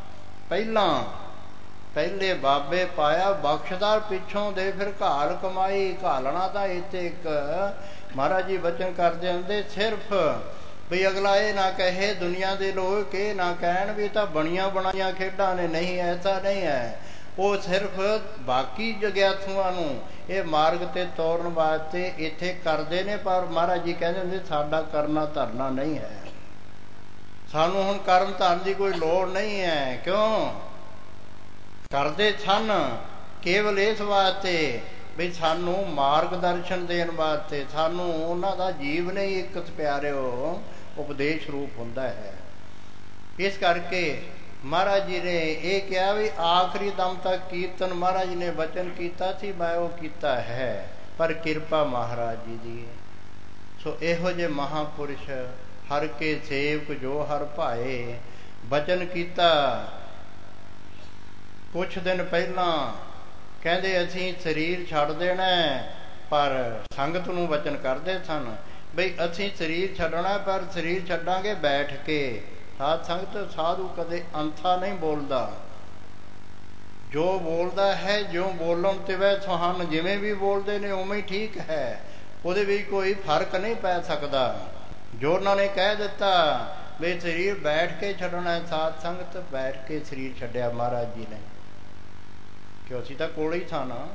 ਪਹਿਲੇ ਬਾਬੇ ਪਾਇਆ, ਬਖਸ਼ਦਾਰ ਪਿੱਛੋਂ ਦੇ ਫਿਰ ਘਾਲ ਕਮਾਈ। ਘਾਲਣਾ ਤਾਂ ਇੱਥੇ ਇੱਕ ਮਹਾਰਾਜ ਜੀ ਬਚਨ ਕਰਦੇ ਹੁੰਦੇ, ਸਿਰਫ ਵੀ ਅਗਲਾ ਇਹ ਨਾ ਕਹੇ, ਦੁਨੀਆ ਦੇ ਲੋਕ ਇਹ ਨਾ ਕਹਿਣ ਵੀ ਤਾਂ ਬਣੀਆਂ ਬਣਾਈਆਂ ਖੇਡਾਂ ਨੇ। ਨਹੀਂ, ਐਸਾ ਨਹੀਂ ਹੈ। ਉਹ ਸਿਰਫ ਬਾਕੀ ਜਗਿਆਸੂਆਂ ਨੂੰ ਇਹ ਮਾਰਗ ਤੇ ਤੋਰਨ ਵਾਸਤੇ ਇੱਥੇ ਕਰਦੇ ਨੇ, ਪਰ ਮਹਾਰਾਜ ਜੀ ਕਹਿੰਦੇ ਹੁੰਦੇ ਸਾਡਾ ਕਰਨਾ ਧਰਨਾ ਨਹੀਂ ਹੈ, ਸਾਨੂੰ ਹੁਣ ਕਰਨ ਧਰਨ ਦੀ ਕੋਈ ਲੋੜ ਨਹੀਂ ਹੈ। ਕਿਉਂ ਕਰਦੇ ਸਨ? ਕੇਵਲ ਇਸ ਵਾਸਤੇ ਵੀ ਸਾਨੂੰ ਮਾਰਗ ਦਰਸ਼ਨ ਦੇਣ ਵਾਸਤੇ, ਸਾਨੂੰ ਉਹਨਾਂ ਦਾ ਜੀਵਨ ਹੀ ਇੱਕ ਪਿਆਰਿਓ ਉਪਦੇਸ਼ ਰੂਪ ਹੁੰਦਾ ਹੈ। ਇਸ ਕਰਕੇ ਮਹਾਰਾਜ ਜੀ ਨੇ ਇਹ ਕਿਹਾ ਵੀ ਆਖਰੀ ਦਮ ਤੱਕ ਕੀਰਤਨ ਮਹਾਰਾਜ ਜੀ ਨੇ ਬਚਨ ਕੀਤਾ ਸੀ, ਮੈਂ ਉਹ ਕੀਤਾ ਹੈ, ਪਰ ਕਿਰਪਾ ਮਹਾਰਾਜ ਜੀ ਦੀ। ਸੋ ਇਹੋ ਜਿਹੇ ਮਹਾਂਪੁਰਸ਼ ਹਰ ਕੇ ਸੇਵਕ ਜੋ ਹਰ ਭਾਏ, ਬਚਨ ਕੀਤਾ ਕੁਛ ਦਿਨ ਪਹਿਲਾਂ ਕਹਿੰਦੇ ਅਸੀਂ ਸਰੀਰ ਛੱਡ ਦੇਣਾ, ਪਰ ਸੰਗਤ ਨੂੰ ਵਚਨ ਕਰਦੇ ਸਨ ਬਈ ਅਸੀਂ ਸਰੀਰ ਛੱਡਣਾ, ਪਰ ਸਰੀਰ ਛੱਡਾਂਗੇ ਬੈਠ ਕੇ। ਸਾਧ ਸੰਗਤ ਸਾਧੂ ਕਦੇ ਅੰਥਾ ਨਹੀਂ ਬੋਲਦਾ, ਜੋ ਬੋਲਦਾ ਹੈ ਜਿਉਂ ਬੋਲਣ ਤੇ ਵੈ ਸੁਹਾਨ, ਜਿਵੇਂ ਵੀ ਬੋਲਦੇ ਨੇ ਉਵੇਂ ਹੀ ਠੀਕ ਹੈ, ਉਹਦੇ ਵਿੱਚ ਕੋਈ ਫਰਕ ਨਹੀਂ ਪੈ ਸਕਦਾ। ਜੋ ਉਹਨਾਂ ਨੇ ਕਹਿ ਦਿੱਤਾ ਵੀ ਸਰੀਰ ਬੈਠ ਕੇ ਛੱਡਣਾ, ਸਾਧ ਸੰਗਤ ਬੈਠ ਕੇ ਸਰੀਰ ਛੱਡਿਆ ਮਹਾਰਾਜ ਜੀ ਨੇ, ਕਿ ਅਸੀਂ ਤਾਂ ਕੋਲ ਹੀ ਸਾਂ ਨਾ।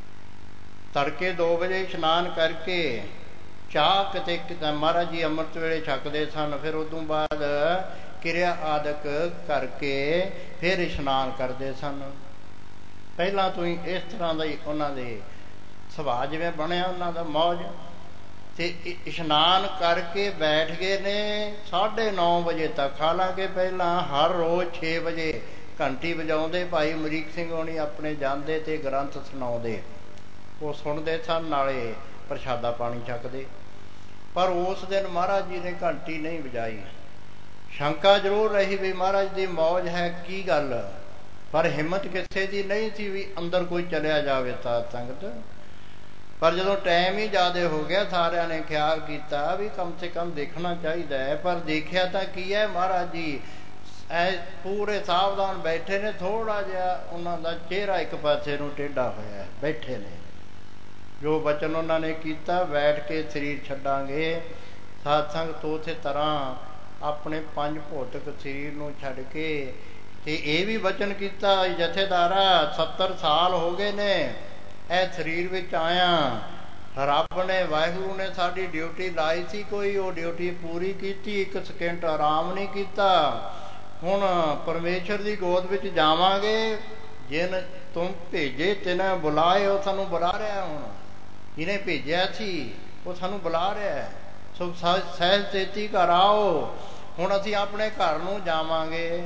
ਤੜਕੇ 2 ਵਜੇ ਇਸ਼ਨਾਨ ਕਰਕੇ ਚਾਹ ਕਿਤੇ ਮਹਾਰਾਜ ਜੀ ਅੰਮ੍ਰਿਤ ਵੇਲੇ ਛਕਦੇ ਸਨ, ਫਿਰ ਉਦੋਂ ਬਾਅਦ ਕਿਰਿਆ ਆਦਿਕ ਕਰਕੇ ਫਿਰ ਇਸ਼ਨਾਨ ਕਰਦੇ ਸਨ। ਪਹਿਲਾਂ ਤੋਂ ਹੀ ਇਸ ਤਰ੍ਹਾਂ ਦਾ ਹੀ ਉਹਨਾਂ ਦੇ ਸੁਭਾਅ ਜਿਵੇਂ ਬਣਿਆ ਉਹਨਾਂ ਦਾ ਮੌਜ। ਤੇ ਇਸ਼ਨਾਨ ਕਰਕੇ ਬੈਠ ਗਏ ਨੇ 9:30 ਵਜੇ ਤੱਕ। ਹਾਲਾਂਕਿ ਪਹਿਲਾਂ ਹਰ ਰੋਜ਼ 6 ਵਜੇ ਘੰਟੀ ਵਜਾਉਂਦੇ ਭਾਈ ਅਮਰੀਕ ਸਿੰਘ ਹੋਣੀ ਆਪਣੇ ਜਾਂਦੇ ਤੇ ਗ੍ਰੰਥ ਸੁਣਾਉਂਦੇ, ਉਹ ਸੁਣਦੇ ਸਨ ਨਾਲੇ ਪ੍ਰਸ਼ਾਦਾ ਪਾਣੀ ਛਕਦੇ। ਪਰ ਉਸ ਦਿਨ ਮਹਾਰਾਜ ਜੀ ਨੇ ਘੰਟੀ ਨਹੀਂ ਵਜਾਈ। ਸ਼ੰਕਾ ਜ਼ਰੂਰ ਰਹੀ ਵੀ ਮਹਾਰਾਜ ਦੀ ਮੌਜ ਹੈ ਕੀ ਗੱਲ, ਪਰ ਹਿੰਮਤ ਕਿਸੇ ਦੀ ਨਹੀਂ ਸੀ ਵੀ ਅੰਦਰ ਕੋਈ ਚਲਿਆ ਜਾਵੇ ਸਾਧ ਸੰਗਤ। ਪਰ ਜਦੋਂ ਟਾਈਮ ਹੀ ਜ਼ਿਆਦਾ ਹੋ ਗਿਆ, ਸਾਰਿਆਂ ਨੇ ਖਿਆਲ ਕੀਤਾ ਵੀ ਕਮ ਸੇ ਕਮ ਦੇਖਣਾ ਚਾਹੀਦਾ ਹੈ। ਪਰ ਦੇਖਿਆ ਤਾਂ ਕੀ ਹੈ, ਮਹਾਰਾਜ ਜੀ ਐ ਪੂਰੇ ਸਾਵਧਾਨ ਬੈਠੇ ਨੇ, ਥੋੜਾ ਜਿਹਾ ਉਹਨਾਂ ਦਾ ਚਿਹਰਾ ਇੱਕ ਪਾਸੇ ਨੂੰ ਟੇਢਾ ਹੋਇਆ ਬੈਠੇ ਨੇ। ਜੋ ਬਚਨ ਉਹਨਾਂ ਨੇ ਕੀਤਾ ਬੈਠ ਕੇ ਸਰੀਰ ਛੱਡਾਂਗੇ, ਸਾਧ ਸੰਗਤ ਉਸੇ ਤਰ੍ਹਾਂ ਆਪਣੇ 5 ਭੌਤਿਕ ਸਰੀਰ ਨੂੰ ਛੱਡ ਕੇ ਤੇ ਇਹ ਵੀ ਬਚਨ ਕੀਤਾ ਜਥੇਦਾਰਾ 70 ਸਾਲ ਹੋ ਗਏ ਨੇ ਇਹ ਸਰੀਰ ਵਿੱਚ ਆਇਆ, ਰੱਬ ਨੇ ਵਾਹਿਗੁਰੂ ਨੇ ਸਾਡੀ ਡਿਊਟੀ ਲਾਈ ਸੀ ਕੋਈ, ਉਹ ਡਿਊਟੀ ਪੂਰੀ ਕੀਤੀ, 1 ਸਕਿੰਟ ਆਰਾਮ ਨਹੀਂ ਕੀਤਾ। ਹੁਣ ਪਰਮੇਸ਼ਰ ਦੀ ਗੋਦ ਵਿੱਚ ਜਾਵਾਂਗੇ। ਜਿਨ ਤੁਮ ਭੇਜੇ ਤਿਨੇ ਬੁਲਾਏ, ਉਹ ਸਾਨੂੰ ਬੁਲਾ ਰਿਹਾ। ਹੁਣ ਜਿਹਨੇ ਭੇਜਿਆ ਸੀ ਉਹ ਸਾਨੂੰ ਬੁਲਾ ਰਿਹਾ। ਸੋ ਸਹਿਜ ਚੇਤੀ ਘਰ ਆਓ। ਹੁਣ ਅਸੀਂ ਆਪਣੇ ਘਰ ਨੂੰ ਜਾਵਾਂਗੇ।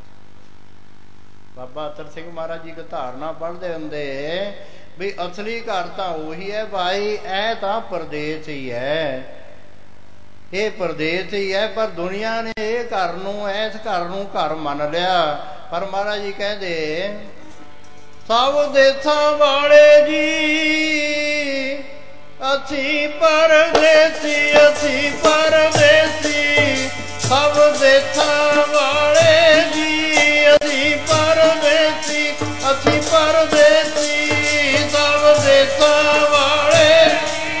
ਬਾਬਾ ਅਤਰ ਸਿੰਘ ਮਹਾਰਾਜ ਜੀ ਧਾਰਨਾ ਪੜ੍ਹਦੇ ਹੁੰਦੇ ਵੀ ਅਸਲੀ ਘਰ ਤਾਂ ਉਹੀ ਹੈ ਭਾਈ, ਇਹ ਤਾਂ ਪਰਦੇਸ ਹੀ ਹੈ, ਇਹ ਪਰਦੇਸ ਹੀ ਹੈ। ਪਰ ਦੁਨੀਆ ਨੇ ਇਹ ਘਰ ਨੂੰ, ਇਸ ਘਰ ਨੂੰ ਘਰ ਮੰਨ ਲਿਆ। ਪਰ ਮਹਾਰਾਜ ਜੀ ਕਹਿੰਦੇ ਸਭ ਦੇਸਾਂ ਵਾਲੇ ਜੀ ਅਸੀਂ ਪਰਦੇਸੀ, ਅਸੀਂ ਪਰਦੇਸੀ, ਸਭ ਦੇਸਾਂ ਵਾਲੇ ਜੀ ਅਸੀਂ ਪਰਦੇਸੀ, ਅਸੀਂ ਪਰਦੇਸੀ, ਸਭ ਦੇਸਾਂ ਵਾਲੇ।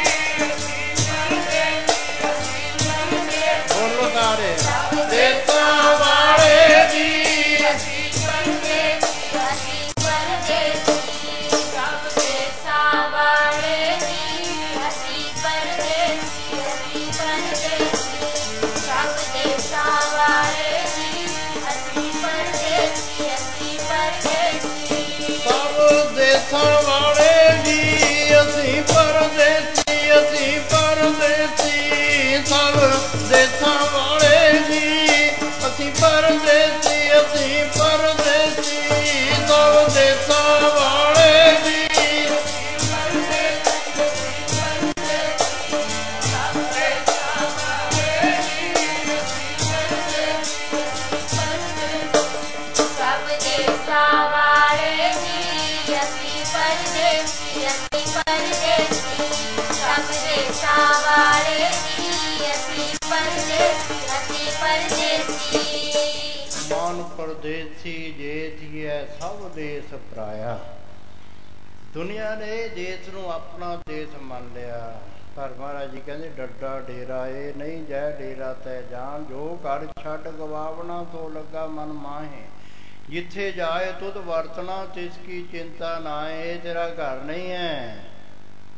ਬੋਲੋ ਸਾਰੇ ਦੇਸਾਂ ਵਾਲੇ ਜੀ ਅਸੀਂ ਪਰਦੇਸੀ, ਅਸੀਂ ਪਰਦੇਸੀ, ਸਭ ਦੇਸਾਂ ਵਾਲੇ ਜੀ ਅਸੀਂ ਪਰਦੇਸੀ, ਅਸੀਂ ਪਰਦੇਸੀ, ਸਭ ਦੇਸਾਂ ਵਾਲੇ ਜੀ ਅਸੀਂ ਪਰਦੇਸੀ, ਅਸੀਂ ਪਰਦੇਸੀ, ਸਭ ਦੇਸਾਂ ਵਾਲੇ ਜੀ ਅਸੀਂ ਪਰਦੇਸੀ, ਅਸੀਂ ਪਰਦੇਸੀ, ਸਭ ਦੇਸਾਂ ਵਾਲੇ ਜੀ ਅਸੀਂ ਪਰਦੇਸੀ, ਅਸੀਂ ਪਰਦੇਸੀ, ਸਭ ਦੇਸਾਂ ਵਾਲੇ ਜੀ। ਸਭ ਦੇਸਾਂ ਵਾਲੇ ਜੀ ਅਸੀਂ ਪਰਦੇਸੀ, ਅਸੀਂ ਪਰਦੇਸੀ, ਸਭ ਦੇਸਾਂ ਵਾਲੇ ਜੀ ਅਸੀਂ ਪਰਦੇਸੀ, ਅਸੀਂ ਪਰਦੇਸੀ। ਮਨ ਪਰਦੇਸੀ ਜੇਠੀਐ ਸਭ ਦੇਸ ਪਰਾਇਆ। ਦੁਨੀਆ ਨੇ ਦੇਸ ਨੂੰ ਆਪਣਾ ਦੇਸ ਮੰਨ ਲਿਆ। ਪਰ ਮਹਾਰਾਜ ਜੀ ਕਹਿੰਦੇ ਡੱਡਾ ਡੇਰਾ ਇਹ ਨਹੀਂ, ਜੈ ਡੇਰਾ ਤੈ ਜਾਨ, ਜੋ ਘਰ ਛੱਡ ਗਵਾਵਣਾ ਸੋ ਲੱਗਾ ਮਨ ਮਾਹੇ, ਜਿੱਥੇ ਜਾਏ ਤੁਧ ਵਰਤਣਾ ਤਿਸ ਕੀ ਚਿੰਤਾ ਨਾਏ। ਇਹ ਤੇਰਾ ਘਰ ਨਹੀਂ ਹੈ,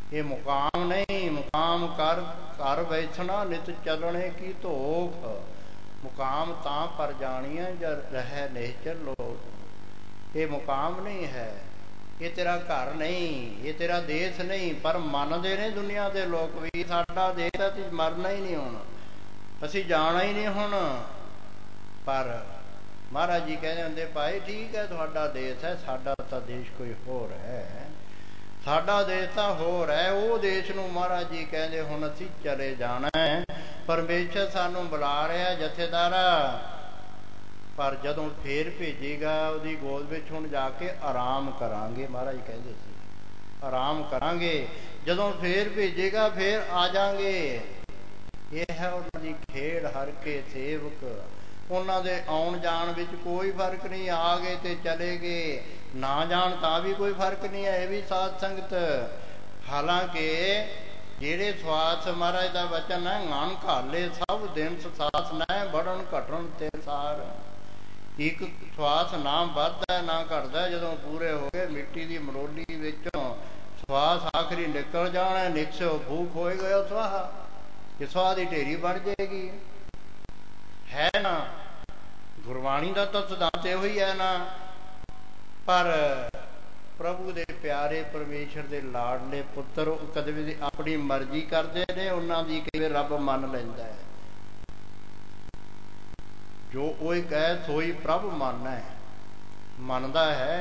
ये मुकाम नहीं, मुकाम कर बैठना नित चलने की धोख। मुकाम तां पर जानिए जब रह निश्चल लोक। ये मुकाम नहीं है, ये तेरा घर नहीं, ये तेरा देश नहीं। पर मनते ने दुनिया के लोग भी साडा देश है, तो मरना ही नहीं होना, असी जाना ही नहीं होना। पर महाराज जी कहते होंगे भाई ठीक है तुहाडा देश है, साडा तो देश कोई होर है, साडा देश तो होर है। वो देश नूं महाराज जी कहते हुण असीं चले जाना है, परमेश्वर सानूं बुला रहा जथेदारा। पर जदों फेर भेजेगा उहदी गोद विच हुण जाके आराम करांगे। महाराज कहते सी आराम करांगे, जदों फेर भेजेगा फिर आ जाएंगे। यह है उन्हां दी खेड़। हर के सेवक उन्हां दे आउण जाण विच कोई फर्क नहीं। आ गए ते चले गए, ना जाण तां भी कोई फर्क नहीं है। यह भी साध संगत। हालांकि जेड़े स्वास महाराज दा वचन है, ngन घाले सब दिन सास न बढ़न घटन ते सार। एक श्वास ना बढ़ता है ना घटता। जदों पूरे हो गए मिट्टी की मरोली विचों श्वास आखिरी निकल जाना, निकसो फूक हो गया स्वाहा, कि स्वाह की ढेरी बन जाएगी। है ना गुरबाणी का तो सिद्धांत यो ही है ना। पर प्रभु दे प्यारे परमेश्वर दे लाडले पुत्र कदे भी अपनी मर्जी करते ने, उन्हां दी कई बार रब मन लैंदा है। जो कोई कहे सोई प्रभ मानना है, मनदा है।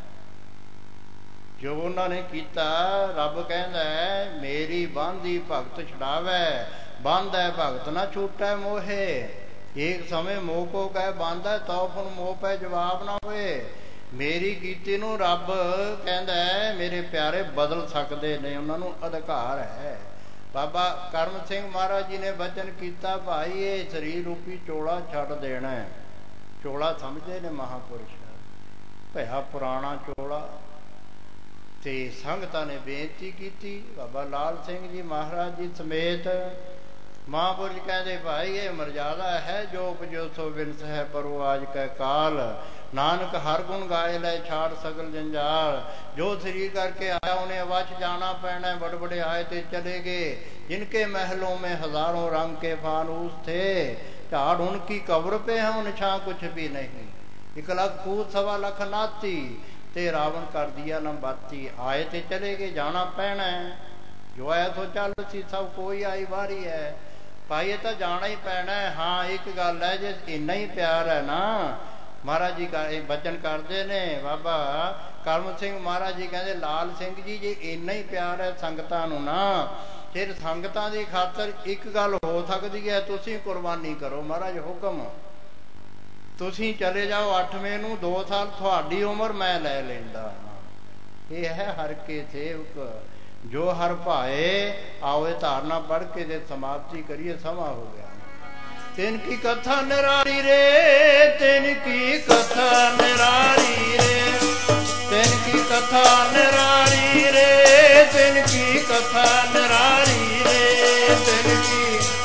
जो उन्होंने किया रब कहता है मेरी बांधी भगत छुड़ावे, बांध है भगत ना छूटे मोहे। एक समय मोह को कह बांधा तो पुन मोह पे जवाब ना होए। मेरी कीती नूं रब कहता है मेरे प्यारे बदल सकते ने, उन्होंने अधिकार है। बाबा करम सिंह महाराज जी ने वचन किया भाई ये शरीर रूपी चोला छड़ देना है। चोला समझते ने महापुरुष, भया पुराना चोला। ते संगतां ने बेनती की, बाबा लाल सिंह जी महाराज जी समेत महापुरुष कहते भाई ये मर्यादा है जो उपजो सो विनस है परो आज कै काल। नानक हर गुण गाए ले छाड़ सकल जंजाल। जो शरीर करके आया उन्हें अवश्य जाना पैना। बड़े बड़े आए थे चले गए, जिनके महलों में हजारों रंग के फानूस थे। झाड़ उनकी कब्र पे है उन छा कुछ भी नहीं। 1 लाख पूत 1.25 लाख नाती, ते रावण कर दिया न बाती। आए थे चले गए जाना पैना है। जो आया तो चल सी सब कोई आई बारी है। भाई ये तो जाना ही पैना है। हाँ एक गल है जे इन्ना ही प्यार है ना, महाराज जी का वचन करते ने बाबा करम सिंह महाराज जी कहते लाल सिंह जी जे इन्ना ही प्यार है संगतां नूं ना, फिर संगतां दी खातर एक गल हो सकती है, तुसीं कुर्बानी करो। महाराज हुक्म तुसीं चले जाओ 8वें नूं 2 साल तुहाडी उम्र मैं लै लैंदा। ये है हर के सेवक जो हर भाए। आओ धारणा पढ़ के दे समाप्ति करिए, समा हो गया। तिन की कथा निरारी रे, तिन की कथा निरारी रे, तिन की कथा निरारी रे, तिन की कथा निरारी रे, तिन की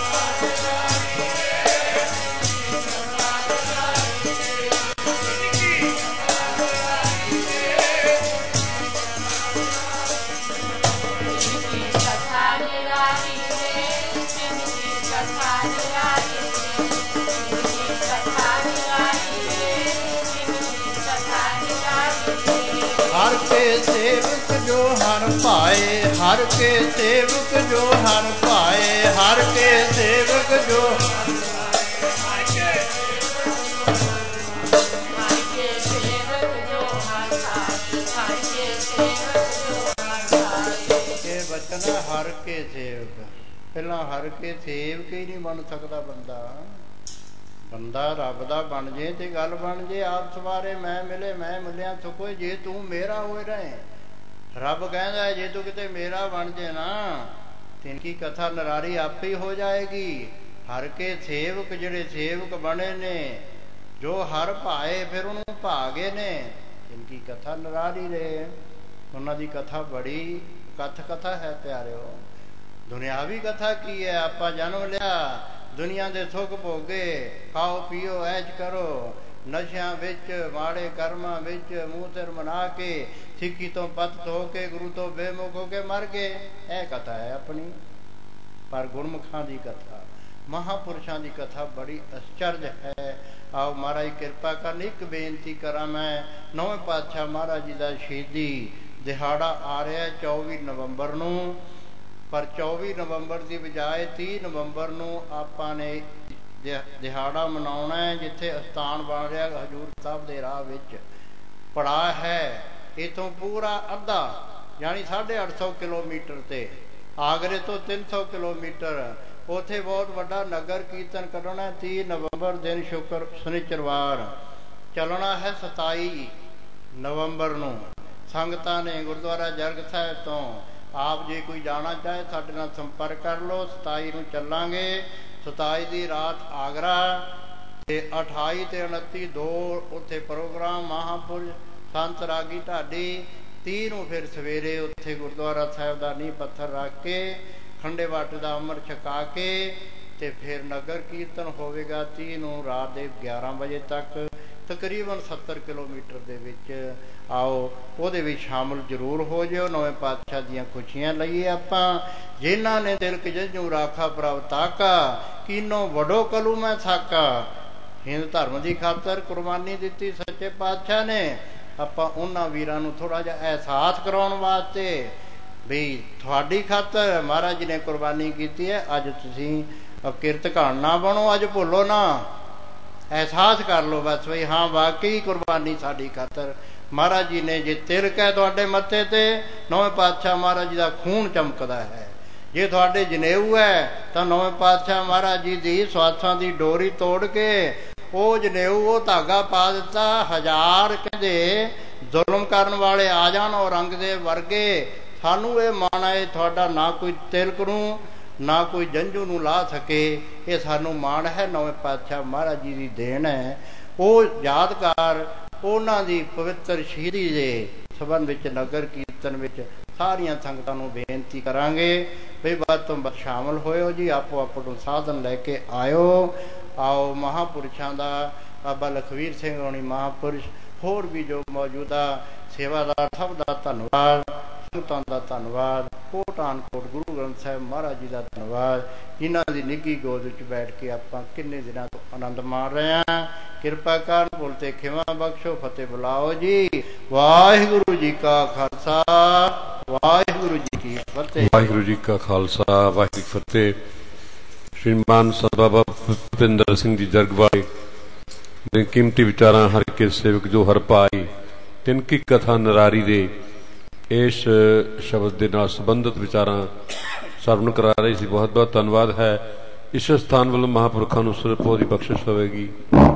हर के सेवक जो हर पाए, हर के सेवक जो हर पाए, हर के सेवक जो ये वचन है हर के सेवक। पहला हर के सेवक ही नहीं बन सकता बंदा। बंदा रब दा बन जे ते गल बन जे। आप सवारे मैं मिले मैं मिलिया सुखो, जे तू मेरा हो रहे। रब कहता है जे तू किते मेरा बन जे ना, तिनकी कथा नरारी आप ही हो जाएगी। हर के सेवक जिहड़े सेवक बने ने, जो हर भाए फिर उन्होंने भागे ने, तिनकी कथा नरारी रहे। उन्हां दी कथा बड़ी कथा है प्यारिओ। दुनियावी कथा की है, आपां जन्म लिया दुनिया दे सुख भोगे, खाओ पियो ऐश करो, ਨਸ਼ਿਆਂ ਵਿੱਚ, ਮਾੜੇ ਕਰਮਾਂ ਵਿੱਚ ਮੂੰਹ ਸਿਰ ਮਨਾ ਕੇ, ਸਿੱਖੀ ਤੋਂ ਪਤਿਤ ਹੋ ਕੇ, ਗੁਰੂ ਤੋਂ ਬੇਮੁਖ ਹੋ ਕੇ ਮਰ ਗਏ। ਇਹ ਕਥਾ ਹੈ ਆਪਣੀ। ਪਰ ਗੁਰਮੁਖਾਂ ਦੀ ਕਥਾ, ਮਹਾਂਪੁਰਸ਼ਾਂ ਦੀ ਕਥਾ ਬੜੀ ਅਚਰਜ ਹੈ। ਆਓ ਮਹਾਰਾਜ ਕਿਰਪਾ ਕਰਨ। ਇੱਕ ਬੇਨਤੀ ਕਰਾਂ ਮੈਂ, ਨੌਵੇਂ ਪਾਤਸ਼ਾਹ ਮਹਾਰਾਜ ਜੀ ਦਾ ਸ਼ਹੀਦੀ ਦਿਹਾੜਾ ਆ ਰਿਹਾ 24 ਨਵੰਬਰ ਨੂੰ, ਪਰ 24 ਨਵੰਬਰ ਦੀ ਬਜਾਏ 30 ਨਵੰਬਰ ਨੂੰ ਆਪਾਂ ਨੇ ਦਿਹਾੜਾ ਮਨਾਉਣਾ ਹੈ, ਜਿੱਥੇ ਅਸਥਾਨ ਬਣ ਰਿਹਾ ਹਜ਼ੂਰ ਸਾਹਿਬ ਦੇ ਰਾਹ ਵਿੱਚ ਪੜਾ ਹੈ। ਇੱਥੋਂ ਪੂਰਾ ਅੱਧਾ ਯਾਨੀ 850 ਕਿਲੋਮੀਟਰ ਤੇ, ਆਗਰੇ ਤੋਂ 300 ਕਿਲੋਮੀਟਰ, ਉੱਥੇ ਬਹੁਤ ਵੱਡਾ ਨਗਰ ਕੀਰਤਨ ਕੱਢਣਾ। 30 ਨਵੰਬਰ ਦਿਨ ਸ਼ੁੱਕਰ ਸ਼ਨੀਚਰਵਾਰ ਚੱਲਣਾ ਹੈ। 27 ਨਵੰਬਰ ਨੂੰ ਸੰਗਤਾਂ ਨੇ ਗੁਰਦੁਆਰਾ ਜਰਗ ਸਾਹਿਬ ਤੋਂ, ਆਪ ਜੇ ਕੋਈ ਜਾਣਾ ਚਾਹੇ ਸਾਡੇ ਨਾਲ ਸੰਪਰਕ ਕਰ ਲਓ। 27 ਨੂੰ ਚੱਲਾਂਗੇ। 27 ਦੀ ਰਾਤ ਆਗਰਾ ਤੇ 28 ਤੇ 29 ਦੋ ਉੱਥੇ ਪ੍ਰੋਗਰਾਮ ਮਹਾਂਪੁਰਸ਼ ਸੰਤ ਰਾਗੀ ਢਾਡੀ। 30 ਨੂੰ ਫਿਰ ਸਵੇਰੇ ਉੱਥੇ ਗੁਰਦੁਆਰਾ ਸਾਹਿਬ ਦਾ ਨੀਂਹ ਪੱਥਰ ਰੱਖ ਕੇ ਖੰਡੇ ਬਾਟੇ ਦਾ ਅੰਮ੍ਰਿਤ ਛਕਾ ਕੇ ਤੇ ਫਿਰ ਨਗਰ ਕੀਰਤਨ ਹੋਵੇਗਾ 30 ਨੂੰ ਰਾਤ ਦੇ 11 ਵਜੇ ਤੱਕ, ਤਕਰੀਬਨ 70 ਕਿਲੋਮੀਟਰ ਦੇ ਵਿੱਚ। ਆਓ ਉਹਦੇ ਵਿੱਚ ਸ਼ਾਮਲ ਜ਼ਰੂਰ ਹੋ ਜਾਓ। ਨਵੇਂ ਪਾਤਸ਼ਾਹ ਦੀਆਂ ਖੁਸ਼ੀਆਂ ਲਈਏ ਆਪਾਂ। ਜਿਨ੍ਹਾਂ ਨੇ ਤਿਲਕ ਜੰਝੂ ਰਾਖਾ ਪ੍ਰਭ ਤਾਕਾ, ਕੀਨੋ ਵਡੋ ਕਲੂ ਮੈਂ ਸਾਕਾ। ਹਿੰਦ ਧਰਮ ਦੀ ਖਾਤਰ ਕੁਰਬਾਨੀ ਦਿੱਤੀ ਸੱਚੇ ਪਾਤਸ਼ਾਹ ਨੇ। ਆਪਾਂ ਉਹਨਾਂ ਵੀਰਾਂ ਨੂੰ ਥੋੜ੍ਹਾ ਜਿਹਾ ਅਹਿਸਾਸ ਕਰਾਉਣ ਵਾਸਤੇ ਵੀ ਤੁਹਾਡੀ ਖਾਤਰ ਮਹਾਰਾਜ ਜੀ ਨੇ ਕੁਰਬਾਨੀ ਕੀਤੀ ਹੈ। ਅੱਜ ਤੁਸੀਂ ਕਿਰਤ ਘਾਣ ਨਾ ਬਣੋ, ਅੱਜ ਭੁੱਲੋ ਨਾ, ਅਹਿਸਾਸ ਕਰ ਲਓ ਬਸ ਵੀ ਹਾਂ ਵਾਕਈ ਕੁਰਬਾਨੀ ਸਾਡੀ ਖਾਤਰ। ਮਹਾਰਾਜ ਜੀ ਨੇ ਜੇ ਤਿਲਕ ਹੈ ਤੁਹਾਡੇ ਮੱਥੇ ਤੇ, ਨੌਵੇਂ ਪਾਤਸ਼ਾਹ ਮਹਾਰਾਜ ਜੀ ਦਾ ਖੂਨ ਚਮਕਦਾ ਹੈ। ਜੇ ਤੁਹਾਡੇ ਜਨੇਊ ਹੈ ਤਾਂ ਨੌਵੇਂ ਪਾਤਸ਼ਾਹ ਮਹਾਰਾਜ ਜੀ ਦੀ ਸਵਾਸਾਂ ਦੀ ਡੋਰੀ ਤੋੜ ਕੇ ਉਹ ਜਨੇਊ, ਉਹ ਧਾਗਾ ਪਾ ਦਿੱਤਾ। 1000 ਕਹਿੰਦੇ ਜ਼ੁਲਮ ਕਰਨ ਵਾਲੇ ਆ ਜਾਣ ਔਰੰਗਜ਼ੇਬ ਵਰਗੇ, ਸਾਨੂੰ ਇਹ ਮਾਣ ਹੈ ਤੁਹਾਡਾ ਨਾ ਕੋਈ ਤਿਲਕ ਨੂੰ ਨਾ ਕੋਈ ਜੰਝੂ ਨੂੰ ਲਾ ਸਕੇ। ਇਹ ਸਾਨੂੰ ਮਾਣ ਹੈ, ਨੌਵੇਂ ਪਾਤਸ਼ਾਹ ਮਹਾਰਾਜ ਜੀ ਦੀ ਦੇਣ ਹੈ। ਉਹ ਯਾਦਗਾਰ ਉਹਨਾਂ ਦੀ ਪਵਿੱਤਰ ਸ਼ਹੀਦੀ ਦੇ ਸੰਬੰਧ ਵਿੱਚ ਨਗਰ ਕੀਰਤਨ ਵਿੱਚ ਸਾਰੀਆਂ ਸੰਗਤਾਂ ਨੂੰ ਬੇਨਤੀ ਕਰਾਂਗੇ ਵੀ ਵੱਧ ਤੋਂ ਵੱਧ ਸ਼ਾਮਲ ਹੋਇਓ ਜੀ। ਆਪੋ ਆਪੋ ਸਾਧਨ ਲੈ ਕੇ ਆਇਓ। ਆਓ ਮਹਾਂਪੁਰਸ਼ਾਂ ਦਾ, ਬਾਬਾ ਲਖਵੀਰ ਸਿੰਘ ਹੋਣੀ ਮਹਾਂਪੁਰਸ਼, ਹੋਰ ਵੀ ਜੋ ਮੌਜੂਦਾ ਸੇਵਾਦਾਰ, ਸਭ ਦਾ ਧੰਨਵਾਦ। ਸੰਗਤਾਂ ਦਾ ਧੰਨਵਾਦ। ਕੋਟਾਨਕੋਟ ਗੁਰੂ ਗ੍ਰੰਥ ਸਾਹਿਬ ਮਹਾਰਾਜ ਜੀ ਦਾ ਧੰਨਵਾਦ। ਜਿਨ੍ਹਾਂ ਦੀ ਨਿੱਘੀ ਗੋਦ ਵਿੱਚ ਬੈਠ ਕੇ ਆਪਾਂ ਕਿੰਨੇ ਦਿਨਾਂ ਤੋਂ ਆਨੰਦ ਮਾਣ ਰਹੇ ਹਾਂ। ਕਿਰਪਾ ਕਰ ਭੁੱਲ ਤੇ ਖਿਮਾ ਬਖਸ਼ੋ। ਫਤਿਹ ਬੁਲਾਓ ਜੀ। ਵਾਹਿਗੁਰੂ ਜੀ ਕਾ ਖਾਲਸਾ, ਵਾਹਿਗੁਰੂ ਜੀ ਕੀ ਫਤਿਹ। ਵਾਹਿਗੁਰੂ ਜੀ ਕਾ ਖਾਲਸਾ, ਵਾਹਿਗੁਰੂ ਜੀ ਫਤਿਹ। श्रीमान संत बाबा भुपिंदर सिंह जी जरग वाले ने कीमती विचारां हर के सेवक जो हर पाई तिनकी कथा नरारी दे इस शब्द के नाल संबंधित विचारां सरवण करा रही सी। बहुत बहुत धन्यवाद है। इस स्थान वालों महापुरखों नूं सिरपों दी बख्शिश होवेगी।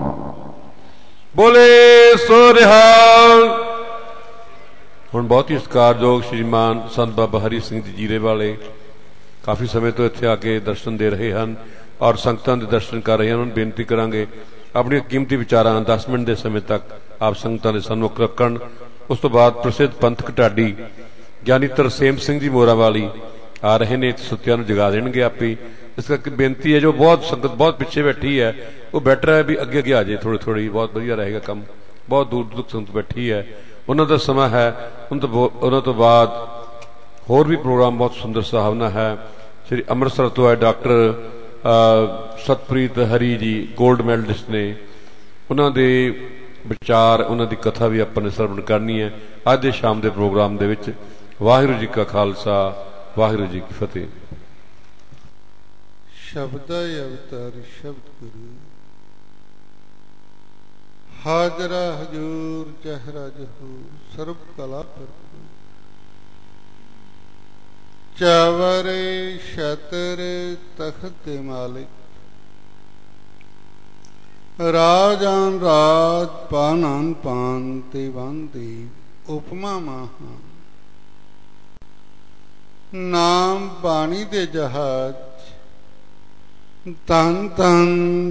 बोले सो रिहाल। हुण बहुत ही सत्कारयोग श्रीमान संत बाबा हरी सिंह जी जीरे वाले काफ़ी समय तो इत्थे आके दर्शन दे रहे हैं और संगतां दे दर्शन कर रहे हैं। उन्होंने बेनती करांगे अपनी कीमती विचारां 10 मिनट के समय तक आप संगतां दे सन्मुख रखण। उस तो बाद प्रसिद्ध पंथक ढाडी ज्ञानी तरसेम सिंह जी मोरावाली आ रहे ने, सुत्तियां नूं जगा देणगे आपे। इस करके बेनती है, जो बहुत संगत बहुत पिछे बैठी है वो बैटर है भी अगे अगे आ जाए थोड़ी थोड़ी, बहुत वधिया रहेगा काम। बहुत दूर दूर संगत बैठी है, उन्होंने का समा है। उन्होंने तो बाद होर भी प्रोग्राम बहुत सुंदर सुहावना है। श्री अमृतसर तो है doctor Satpreet Hari ji, gold medallist ने, उन्होंने विचार उन्होंने कथा भी अपन ने सरवण करनी है अज दे शाम के प्रोग्राम दे विच। वाहिगुरू जी का खालसा, वाहिगुरू जी की फतेह। शब्द अवतार शब्द गुरु, हाजरा हजूर चेहरा जहूर, सर्व कला भरपूर। चावरे शतर तख्त मालिक, राजान राज पानान पान तेवांदी उपमा महा। नाम बाणी दे जहाज, तन तन